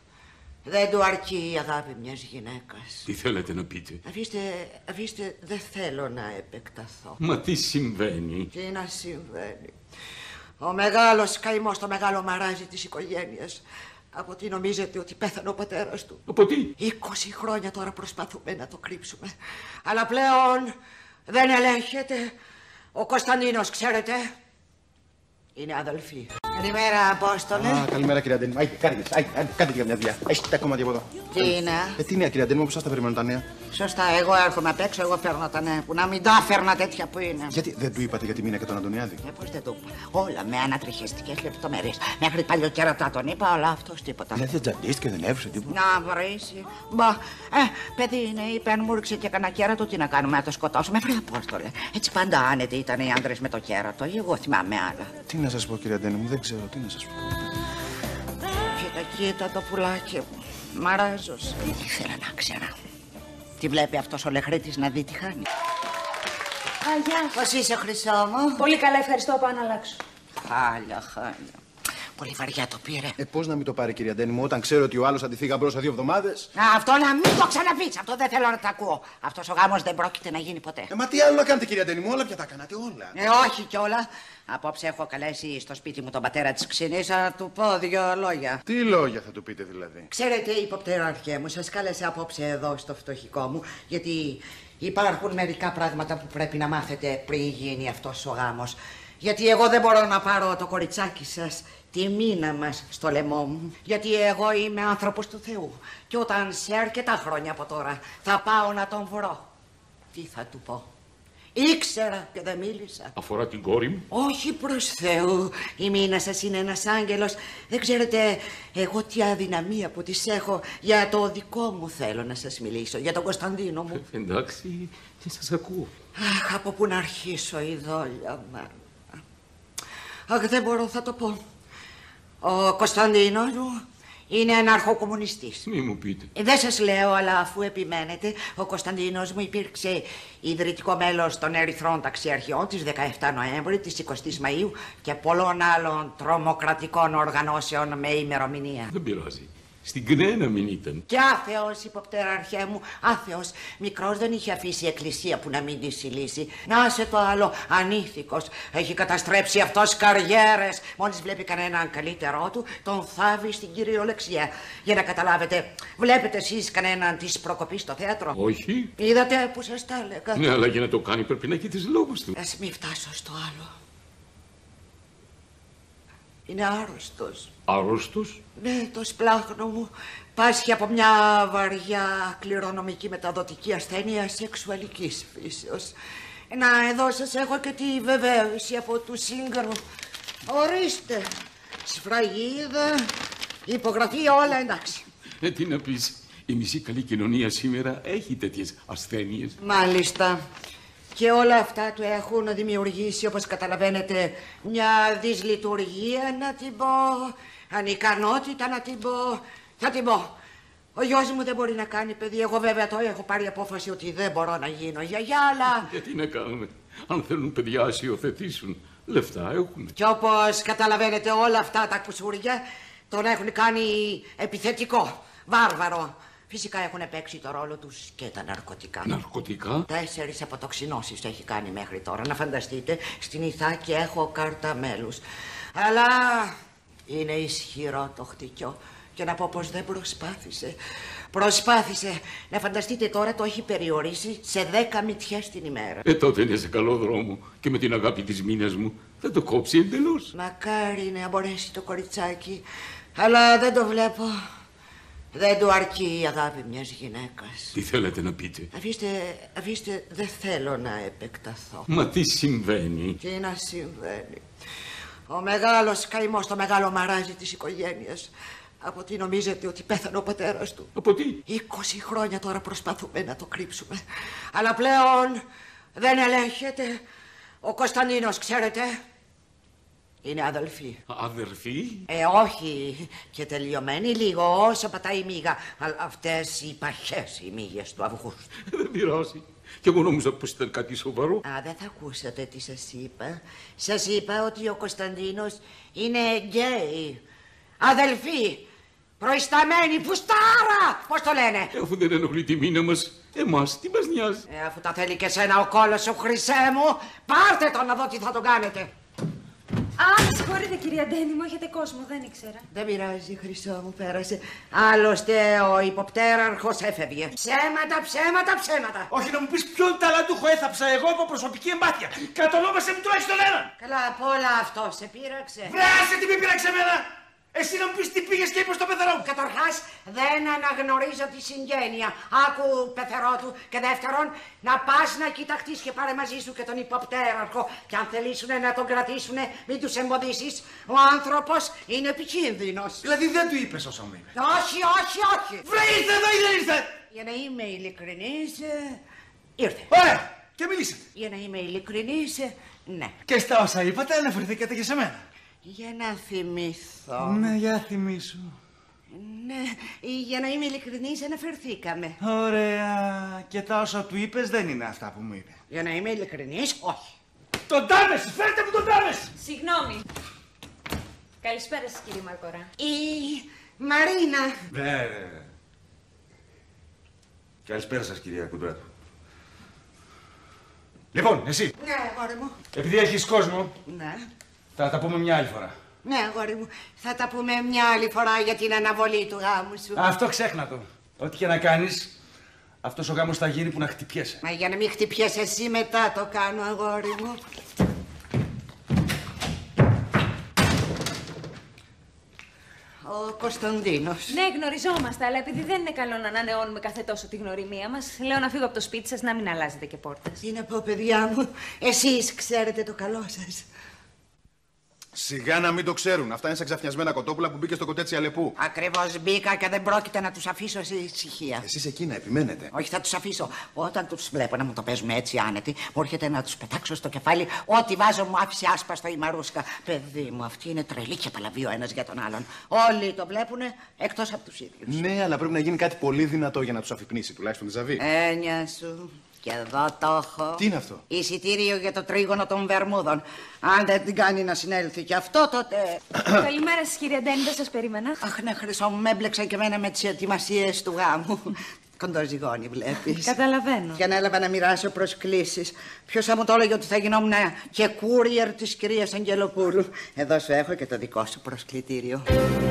S1: Δεν του αρκεί η αγάπη μιας γυναίκας.
S16: Τι θέλετε να πείτε?
S1: Αφήστε, αφήστε, δεν θέλω να επεκταθώ.
S16: Μα τι συμβαίνει?
S1: Τι να συμβαίνει. Ο μεγάλος καημός, το μεγάλο μαράζι της οικογένειας. Από τι νομίζετε ότι πέθανε ο πατέρας του?
S16: Από τι?
S1: Είκοσι χρόνια τώρα προσπαθούμε να το κρύψουμε. Αλλά πλέον δεν ελέγχεται. Ο Κωνσταντίνος, ξέρετε, είναι αδελφοί. Καλημέρα, Απόστολε.
S3: Α, καλημέρα, κυρία Αντένη. Άι, κάντε, άι, κάντε και μια δουλειά. Έχετε τα κομμάτια από εδώ.
S1: Τι είναι?
S3: Ε, τι νέα, κυρία Αντένη, όπως σας τα περιμένουν τα νέα.
S1: Σωστά, εγώ έρχομαι απ' έξω, εγώ φέρνω τα νέα. Που να μην τα φέρνα τέτοια που είναι.
S3: Γιατί δεν του είπατε για τη Μίνα και τον Αντωνιάδη?
S1: Ε, πώς δεν το είπα. Όλα με ανατριχιαστικές λεπτομέρειες. Μέχρι παλιοκέρατα τον είπα, αλλά αυτός τίποτα.
S3: Δηλαδή δεν τζαντίστηκε, δεν έβρισε τίποτα.
S1: Να βρήσει. Μπα. Ε, παιδί είναι, είπε, αν μου ρίξε και κανένα κέρατο, τι να κάνουμε, να το σκοτώσουμε. Βρε, Απόστολε. Έτσι πάντα άνετοι ήταν οι άντρες με το κέρατο. Εγώ θυμάμαι άλλα.
S3: Τι να σας πω, κυρία Αντένη μου, δεν ξέρω, τι να σας πω.
S1: Κοίτα, κοίτα το πουλάκι μου. Μαράζος. Ήθελα να ξέρα. Τι βλέπει αυτός ο λεχρίτης να δει τι χάνει.
S7: Αγιά.
S1: Πώς είσαι, Χρυσό μου?
S7: Πολύ καλά, ευχαριστώ, πάω να αλλάξω.
S1: Χάλια, χάλια. Πολύ βαριά το πήρε.
S3: Ε, πώς να μην το πάρει, κυρία Αντένη μου, όταν ξέρω ότι ο άλλος θα ντυθεί γαμπρός σε δύο εβδομάδες.
S1: Α, αυτό να μην το ξαναπείς. Αυτό δεν θέλω να το ακούω. Αυτός ο γάμος δεν πρόκειται να γίνει ποτέ.
S3: Ε, μα τι άλλο να κάνετε, κυρία Αντένη μου, όλα πια τα κάνατε όλα.
S1: Ε, όχι κιόλα. Απόψε έχω καλέσει στο σπίτι μου τον πατέρα της Ξινής να του πω δύο λόγια.
S3: Τι λόγια θα του πείτε δηλαδή?
S1: Ξέρετε, υποπτεράρχε μου, σας κάλεσε απόψε εδώ στο φτωχικό μου, γιατί υπάρχουν μερικά πράγματα που πρέπει να μάθετε πριν γίνει αυτός ο γάμος. Γιατί εγώ δεν μπορώ να πάρω το κοριτσάκι σας, τη Μίνα μας, στο λαιμό μου. Γιατί εγώ είμαι άνθρωπος του Θεού. Και όταν σε αρκετά χρόνια από τώρα θα πάω να τον βρω, τι θα του πω? Ήξερα και δεν μίλησα.
S16: Αφορά την κόρη μου?
S1: Όχι προς Θεού. Η Μίνα σας είναι ένας άγγελος. Δεν ξέρετε εγώ τι αδυναμία που της έχω. Για το δικό μου θέλω να σας μιλήσω. Για τον Κωνσταντίνο μου.
S16: Ε, εντάξει, και σας ακούω.
S1: Αχ, από πού να αρχίσω, η δόλια μου. Αχ, δεν μπορώ, θα το πω. Ο Κωνσταντίνος μου είναι αναρχοκομμουνιστής.
S16: Μη μου πείτε.
S1: Ε, δεν σας λέω, αλλά αφού επιμένετε, ο Κωνσταντίνος μου υπήρξε ιδρυτικό μέλος των Ερυθρών Ταξιαρχιών της δεκαεφτά Νοέμβρη, της εικοστής Μαΐου και πολλών άλλων τρομοκρατικών οργανώσεων με ημερομηνία.
S16: Δεν πειράζει. Στην ΚΝΕ να μην ήταν.
S1: Και άθεος, υποπτεράρχέ μου, άθεος. Μικρός δεν είχε αφήσει εκκλησία που να μην τη συλλήσει. Να σε το άλλο, ανήθικος. Έχει καταστρέψει αυτός καριέρες. Μόλις βλέπει κανέναν καλύτερό του, τον θάβει στην κυριολεξία. Για να καταλάβετε, βλέπετε εσείς κανέναν της προκοπής στο θέατρο?
S16: Όχι.
S1: Είδατε που σας τα έλεγα?
S16: Ναι, αλλά για να το κάνει πρέπει να έχει τις λόγους του.
S1: Ας μην φτάσω στο άλλο. Είναι άρρωστος.
S16: Άρρωστος?
S1: Ναι, το σπλάχνο μου πάσχει από μια βαριά κληρονομική μεταδοτική ασθένεια σεξουαλικής φύσεως. Να, εδώ σας έχω και τη βεβαίωση από του σύγκρου. Ορίστε, σφραγίδα, υπογραφή, όλα εντάξει.
S16: Ε, τι να πεις, η μισή καλή κοινωνία σήμερα έχει τέτοιες ασθένειες.
S1: Μάλιστα. Και όλα αυτά του έχουν δημιουργήσει, όπως καταλαβαίνετε, μια δυσλειτουργία να την πω, ανικανότητα να την πω, θα την πω. Ο γιος μου δεν μπορεί να κάνει παιδί. Εγώ βέβαια το έχω πάρει απόφαση ότι δεν μπορώ να γίνω γιαγιά, αλλά...
S16: Γιατί να κάνουμε. Αν θέλουν παιδιά να υιοθετήσουν, λεφτά έχουν.
S1: Κι όπως καταλαβαίνετε όλα αυτά τα κουσούρια τον έχουν κάνει επιθετικό, βάρβαρο. Φυσικά έχουν παίξει το ρόλο τους και τα ναρκωτικά.
S16: Ναρκωτικά?
S1: Τέσσερις αποτοξινώσεις έχει κάνει μέχρι τώρα. Να φανταστείτε, στην Ιθάκη έχω κάρτα μέλους. Αλλά είναι ισχυρό το χτυκιό. Και να πω πως δεν προσπάθησε. Προσπάθησε. Να φανταστείτε τώρα το έχει περιορίσει σε δέκα μυτιές την ημέρα.
S16: Ε, τότε είναι σε καλό δρόμο. Και με την αγάπη της μήνας μου θα το κόψει εντελώς.
S1: Μακάρι να μπορέσει το κοριτσάκι. Αλλά δεν το βλέπω. Δεν του αρκεί η αγάπη μιας γυναίκας.
S16: Τι θέλετε να πείτε?
S1: Αφήστε, αφήστε, δεν θέλω να επεκταθώ.
S16: Μα τι συμβαίνει?
S1: Τι να συμβαίνει. Ο μεγάλος καημός, το μεγάλο μαράζι της οικογένειας. Από τι νομίζετε ότι πέθανε ο πατέρας του?
S16: Από τι?
S1: Είκοσι χρόνια τώρα προσπαθούμε να το κρύψουμε. Αλλά πλέον δεν ελέγχεται. Ο Κωνσταντίνος, ξέρετε, είναι αδελφοί.
S16: Αδελφοί?
S1: Ε, όχι και τελειωμένοι, λίγο όσο πατάει η μύγα. Αλλά αυτές οι παχές οι μύγες του Αυγούστου.
S16: Δεν πειράζει. Και εγώ νόμιζα πως ήταν κάτι σοβαρό.
S1: Α, δεν θα ακούσατε τι σας είπα. Σας είπα ότι ο Κωνσταντίνος είναι γκέι. Αδελφοί, προϊσταμένοι, πουστάρα! Πώς το λένε?
S16: Ε, αφού δεν ενοχλεί τη μήνα μας, εμάς τι μας νοιάζει?
S1: Ε, αφού τα θέλει και σένα ο κόλος σου, χρυσέ μου, πάρτε τον να δω τι θα τον κάνετε.
S7: Α, συγχωρείτε κυρία Ντένι μου, έχετε κόσμο, δεν ήξερα.
S1: Δεν πειράζει, χρυσό μου, πέρασε. Άλλωστε ο υποπτέραρχος έφευγε. Ψέματα, ψέματα, ψέματα.
S9: Όχι να μου πεις ποιον ταλαντούχο έθαψα εγώ από προσωπική εμπάθεια. Κατονόμασε με τουλάχιστον έναν.
S1: Καλά, απ' όλα αυτό σε πείραξε.
S9: Βρέασε τι με πείραξε εμένα. Εσύ να μου πεις τι πήγες και είπες στο πεθερό μου.
S1: Καταρχάς δεν αναγνωρίζω τη συγγένεια. Άκου πεθερό του. Και δεύτερον, να πας να κοιταχτείς και πάρε μαζί σου και τον υποπτέραρχο. Και αν θελήσουνε να τον κρατήσουνε, μην τους εμποδίσεις. Ο άνθρωπος είναι επικίνδυνος.
S9: Δηλαδή δεν του είπες όσα μου είπε?
S1: Όχι, όχι, όχι.
S9: Βρε, ήρθε εδώ ή δεν ήρθε?
S1: Για να είμαι ειλικρινής, ε, ήρθε.
S9: Ωραία, και μιλήσατε.
S1: Για να είμαι ειλικρινής, ε, ναι.
S9: Και στα όσα είπατε αναφερθήκατε και σε μένα.
S1: Για να θυμηθώ.
S9: Ναι, για θυμίσου.
S1: Ναι, για να είμαι ειλικρινής αναφερθήκαμε.
S9: Ωραία. Και τα όσα του είπες δεν είναι αυτά που μου είπε.
S1: Για να είμαι ειλικρινής, όχι.
S9: Τον Τάμεση, φέρτε μου τον Τάμεση.
S7: Συγγνώμη. Καλησπέρα σας κύριε Μαρκορά.
S1: Η Μαρίνα.
S4: Βέβαια. Καλησπέρα σας κυρία Κουντράτου.
S9: Λοιπόν, εσύ.
S1: Ναι, αγόρι μου.
S9: Επειδή έχεις κόσμο,
S1: Ναι.
S9: θα τα πούμε μια άλλη φορά.
S1: Ναι, αγόρι μου. Θα τα πούμε μια άλλη φορά για την αναβολή του γάμου σου.
S9: Αυτό ξέχνα το. Ό,τι και να κάνεις, αυτός ο γάμος θα γίνει που να χτυπιέσαι.
S1: Μα για να μην χτυπιέσαι εσύ μετά το κάνω, αγόρι μου. Ο Κωνσταντίνος.
S7: Ναι, γνωριζόμαστε, αλλά επειδή δεν είναι καλό να ανανεώνουμε κάθε τόσο τη γνωριμία μας, λέω να φύγω από το σπίτι σας να μην αλλάζετε και πόρτες.
S1: Τι να πω, παιδιά μου, εσείς ξέρετε το καλό σας.
S3: Σιγά να μην το ξέρουν. Αυτά είναι σαν ξαφνιασμένα κοτόπουλα που μπήκε στο κοτέτσι Αλεπού.
S1: Ακριβώς μπήκα και δεν πρόκειται να τους αφήσω σε ησυχία.
S3: Εσείς εκεί να επιμένετε.
S1: Όχι, θα τους αφήσω. Όταν τους βλέπω να μου το παίζουν έτσι άνετοι, μου έρχεται να τους πετάξω στο κεφάλι ό,τι βάζω μου άφησε άσπαστο η Μαρούσκα. Παιδί μου, αυτή είναι τρελή και παλαβή ο ένας για τον άλλον. Όλοι το βλέπουνε εκτός από τους ίδιους.
S3: Ναι, αλλά πρέπει να γίνει κάτι πολύ δυνατό για να τους αφυπνίσει, τουλάχιστον τη Ζαβή.
S1: Έννοια σου. Και εδώ το έχω.
S3: Τι είναι αυτό?
S1: Εισιτήριο για το τρίγωνο των Βερμούδων. Αν δεν την κάνει να συνέλθει και αυτό, τότε.
S7: Καλημέρα σας κύριε Ντένι, δεν σας περίμενα.
S1: Αχ, ναι, Χρυσό μου, με έμπλεξαν και εμένα με τις ετοιμασίες του γάμου. Κοντοζυγώνει, βλέπεις.
S7: Καταλαβαίνω.
S1: Και ανέλαβα να μοιράσω προσκλήσεις. Ποιος θα μου το έλεγε ότι θα γινόμουν και courier της κυρίας Αγγελοπούλου. Εδώ σου έχω και το δικό σου προσκλητήριο.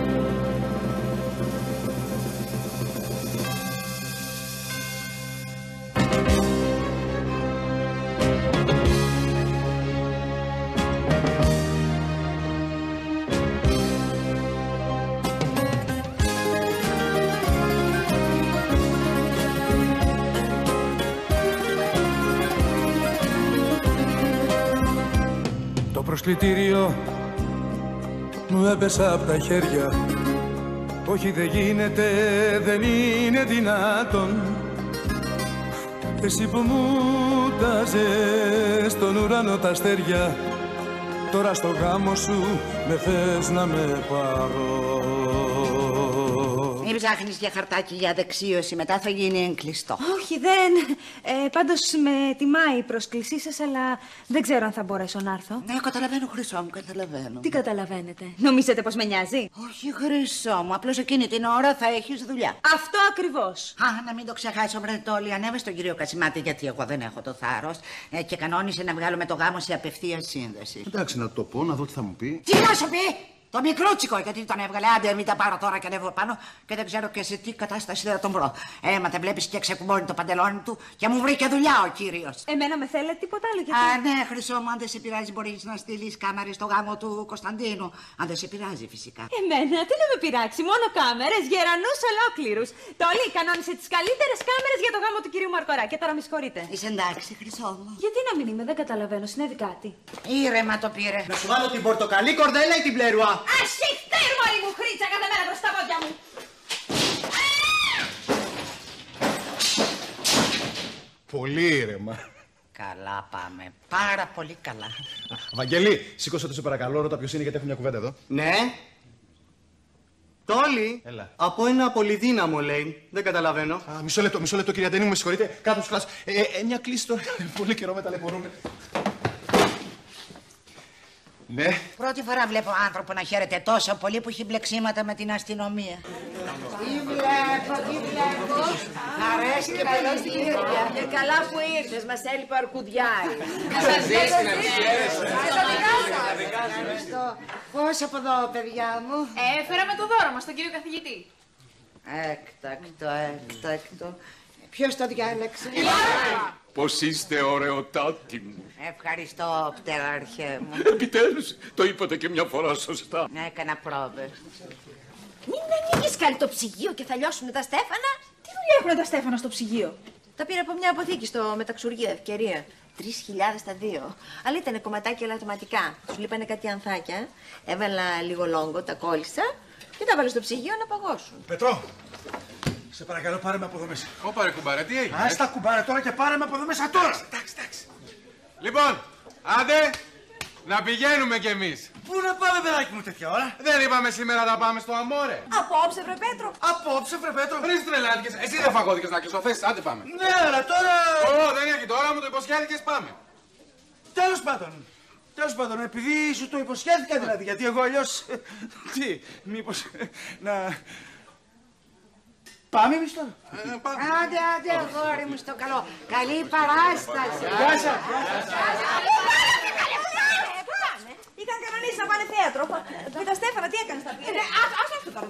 S17: Το προσκλητήριο μου έπεσα από τα χέρια. Όχι, δεν γίνεται, δεν είναι δυνατόν. Εσύ που μου τάζες στον ουρανό τα αστέρια, τώρα στο γάμο σου με θες να με πάρω.
S1: Μην ψάχνεις για χαρτάκι για δεξίωση, μετά θα γίνει εγκλειστό.
S7: Όχι, δεν. Ε, πάντως με τιμάει η πρόσκλησή σας, αλλά δεν ξέρω αν θα μπορέσω να έρθω.
S1: Ναι, καταλαβαίνω, Χρυσό μου, καταλαβαίνω.
S7: Τι καταλαβαίνετε? Νομίζετε πως με νοιάζει?
S1: Όχι, Χρυσό μου, απλώς εκείνη την ώρα θα έχεις δουλειά.
S7: Αυτό ακριβώς.
S1: Α, να μην το ξεχάσω, Μπρετόλη. Ανέβε στον κύριο Κασιμάτη, γιατί εγώ δεν έχω το θάρρος. Ε, και κανόνισε να βγάλουμε το γάμο σε απευθείας σύνδεση.
S3: Εντάξει, να το πω, να δω τι θα μου πει.
S1: Τι να σου πει! Το μικρούτσικο, γιατί τον έβγαλε. Άντε, μην τα πάρω τώρα και ανέβω πάνω και δεν ξέρω και σε τι κατάσταση θα τον βρω. Ε, μα δεν βλέπεις και ξεκουμπώνει το παντελόνι του και μου βρήκε δουλειά ο κύριος.
S7: Εμένα με θέλετε, τίποτα άλλο γιατί.
S1: Α, ναι, Χρυσό μου, αν δεν σε πειράζει, μπορείς να στείλεις κάμερες στο γάμο του Κωνσταντίνου. Αν δεν σε πειράζει, φυσικά.
S7: Εμένα, τι να με πειράξει, μόνο κάμερες, γερανούς ολόκληρους. Τόλι κανόνισε τις καλύτερες κάμερες για το γάμο του κυρίου Μαρκορά. Και τώρα με συγχωρείτε.
S1: Είσαι εντάξει, Χρυσό μου.
S7: Γιατί να μην είμαι, δεν καταλαβαίνω, συνέβη κάτι.
S1: Ήρεμα το πήρε.
S12: Να σου βάλω την πορτοκαλί κορδέλα ή την πλερουά.
S13: Ασυχτήρ, μωρή μου χρήτσα, κάθε μέρα προς τα πόδια μου.
S3: Πολύ ήρεμα.
S1: Καλά πάμε. Πάρα πολύ καλά.
S3: Βαγγέλη, σήκωσε το σε παρακαλώ, ρώτα ποιος είναι γιατί έχω μια κουβέντα εδώ.
S12: Ναι. Τόλι.
S3: Έλα.
S12: Από ένα πολυδύναμο λέει. Δεν καταλαβαίνω.
S3: Α, μισό λεπτό, μισό λεπτό, κυρία Ντένι μου, με συγχωρείτε. Κάτω σου κλάσω. Ε, ε, μια κλίση τώρα. Πολύ καιρό με ταλαιπωρούμε. Ναι.
S1: Πρώτη φορά βλέπω άνθρωπο να χαίρεται τόσο πολύ που έχει μπλεξίματα με την αστυνομία. Τι βλέπω, τι βλέπω. Αρέσει και παλαιότητα.
S5: Και καλά που ήρθες, μας έλειπε ο Αρκουδιάρη.
S1: Σας ζήσει να ευχαριστώ. Πώς από εδώ, παιδιά μου.
S6: Έφερα με το δώρο μας, τον κύριο καθηγητή.
S1: Έκτακτο, έκτακτο. Ποιος το διάλεξε?
S16: Πώς είστε ωραιοτάτη μου.
S1: Ευχαριστώ, πτεράρχε μου.
S16: Επιτέλους, το είπατε και μια φορά σωστά.
S1: Ναι, έκανα πρόβες.
S5: Μην ανοίγεις καλή το ψυγείο και θα λιώσουν τα στέφανα.
S13: Τι δουλειά έχουν τα στέφανα στο ψυγείο?
S5: Τα πήρα από μια αποθήκη στο μεταξουργείο, ευκαιρία. Τρεις χιλιάδες τα δύο. Αλλά ήταν κομματάκια ελαττωματικά. Σου λείπανε κάτι ανθάκια. Έβαλα λίγο λόγκο, τα κόλλησα και τα βάλα στο ψυγείο να παγώσουν.
S9: Πετρό, σε παρακαλώ πάρε με από εδώ μέσα.
S14: Ω πάρε κουμπάρα, τι έγινε?
S9: Ας τα κουμπάρα τώρα και πάρε με από εδώ μέσα τώρα.
S14: Εντάξει, εντάξει. Λοιπόν, άντε, να πηγαίνουμε κι εμείς.
S9: Πού να πάμε, παιδάκι μου, τέτοια ώρα?
S14: Δεν είπαμε σήμερα να πάμε στο Αμόρε.
S13: Απόψε, βρε Πέτρο.
S9: Απόψε, βρε Πέτρο.
S14: Πριν τρελάθηκες, εσύ δεν φαγώθηκες να κλειστοθέσεις, άντε πάμε.
S9: Ναι, αλλά τώρα...
S14: Ω, δεν έχει τώρα, μου το υποσχέθηκες, πάμε.
S9: Τέλος πάντων. Τέλος πάντων, επειδή σου το υποσχέθηκα δηλαδή, γιατί εγώ αλλιώς... Τι, μήπως... να... Πάμε εμείς τώρα.
S1: Άντε, άντε, αγόρι μου, στο καλό. Καλή παράσταση.
S9: Γεια σας.
S13: Είχαν κανονίσει να πάνε θέατρο. Με τα στέφανα, τι έκανες τα πήρε? Ας αυτό τώρα.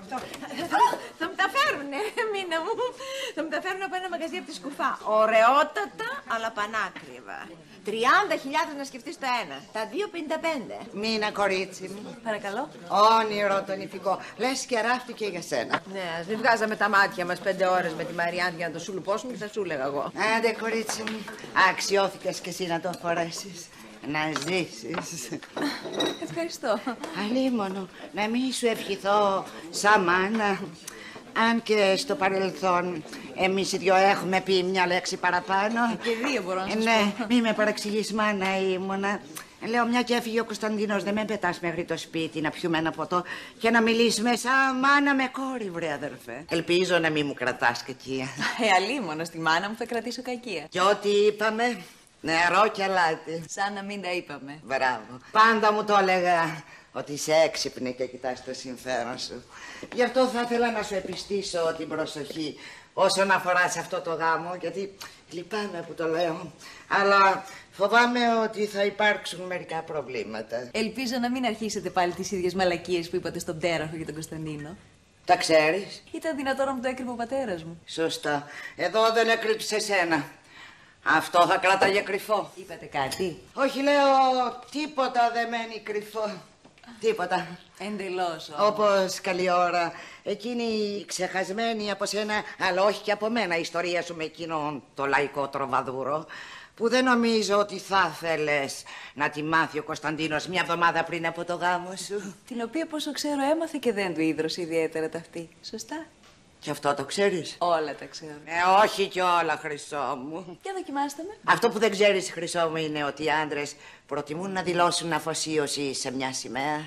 S5: Θα μου τα φέρουνε, μήνα μου. Θα μου τα φέρουν από ένα μαγαζί από τη Σκουφά. Ωραιότατα, αλλά πανάκριβα. τριάντα χιλιάδες να σκεφτείς το ένα. Τα δύο πενήντα πέντε.
S1: Μήνα, κορίτσι μου.
S5: Παρακαλώ.
S1: Όνειρο τον ηφικό. Λες και ράφτηκε για σένα.
S5: Ναι, ας μην βγάζαμε τα μάτια μας πέντε ώρες με τη Μαριάννη για να το σουλουπώσουμε και θα σου έλεγα εγώ.
S1: Άντε, κορίτσι μου. Αξιώθηκες κι εσύ να το φορέσεις. Να ζήσεις.
S5: Ευχαριστώ.
S1: Αλίμονο, να μην σου ευχηθώ σαν μάνα. Αν και στο παρελθόν εμείς οι δυο έχουμε πει μια λέξη παραπάνω.
S5: Και δύο μπορώ να σας
S1: ναι,
S5: πω.
S1: μη με παραξηγείς, μάνα ήμουνα. Λέω, μια και έφυγε ο Κωνσταντίνος, δεν με πετάς μέχρι το σπίτι να πιούμε ένα ποτό και να μιλήσουμε σαν μάνα με κόρη, βρε αδερφέ. Ελπίζω να μην μου κρατάς κακία.
S5: Ε, αλίμονο, στη μάνα μου θα κρατήσω κακία.
S1: Και ό,τι είπαμε, νερό και αλάτι.
S5: Σαν να μην τα είπαμε.
S1: Μπράβο. Πάντα μου το έλεγα ότι είσαι έξυπνη και κοιτάς το συμφέρον σου. Γι' αυτό θα ήθελα να σου επιστήσω την προσοχή όσον αφορά σε αυτό το γάμο, γιατί λυπάμαι που το λέω, αλλά φοβάμαι ότι θα υπάρξουν μερικά προβλήματα.
S5: Ελπίζω να μην αρχίσετε πάλι τις ίδιες μαλακίες που είπατε στον πτέραχο για τον Κωνσταντίνο.
S1: Τα ξέρεις?
S5: Ήταν δυνατόν να μου το έκρυβε ο πατέρας μου.
S1: Σωστά. Εδώ δεν έκρυψε εσένα. Αυτό θα κράταγε κρυφό.
S5: Είπατε κάτι?
S1: Όχι, λέω, τίποτα δεν μένει κρυφό. Τίποτα.
S5: Εντελώς.
S1: Όπως καλή ώρα. Εκείνη η ξεχασμένη από σένα, αλλά όχι και από μένα, η ιστορία σου με εκείνον το λαϊκό τροβαδούρο, που δεν νομίζω ότι θα ήθελες να τη μάθει ο Κωνσταντίνος μια εβδομάδα πριν από το γάμο σου.
S5: Την οποία, πόσο ξέρω, έμαθε και δεν του ίδρωσε ιδιαίτερα ταυτή. Σωστά?
S1: Και αυτό το ξέρεις?
S5: Όλα τα ξέρω.
S1: Ε, όχι κι όλα, Χρυσό μου.
S5: Για δοκιμάστε με.
S1: Αυτό που δεν ξέρεις, Χρυσό μου, είναι ότι οι άντρες προτιμούν να δηλώσουν αφοσίωση σε μια σημαία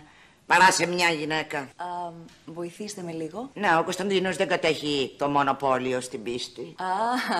S1: παρά σε μια γυναίκα.
S13: Α, βοηθήστε με λίγο.
S1: Ναι, ο Κωνσταντίνος δεν κατέχει το μονοπόλιο στην πίστη.
S13: Α,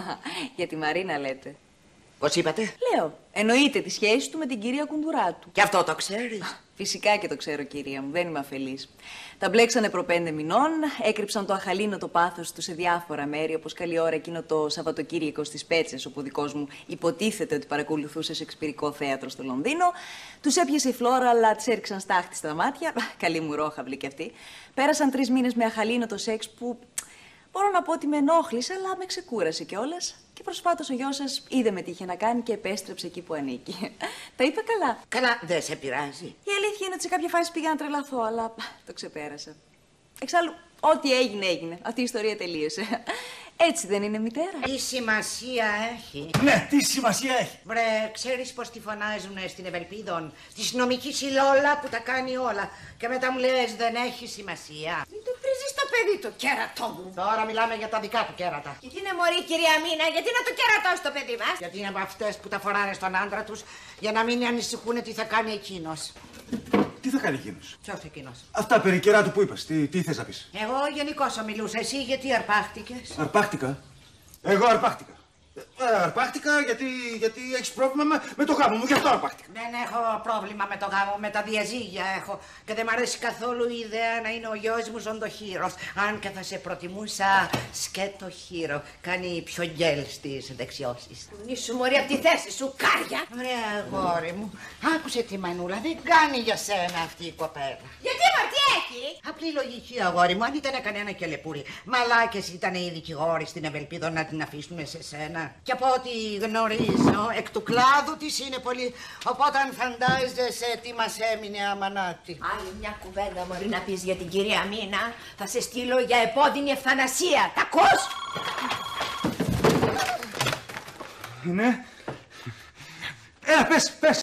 S13: για τη Μαρίνα λέτε.
S1: Πώς είπατε?
S13: Λέω, εννοείται τη σχέση του με την κυρία Κουντουράτου.
S1: Και αυτό το ξέρεις?
S13: Φυσικά και το ξέρω, κυρία μου, δεν είμαι αφελής. Τα μπλέξανε προ πέντε μηνών, έκρυψαν το αχαλήνοτο πάθος του σε διάφορα μέρη, όπως καλή ώρα εκείνο το Σαββατοκύριακο στις Πέτσες, όπου ο δικός μου υποτίθεται ότι παρακολουθούσε σεξπυρικό θέατρο στο Λονδίνο. Τους έπιασε η φλόρα, αλλά τις έριξαν στάχτη στα μάτια. Καλή μου ρόχαυλη κι αυτή. Πέρασαν τρεις μήνες με αχαλήνοτο σεξ που μπορώ να πω ότι με ενόχλησε, αλλά με ξεκούρασε κιόλας. Και προσφάτως ο γιος σας είδε με τι είχε να κάνει και επέστρεψε εκεί που ανήκει. Τα είπα καλά?
S1: Καλά, δεν σε πειράζει.
S13: Η αλήθεια είναι ότι σε κάποια φάση πήγα να τρελαθώ, αλλά το ξεπέρασα. Εξάλλου, ό,τι έγινε, έγινε. Αυτή η ιστορία τελείωσε. Έτσι δεν είναι, μητέρα?
S1: Τι σημασία έχει?
S9: Ναι, τι σημασία έχει?
S1: Βρε, ξέρεις πως τη φωνάζουν στην Ευελπίδων, τη νομική συλλόλα που τα κάνει όλα. Και μετά μου λες δεν έχει σημασία.
S5: Μην το πρίζεις το παιδί το κέρατό μου.
S1: Τώρα μιλάμε για τα δικά του κέρατα.
S5: Γιατί είναι μωρή, κυρία Μίνα, γιατί να το κέρατώσει το παιδί μας?
S1: Γιατί είναι από αυτές που τα φοράνε στον άντρα τους για να μην ανησυχούν τι θα κάνει εκείνος.
S9: Τι θα κάνει εκείνος?
S1: Ποιος εκείνος?
S9: Αυτά περί κεράτου που είπες, τι, τι θες να πεις?
S1: Εγώ γενικώς ομιλούσα, εσύ γιατί αρπάχτηκες?
S9: Αρπάχτηκα. Εγώ αρπάχτηκα. Ε, αρπάχτηκα γιατί, γιατί έχεις πρόβλημα με, με το γάμο μου, γι' αυτό αρπάχτηκα.
S1: Δεν έχω πρόβλημα με το γάμο, με τα διαζύγια έχω. Και δεν μ' αρέσει καθόλου η ιδέα να είναι ο γιος μου ζωντοχύρος. Αν και θα σε προτιμούσα σκέτοχύρο. Κάνει πιο γκέλ στις δεξιώσεις.
S5: Νήσου μωρή από τη θέση σου, κάρια.
S1: Ωραία, αγόρι μου. Άκουσε τη Μανούλα, δεν κάνει για σένα αυτή η κοπέλα.
S5: Γιατί μα τι έχει?
S1: Απλή λογική, αγόρι μου. Αν ήταν κανένα κελεπούρι. Μαλάκες ήταν οι δικηγόροι στην Ευελπίδο να την αφήσουν σε σένα. Και από ό,τι γνωρίζω, εκ του κλάδου της είναι πολύ. Οπότε αν φαντάζεσαι τι μας έμεινε αμανάτη.
S5: Άλλη μια κουβέντα μπορεί να πεις για την κυρία Μίνα. Θα σε στείλω για επώδυνη ευθανασία. Τα ακούς?
S9: Ναι. Έλα, πες, πες.